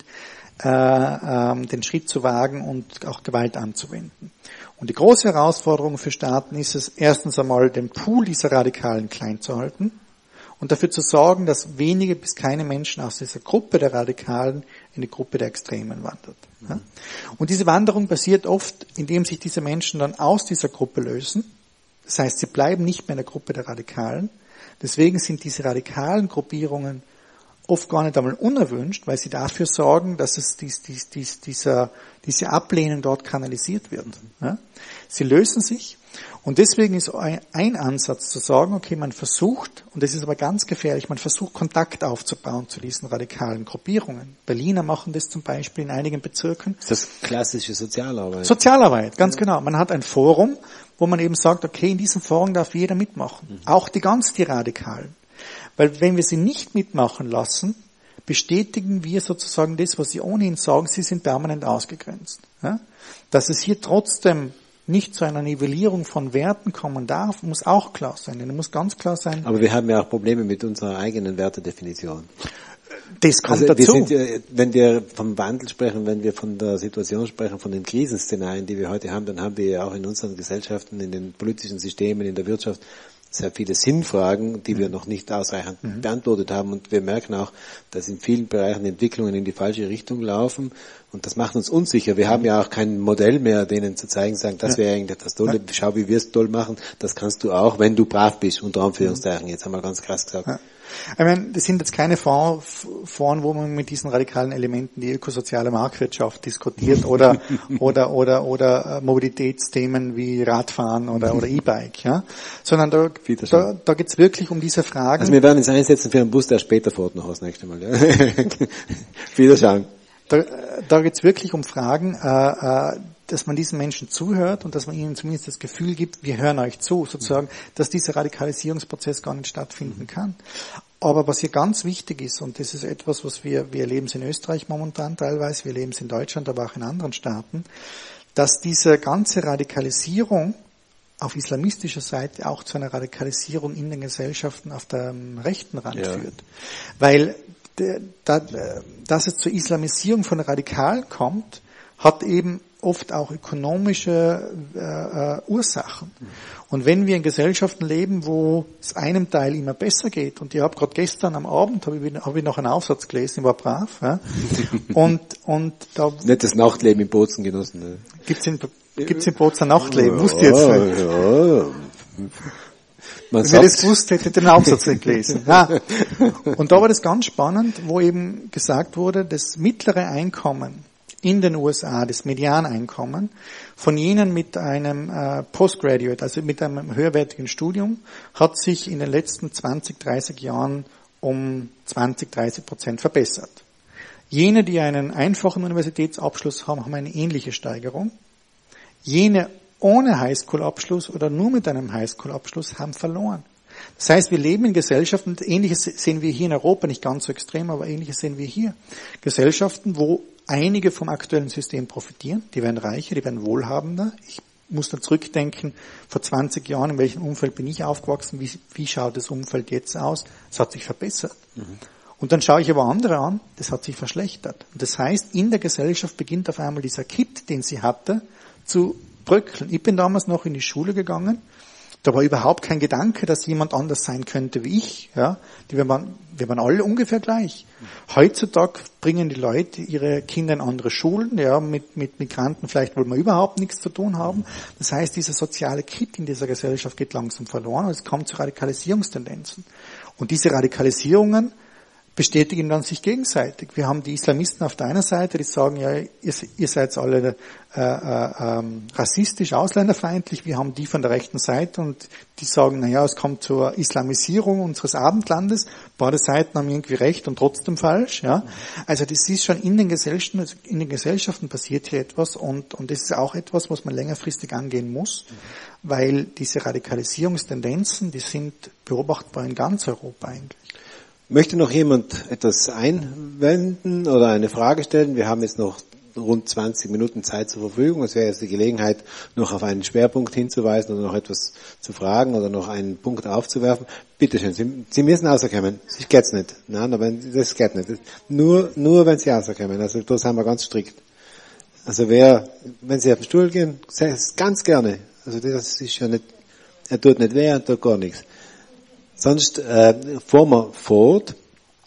den Schritt zu wagen und auch Gewalt anzuwenden. Und die große Herausforderung für Staaten ist es, erstens einmal den Pool dieser Radikalen klein zu halten und dafür zu sorgen, dass wenige bis keine Menschen aus dieser Gruppe der Radikalen in die Gruppe der Extremen wandert. Ja? Und diese Wanderung passiert oft, indem sich diese Menschen dann aus dieser Gruppe lösen. Das heißt, sie bleiben nicht mehr in der Gruppe der Radikalen. Deswegen sind diese radikalen Gruppierungen oft gar nicht einmal unerwünscht, weil sie dafür sorgen, dass es diese Ablehnung dort kanalisiert wird. Ja? Sie lösen sich. Und deswegen ist ein Ansatz zu sagen, okay, man versucht, und das ist aber ganz gefährlich, man versucht Kontakt aufzubauen zu diesen radikalen Gruppierungen. Berliner machen das zum Beispiel in einigen Bezirken. Das ist klassische Sozialarbeit. Sozialarbeit, ganz genau. Man hat ein Forum, wo man eben sagt, okay, in diesem Forum darf jeder mitmachen. Auch die Radikalen. Weil wenn wir sie nicht mitmachen lassen, bestätigen wir sozusagen das, was sie ohnehin sagen, sie sind permanent ausgegrenzt. Ja? Dass es hier trotzdem nicht zu einer Nivellierung von Werten kommen darf, muss auch klar sein. Denn muss ganz klar sein. Aber wir haben ja auch Probleme mit unserer eigenen Wertedefinition. Das kommt dazu. Wenn wir vom Wandel sprechen, wenn wir von der Situation sprechen, von den Krisenszenarien, die wir heute haben, dann haben wir ja auch in unseren Gesellschaften, in den politischen Systemen, in der Wirtschaft sehr viele Sinnfragen, die wir noch nicht ausreichend beantwortet haben. Und wir merken auch, dass in vielen Bereichen Entwicklungen in die falsche Richtung laufen. Und das macht uns unsicher. Wir haben ja auch kein Modell mehr, denen zu zeigen, sagen, das wäre eigentlich das Tolle. Schau, wie wir es toll machen. Das kannst du auch, wenn du brav bist. Unter Anführungszeichen. Jetzt haben wir ganz krass gesagt. Ja. Ich meine, das sind jetzt keine Foren, wo man mit diesen radikalen Elementen die ökosoziale Marktwirtschaft diskutiert oder Mobilitätsthemen wie Radfahren oder E-Bike, ja, sondern da geht's wirklich um diese Fragen. Also wir werden uns einsetzen für einen Bus, der später fährt noch das nächste Mal. Ja. Wiederschauen. Da geht's wirklich um Fragen, dass man diesen Menschen zuhört und dass man ihnen zumindest das Gefühl gibt, wir hören euch zu, sozusagen, dass dieser Radikalisierungsprozess gar nicht stattfinden kann. Aber was hier ganz wichtig ist, und das ist etwas, was wir erleben es in Österreich momentan teilweise, wir erleben es in Deutschland, aber auch in anderen Staaten, dass diese ganze Radikalisierung auf islamistischer Seite auch zu einer Radikalisierung in den Gesellschaften auf dem rechten Rand führt. Weil dass es zur Islamisierung von Radikalen kommt, hat eben oft auch ökonomische Ursachen. Und wenn wir in Gesellschaften leben, wo es einem Teil immer besser geht, und ich habe gerade gestern am Abend habe ich noch einen Aufsatz gelesen, ich war brav, ja, und da nicht das Nachtleben in Bozen genossen. Ne? Gibt's in Bozen Nachtleben? Wusste ich jetzt nicht. Ja. Wenn ich das gewusst hätte, den Aufsatz nicht gelesen. Ja. Und da war das ganz spannend, wo eben gesagt wurde, das mittlere Einkommen in den USA, das Medianeinkommen, von jenen mit einem Postgraduate, also mit einem höherwertigen Studium, hat sich in den letzten 20, 30 Jahren um 20-30% verbessert. Jene, die einen einfachen Universitätsabschluss haben, haben eine ähnliche Steigerung. Jene ohne Highschool-Abschluss oder nur mit einem Highschool-Abschluss haben verloren. Das heißt, wir leben in Gesellschaften, Ähnliches sehen wir hier in Europa, nicht ganz so extrem, aber Ähnliches sehen wir hier. Gesellschaften, wo einige vom aktuellen System profitieren, die werden reicher, die werden wohlhabender. Ich muss da zurückdenken, vor 20 Jahren, in welchem Umfeld bin ich aufgewachsen, wie schaut das Umfeld jetzt aus? Es hat sich verbessert. Und dann schaue ich aber andere an, das hat sich verschlechtert. Und das heißt, in der Gesellschaft beginnt auf einmal dieser Kit, den sie hatte, zu bröckeln. Ich bin damals noch in die Schule gegangen, da war überhaupt kein Gedanke, dass jemand anders sein könnte wie ich. Ja, wir waren alle ungefähr gleich. Heutzutage bringen die Leute ihre Kinder in andere Schulen, ja, mit Migranten vielleicht wollen wir überhaupt nichts zu tun haben. Das heißt, dieser soziale Kit in dieser Gesellschaft geht langsam verloren und es kommt zu Radikalisierungstendenzen. Und diese Radikalisierungen bestätigen dann sich gegenseitig. Wir haben die Islamisten auf der einen Seite, die sagen, ja, ihr seid alle rassistisch, ausländerfeindlich. Wir haben die von der rechten Seite und die sagen, naja, es kommt zur Islamisierung unseres Abendlandes. Beide Seiten haben irgendwie recht und trotzdem falsch. Ja, also das ist schon in den Gesellschaften passiert hier etwas und das ist auch etwas, was man längerfristig angehen muss, weil diese Radikalisierungstendenzen, die sind beobachtbar in ganz Europa eigentlich. Möchte noch jemand etwas einwenden oder eine Frage stellen? Wir haben jetzt noch rund 20 Minuten Zeit zur Verfügung. Es wäre jetzt die Gelegenheit, noch auf einen Schwerpunkt hinzuweisen oder noch etwas zu fragen oder noch einen Punkt aufzuwerfen. Bitte schön, Sie müssen rauskommen. Das geht's nicht. Nein, aber das geht nicht. Nur wenn Sie rauskommen. Also da sind wir ganz strikt. Also wenn Sie auf den Stuhl gehen, ganz gerne. Also das ist ja nicht, er tut nicht weh, er tut gar nichts. Sonst fahren wir fort.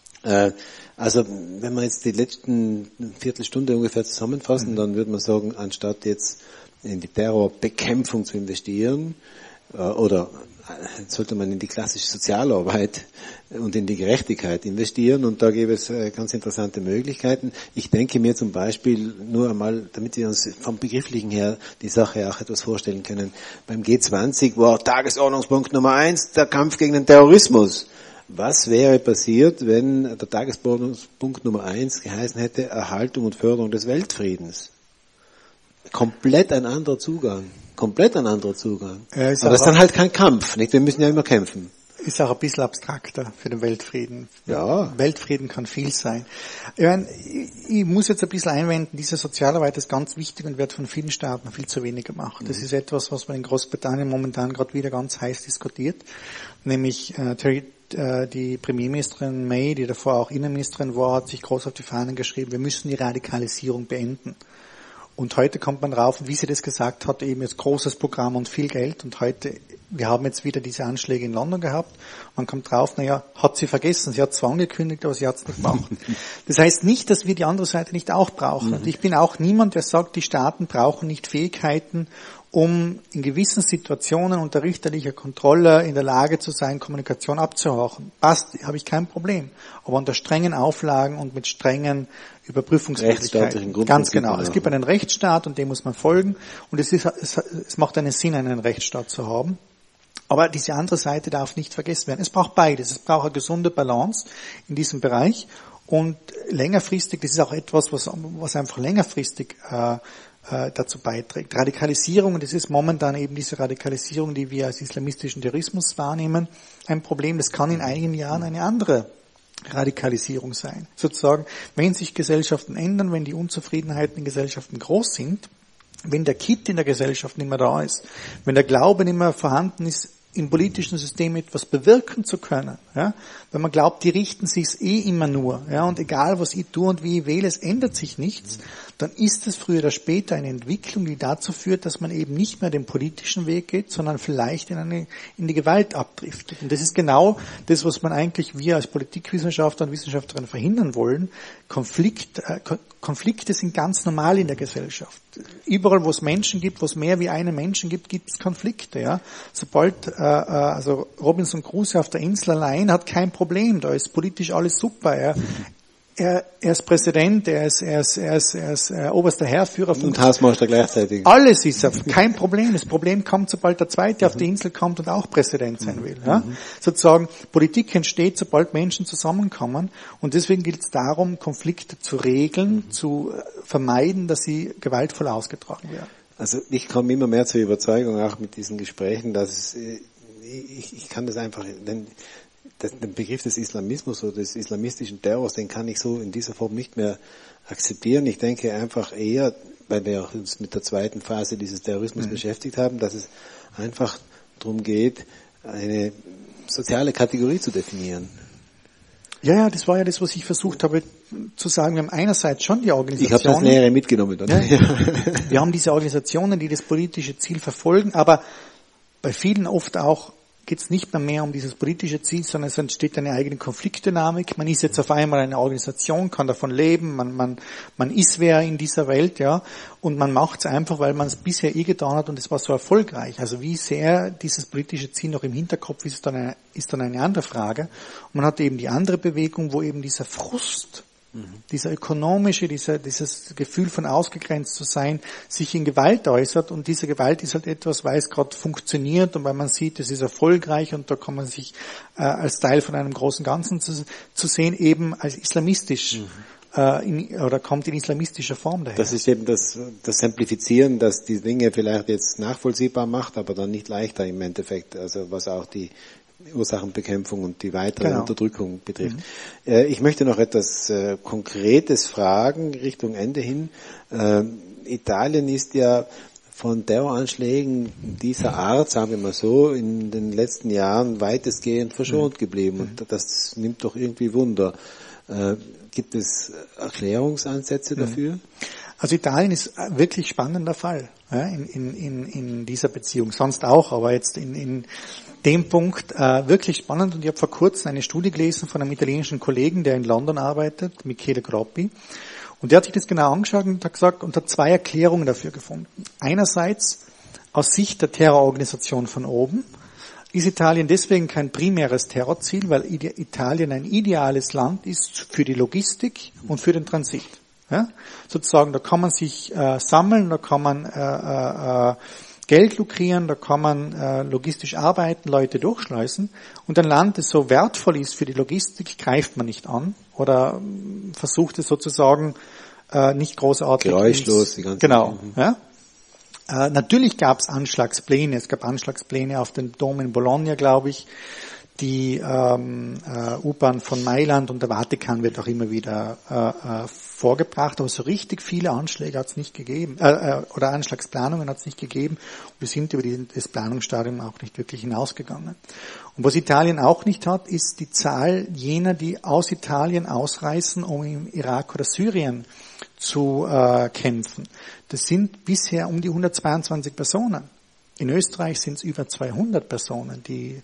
Also wenn wir jetzt die letzten Viertelstunde ungefähr zusammenfassen, dann würde man sagen, anstatt jetzt in die Terrorbekämpfung zu investieren oder sollte man in die klassische Sozialarbeit und in die Gerechtigkeit investieren, und da gäbe es ganz interessante Möglichkeiten. Ich denke mir zum Beispiel nur einmal, damit wir uns vom Begrifflichen her die Sache auch etwas vorstellen können, beim G20 war Tagesordnungspunkt Nummer 1 der Kampf gegen den Terrorismus. Was wäre passiert, wenn der Tagesordnungspunkt Nummer 1 geheißen hätte Erhaltung und Förderung des Weltfriedens? Komplett ein anderer Zugang. Aber das ist dann halt kein Kampf, nicht? Wir müssen ja immer kämpfen. Ist auch ein bisschen abstrakter für den Weltfrieden. Ja. Weltfrieden kann viel sein. Ich muss jetzt ein bisschen einwenden, diese Sozialarbeit ist ganz wichtig und wird von vielen Staaten viel zu wenig gemacht. Das ist etwas, was man in Großbritannien momentan gerade wieder ganz heiß diskutiert. Nämlich die Premierministerin May, die davor auch Innenministerin war, hat sich groß auf die Fahnen geschrieben, wir müssen die Radikalisierung beenden. Und heute kommt man drauf, wie sie das gesagt hat, eben jetzt großes Programm und viel Geld. Und heute, wir haben jetzt wieder diese Anschläge in London gehabt. Man kommt drauf, hat sie vergessen. Sie hat zwar angekündigt, aber sie hat es nicht gemacht. Das heißt nicht, dass wir die andere Seite nicht auch brauchen. Und ich bin auch niemand, der sagt, die Staaten brauchen nicht Fähigkeiten, um in gewissen Situationen unter richterlicher Kontrolle in der Lage zu sein, Kommunikation abzuhorchen. Passt, habe ich kein Problem. Aber unter strengen Auflagen und mit strengen Überprüfungsmöglichkeiten. Ganz genau. Es gibt einen Rechtsstaat und dem muss man folgen. Und es macht einen Sinn, einen Rechtsstaat zu haben. Aber diese andere Seite darf nicht vergessen werden. Es braucht beides. Es braucht eine gesunde Balance in diesem Bereich. Und längerfristig, das ist auch etwas, was einfach längerfristig dazu beiträgt. Radikalisierung, und das ist momentan eben diese Radikalisierung, die wir als islamistischen Terrorismus wahrnehmen, ein Problem. Das kann in einigen Jahren eine andere Radikalisierung sein. Sozusagen, wenn sich Gesellschaften ändern, wenn die Unzufriedenheiten in Gesellschaften groß sind, wenn der Kitt in der Gesellschaft nicht mehr da ist, wenn der Glaube nicht mehr vorhanden ist, im politischen System etwas bewirken zu können, ja, wenn man glaubt, die richten sich's immer nur, ja, und egal was ich tue und wie ich wähle, es ändert sich nichts, dann ist es früher oder später eine Entwicklung, die dazu führt, dass man eben nicht mehr den politischen Weg geht, sondern vielleicht in die Gewalt abdriftet. Und das ist genau das, was man eigentlich wir als Politikwissenschaftler und Wissenschaftlerinnen verhindern wollen. Konflikte sind ganz normal in der Gesellschaft. Überall, wo es Menschen gibt, wo es mehr wie einen Menschen gibt, gibt es Konflikte. Ja. Sobald also Robinson Crusoe auf der Insel allein hat kein Problem, da ist politisch alles super. Ja. Er ist Präsident, er ist oberster Heerführer. Und Hausmeister gleichzeitig. Alles ist kein Problem. Das Problem kommt, sobald der Zweite auf die Insel kommt und auch Präsident sein will. Ja? Sozusagen, Politik entsteht, sobald Menschen zusammenkommen. Und deswegen gilt es darum, Konflikte zu regeln, zu vermeiden, dass sie gewaltvoll ausgetragen werden. Also ich komme immer mehr zur Überzeugung, auch mit diesen Gesprächen, dass ich kann das einfach, den Begriff des Islamismus oder des islamistischen Terrors, den kann ich so in dieser Form nicht mehr akzeptieren. Ich denke einfach eher, weil wir uns mit der zweiten Phase dieses Terrorismus beschäftigt haben, dass es einfach darum geht, eine soziale Kategorie zu definieren. Ja, das war ja das, was ich versucht habe zu sagen. Wir haben einerseits schon die Organisationen. Ich habe das Nähere mitgenommen. Ja. Wir haben diese Organisationen, die das politische Ziel verfolgen, aber bei vielen oft auch geht es nicht mehr um dieses politische Ziel, sondern es entsteht eine eigene Konfliktdynamik. Man ist jetzt auf einmal eine Organisation, kann davon leben, man ist wer in dieser Welt, ja, und man macht es einfach, weil man es bisher getan hat und es war so erfolgreich. Also wie sehr dieses politische Ziel noch im Hinterkopf ist dann eine andere Frage. Und man hat eben die andere Bewegung, wo eben dieser Frust, dieser ökonomische, dieses Gefühl von ausgegrenzt zu sein, sich in Gewalt äußert, und diese Gewalt ist halt etwas, weil es gerade funktioniert und weil man sieht, es ist erfolgreich und da kann man sich als Teil von einem großen Ganzen zu sehen, eben als islamistisch oder kommt in islamistischer Form daher. Das ist eben das Simplifizieren, das die Dinge vielleicht jetzt nachvollziehbar macht, aber dann nicht leichter im Endeffekt, also was auch die Ursachenbekämpfung und die weitere Unterdrückung betrifft. Ich möchte noch etwas Konkretes fragen, Richtung Ende hin. Italien ist ja von Terroranschlägen dieser Art, sagen wir mal so, in den letzten Jahren weitestgehend verschont geblieben. Und das nimmt doch irgendwie Wunder. Gibt es Erklärungsansätze dafür? Also Italien ist wirklich spannender Fall, ja, in dieser Beziehung. Sonst auch, aber jetzt in dem Punkt wirklich spannend. Und ich habe vor kurzem eine Studie gelesen von einem italienischen Kollegen, der in London arbeitet, Michele Groppi. Und der hat sich das genau angeschaut und hat gesagt, und hat zwei Erklärungen dafür gefunden. Einerseits aus Sicht der Terrororganisation von oben, ist Italien deswegen kein primäres Terrorziel, weil Italien ein ideales Land ist für die Logistik und für den Transit. Ja? Sozusagen, da kann man sich sammeln, da kann man Geld lukrieren, da kann man logistisch arbeiten, Leute durchschleusen. Und ein Land, das so wertvoll ist für die Logistik, greift man nicht an oder versucht es sozusagen nicht großartig. Geräuschlos, die ganze Genau. Ja? Natürlich gab es Anschlagspläne. Es gab Anschlagspläne auf den Dom in Bologna, glaube ich. Die U-Bahn von Mailand und der Vatikan wird auch immer wieder vorgebracht, aber so richtig viele Anschläge hat es nicht gegeben, oder Anschlagsplanungen hat es nicht gegeben. Und wir sind über das Planungsstadium auch nicht wirklich hinausgegangen. Und was Italien auch nicht hat, ist die Zahl jener, die aus Italien ausreisen, um im Irak oder Syrien zu kämpfen. Das sind bisher um die 122 Personen. In Österreich sind es über 200 Personen, die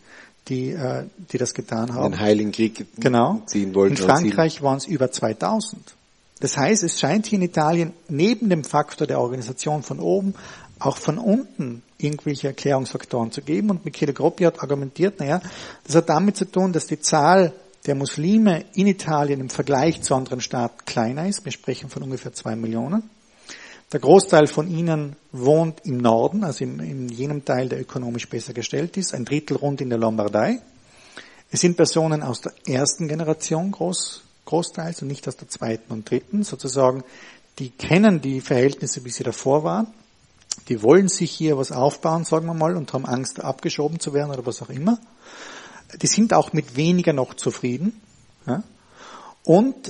das getan haben. Den Heiligen Krieg genau. ziehen wollten. In Frankreich waren es über 2000. Das heißt, es scheint hier in Italien neben dem Faktor der Organisation von oben auch von unten irgendwelche Erklärungsfaktoren zu geben. Und Michele Groppi hat argumentiert, das hat damit zu tun, dass die Zahl der Muslime in Italien im Vergleich zu anderen Staaten kleiner ist. Wir sprechen von ungefähr 2 Millionen. Der Großteil von ihnen wohnt im Norden, also in jenem Teil, der ökonomisch besser gestellt ist, ein Drittel rund in der Lombardei. Es sind Personen aus der ersten Generation großteils und nicht aus der zweiten und dritten, sozusagen, die kennen die Verhältnisse, wie sie davor waren. Die wollen sich hier was aufbauen, sagen wir mal, und haben Angst, abgeschoben zu werden oder was auch immer. Die sind auch mit weniger noch zufrieden. Ja? Und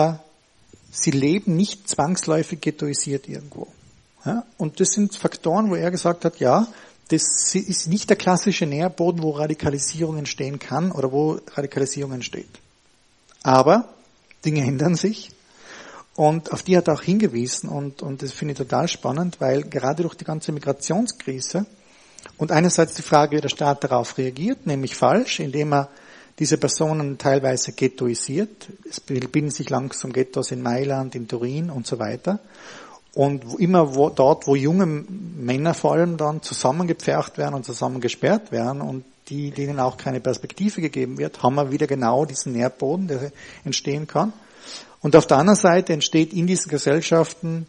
sie leben nicht zwangsläufig ghettoisiert irgendwo. Ja? Und das sind Faktoren, wo er gesagt hat, ja, das ist nicht der klassische Nährboden, wo Radikalisierung entstehen kann oder wo Radikalisierung entsteht. Aber Dinge ändern sich und auf die hat er auch hingewiesen und das finde ich total spannend, weil gerade durch die ganze Migrationskrise und einerseits die Frage, wie der Staat darauf reagiert, nämlich falsch, indem er diese Personen teilweise ghettoisiert. Es bilden sich langsam Ghettos in Mailand, in Turin und so weiter. Und dort, wo junge Männer vor allem dann zusammengepfercht werden und zusammengesperrt werden und denen auch keine Perspektive gegeben wird, haben wir wieder genau diesen Nährboden, der entstehen kann. Und auf der anderen Seite entsteht in diesen Gesellschaften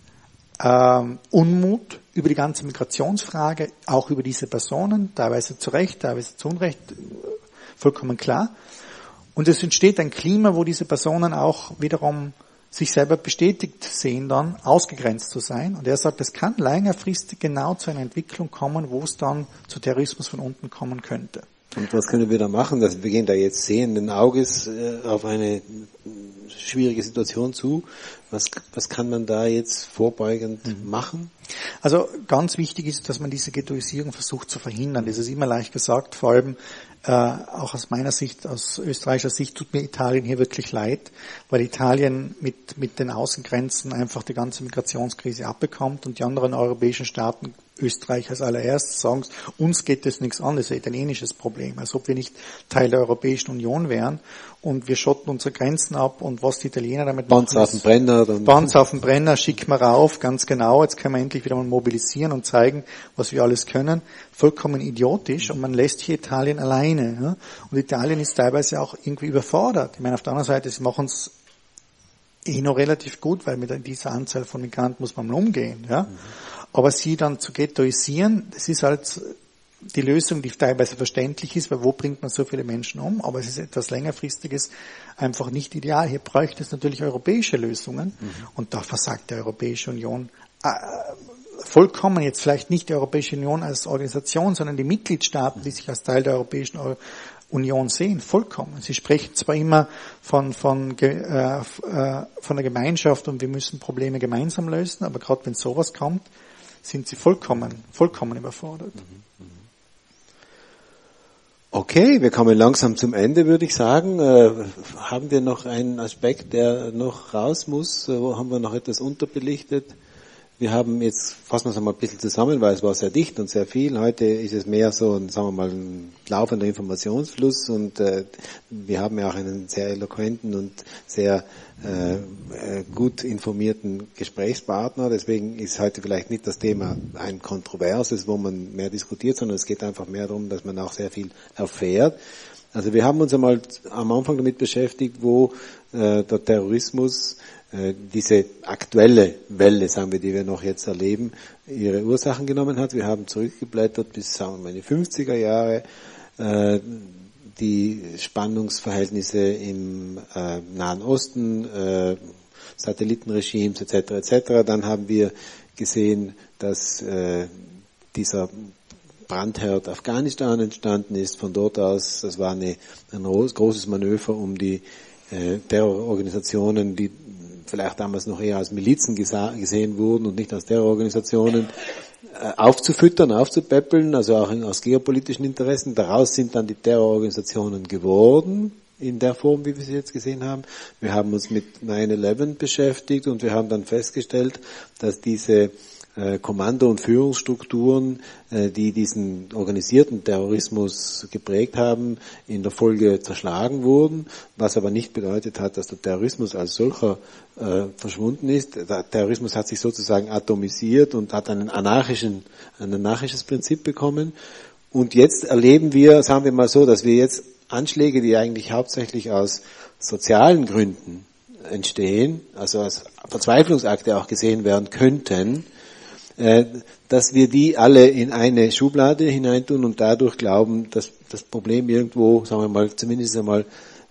Unmut über die ganze Migrationsfrage, auch über diese Personen, teilweise zu Recht, teilweise zu Unrecht, vollkommen klar. Und es entsteht ein Klima, wo diese Personen auch wiederum sich selber bestätigt sehen, dann ausgegrenzt zu sein. Und er sagt, es kann längerfristig genau zu einer Entwicklung kommen, wo es dann zu Terrorismus von unten kommen könnte. Und was können wir da machen? Wir gehen da jetzt sehenden Auges auf eine schwierige Situation zu. Was kann man da jetzt vorbeugend machen? Also ganz wichtig ist, dass man diese Ghettoisierung versucht zu verhindern. Das ist immer leicht gesagt, vor allem auch aus meiner Sicht, aus österreichischer Sicht, tut mir Italien hier wirklich leid, weil Italien mit den Außengrenzen einfach die ganze Migrationskrise abbekommt und die anderen europäischen Staaten, Österreich als allererstes, sagen, uns geht das nichts an, das ist ein italienisches Problem, als ob wir nicht Teil der Europäischen Union wären und wir schotten unsere Grenzen ab und was die Italiener damit machen. Bands auf den Brenner, schicken wir rauf, ganz genau, jetzt können wir endlich wieder mal mobilisieren und zeigen, was wir alles können. Vollkommen idiotisch und man lässt hier Italien alleine. Ja? Und Italien ist teilweise auch irgendwie überfordert. Ich meine, auf der anderen Seite, sie machen es noch relativ gut, weil mit dieser Anzahl von Migranten muss man mal umgehen. Ja? Aber sie dann zu ghettoisieren, das ist halt die Lösung, die teilweise verständlich ist, weil wo bringt man so viele Menschen um? Aber es ist etwas längerfristiges, einfach nicht ideal. Hier bräuchte es natürlich europäische Lösungen und da versagt die Europäische Union vollkommen, jetzt vielleicht nicht die Europäische Union als Organisation, sondern die Mitgliedstaaten, die sich als Teil der Europäischen Union sehen, vollkommen. Sie sprechen zwar immer von der Gemeinschaft und wir müssen Probleme gemeinsam lösen, aber gerade wenn sowas kommt, sind sie vollkommen überfordert. Okay, wir kommen langsam zum Ende, würde ich sagen. Haben wir noch einen Aspekt, der noch raus muss? Wo haben wir noch etwas unterbelichtet? Wir haben jetzt, fassen wir es einmal ein bisschen zusammen, weil es war sehr dicht und sehr viel. Heute ist es mehr so ein, sagen wir mal, ein laufender Informationsfluss und wir haben ja auch einen sehr eloquenten und sehr gut informierten Gesprächspartner. Deswegen ist heute vielleicht nicht das Thema ein kontroverses, wo man mehr diskutiert, sondern es geht einfach mehr darum, dass man auch sehr viel erfährt. Also wir haben uns einmal am Anfang damit beschäftigt, wo der Terrorismus diese aktuelle Welle, sagen wir, die wir noch jetzt erleben, ihre Ursachen genommen hat. Wir haben zurückgeblättert bis, sagen wir mal, in die 50er Jahre, die Spannungsverhältnisse im Nahen Osten, Satellitenregimes etc. etc. Dann haben wir gesehen, dass dieser Brandherd Afghanistan entstanden ist. Von dort aus, das war ein großes Manöver, um die Terrororganisationen, die vielleicht damals noch eher als Milizen gesehen wurden und nicht als Terrororganisationen, aufzufüttern, aufzupäppeln, also auch aus geopolitischen Interessen. Daraus sind dann die Terrororganisationen geworden, in der Form, wie wir sie jetzt gesehen haben. Wir haben uns mit 9/11 beschäftigt und wir haben dann festgestellt, dass diese Kommando- und Führungsstrukturen, die diesen organisierten Terrorismus geprägt haben, in der Folge zerschlagen wurden, was aber nicht bedeutet hat, dass der Terrorismus als solcher verschwunden ist. Der Terrorismus hat sich sozusagen atomisiert und hat ein anarchisches Prinzip bekommen. Und jetzt erleben wir, sagen wir mal so, dass wir jetzt Anschläge, die eigentlich hauptsächlich aus sozialen Gründen entstehen, also als Verzweiflungsakte auch gesehen werden könnten, dass wir die alle in eine Schublade hineintun und dadurch glauben, dass das Problem irgendwo, sagen wir mal, zumindest einmal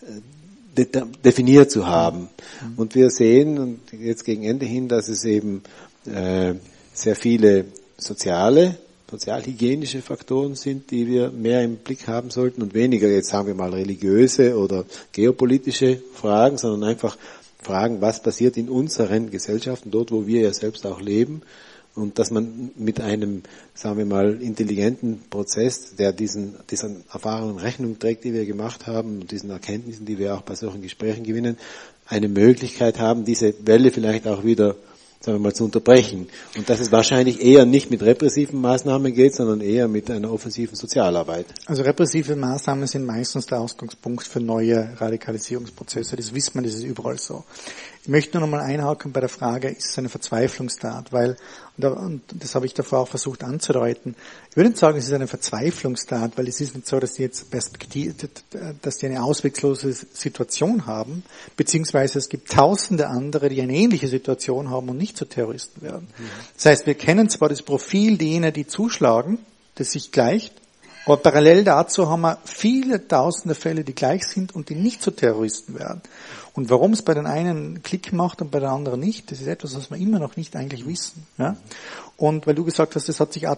definiert zu haben. Und wir sehen, und jetzt gegen Ende hin, dass es eben sehr viele sozialhygienische Faktoren sind, die wir mehr im Blick haben sollten und weniger jetzt, sagen wir mal, religiöse oder geopolitische Fragen, sondern einfach Fragen, was passiert in unseren Gesellschaften, dort, wo wir ja selbst auch leben. Und dass man mit einem, sagen wir mal, intelligenten Prozess, der diesen Erfahrungen Rechnung trägt, die wir gemacht haben, und diesen Erkenntnissen, die wir auch bei solchen Gesprächen gewinnen, eine Möglichkeit haben, diese Welle vielleicht auch wieder, sagen wir mal, zu unterbrechen. Und dass es wahrscheinlich eher nicht mit repressiven Maßnahmen geht, sondern eher mit einer offensiven Sozialarbeit. Also repressive Maßnahmen sind meistens der Ausgangspunkt für neue Radikalisierungsprozesse. Das wissen wir, das ist überall so. Ich möchte nur noch mal einhaken bei der Frage, ist es eine Verzweiflungstat? Weil, und das habe ich davor auch versucht anzudeuten, ich würde nicht sagen, es ist eine Verzweiflungstat, weil es ist nicht so, dass die jetzt dass die eine auswegslose Situation haben, beziehungsweise es gibt tausende andere, die eine ähnliche Situation haben und nicht zu Terroristen werden. Das heißt, wir kennen zwar das Profil jener, die zuschlagen, das sich gleicht, aber parallel dazu haben wir viele tausende Fälle, die gleich sind und die nicht zu Terroristen werden. Und warum es bei den einen Klick macht und bei den anderen nicht, das ist etwas, was wir immer noch nicht eigentlich wissen. Ja? Und weil du gesagt hast, das hat sich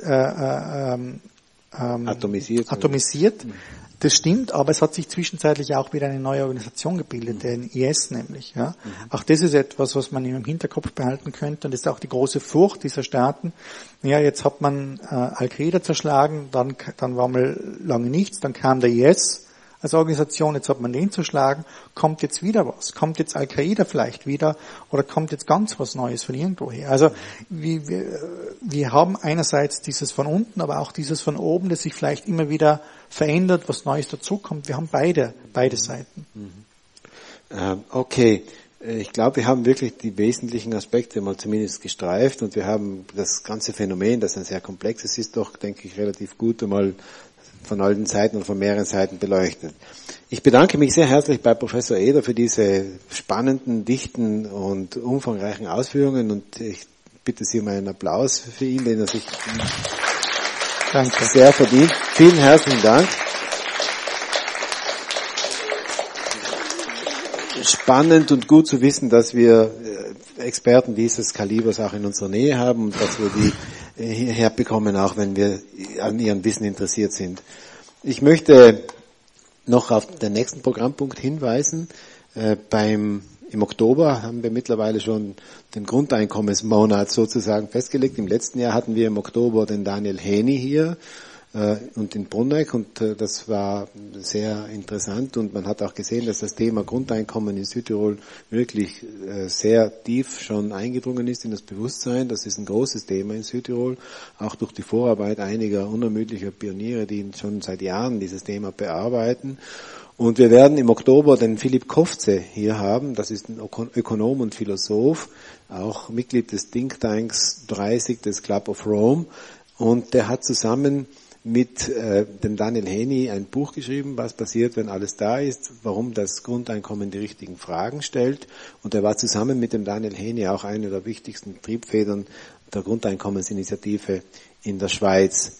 atomisiert. Das stimmt, aber es hat sich zwischenzeitlich auch wieder eine neue Organisation gebildet, den IS nämlich. Ja? Auch das ist etwas, was man im Hinterkopf behalten könnte, und das ist auch die große Furcht dieser Staaten. Ja, jetzt hat man Al-Qaida zerschlagen, dann war mal lange nichts, dann kam der IS als Organisation, jetzt hat man den zerschlagen, kommt jetzt wieder was? Kommt jetzt Al-Qaida vielleicht wieder oder kommt jetzt ganz was Neues von irgendwoher? Also wir haben einerseits dieses von unten, aber auch dieses von oben, das sich vielleicht immer wieder verändert, was Neues dazukommt. Wir haben beide Seiten. Okay. Ich glaube, wir haben wirklich die wesentlichen Aspekte mal zumindest gestreift und wir haben das ganze Phänomen, das ein sehr komplexes ist, doch, denke ich, relativ gut einmal von allen Seiten und von mehreren Seiten beleuchtet. Ich bedanke mich sehr herzlich bei Professor Eder für diese spannenden, dichten und umfangreichen Ausführungen und ich bitte Sie um einen Applaus für ihn, den er sich sehr verdient. Vielen herzlichen Dank. Spannend und gut zu wissen, dass wir Experten dieses Kalibers auch in unserer Nähe haben und dass wir die hierher bekommen, auch wenn wir an ihrem Wissen interessiert sind. Ich möchte noch auf den nächsten Programmpunkt hinweisen. Im Oktober haben wir mittlerweile schon den Grundeinkommensmonat sozusagen festgelegt. Im letzten Jahr hatten wir im Oktober den Daniel Heni hier, und in Bruneck, und das war sehr interessant, und man hat auch gesehen, dass das Thema Grundeinkommen in Südtirol wirklich sehr tief schon eingedrungen ist in das Bewusstsein. Das ist ein großes Thema in Südtirol, auch durch die Vorarbeit einiger unermüdlicher Pioniere, die schon seit Jahren dieses Thema bearbeiten. Und wir werden im Oktober den Philipp Kofze hier haben. Das ist ein Ökonom und Philosoph, auch Mitglied des Thinktanks 30 des Club of Rome. Und der hat zusammen mit dem Daniel Heny ein Buch geschrieben, was passiert, wenn alles da ist, warum das Grundeinkommen die richtigen Fragen stellt. Und er war zusammen mit dem Daniel Heny auch eine der wichtigsten Triebfedern der Grundeinkommensinitiative in der Schweiz.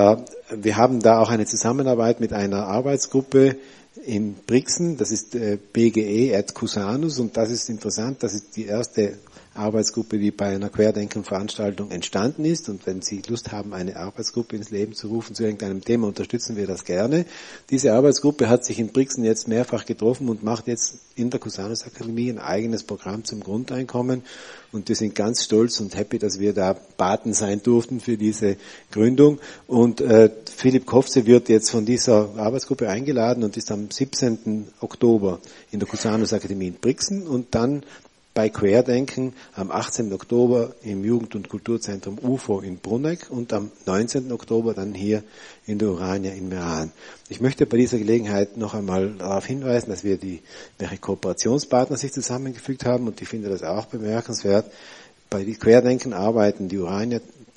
Wir haben da auch eine Zusammenarbeit mit einer Arbeitsgruppe in Brixen, das ist BGE at Cusanus, und das ist interessant, das ist die erste Arbeitsgruppe, die bei einer Querdenken-Veranstaltung entstanden ist, und wenn Sie Lust haben, eine Arbeitsgruppe ins Leben zu rufen zu irgendeinem Thema, unterstützen wir das gerne. Diese Arbeitsgruppe hat sich in Brixen jetzt mehrfach getroffen und macht jetzt in der Cusanus Akademie ein eigenes Programm zum Grundeinkommen, und wir sind ganz stolz und happy, dass wir da Paten sein durften für diese Gründung. Und Philipp Kofze wird jetzt von dieser Arbeitsgruppe eingeladen und ist am 17. Oktober in der Cusanus Akademie in Brixen und dann bei Querdenken am 18. Oktober im Jugend- und Kulturzentrum UFO in Bruneck und am 19. Oktober dann hier in der Urania in Meran. Ich möchte bei dieser Gelegenheit noch einmal darauf hinweisen, dass wir welche Kooperationspartner sich zusammengefügt haben, und ich finde das auch bemerkenswert. Bei Querdenken arbeiten die Urania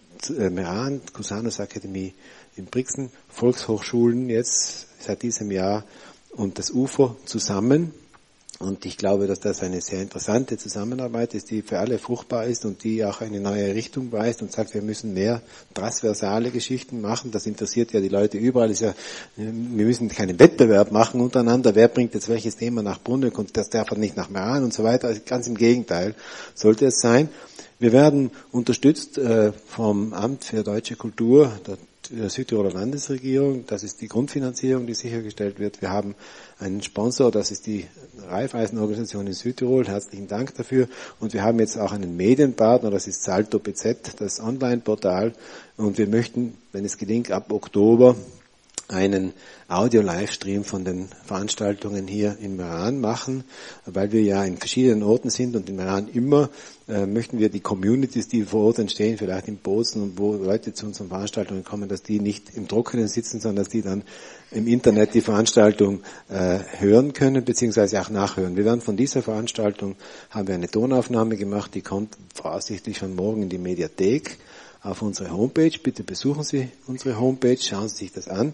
Meran, Cusanus Akademie in Brixen, Volkshochschulen jetzt seit diesem Jahr und das UFO zusammen. Und ich glaube, dass das eine sehr interessante Zusammenarbeit ist, die für alle fruchtbar ist und die auch eine neue Richtung weist und sagt, wir müssen mehr transversale Geschichten machen. Das interessiert ja die Leute überall. Wir müssen keinen Wettbewerb machen untereinander. Wer bringt jetzt welches Thema nach Bruneck und das darf nicht nach Meran und so weiter. Also ganz im Gegenteil sollte es sein. Wir werden unterstützt vom Amt für Deutsche Kultur, der Südtiroler Landesregierung. Das ist die Grundfinanzierung, die sichergestellt wird. Wir haben einen Sponsor, das ist die Raiffeisen-Organisation in Südtirol. Herzlichen Dank dafür. Und wir haben jetzt auch einen Medienpartner, das ist Salto BZ, das Online-Portal. Und wir möchten, wenn es gelingt, ab Oktober einen Audio-Livestream von den Veranstaltungen hier in Meran machen, weil wir ja in verschiedenen Orten sind und in Meran immer möchten wir die Communities, die vor Ort entstehen, vielleicht in Bozen und wo Leute zu unseren Veranstaltungen kommen, dass die nicht im Trockenen sitzen, sondern dass die dann im Internet die Veranstaltung hören können, beziehungsweise auch nachhören. Wir werden von dieser Veranstaltung, haben wir eine Tonaufnahme gemacht, die kommt voraussichtlich schon morgen in die Mediathek auf unsere Homepage. Bitte besuchen Sie unsere Homepage, schauen Sie sich das an.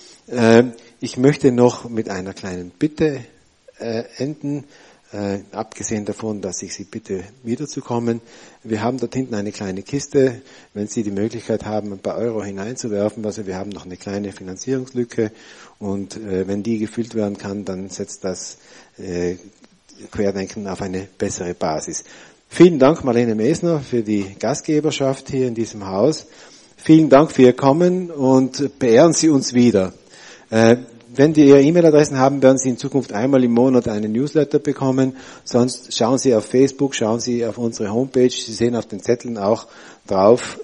Ich möchte noch mit einer kleinen Bitte enden, abgesehen davon, dass ich Sie bitte, wiederzukommen. Wir haben dort hinten eine kleine Kiste, wenn Sie die Möglichkeit haben, ein paar Euro hineinzuwerfen. Also wir haben noch eine kleine Finanzierungslücke, und wenn die gefüllt werden kann, dann setzt das Querdenken auf eine bessere Basis. Vielen Dank, Marlene Mesner, für die Gastgeberschaft hier in diesem Haus. Vielen Dank für Ihr Kommen und beehren Sie uns wieder. Wenn Sie Ihre E-Mail-Adressen haben, werden Sie in Zukunft einmal im Monat einen Newsletter bekommen. Sonst schauen Sie auf Facebook, schauen Sie auf unsere Homepage. Sie sehen auf den Zetteln auch drauf,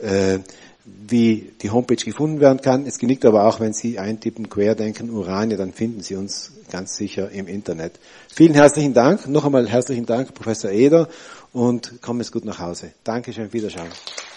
wie die Homepage gefunden werden kann. Es genügt aber auch, wenn Sie eintippen Querdenken Urania, dann finden Sie uns ganz sicher im Internet. Vielen herzlichen Dank. Noch einmal herzlichen Dank, Professor Eder, und kommen Sie gut nach Hause. Dankeschön, Wiederschauen.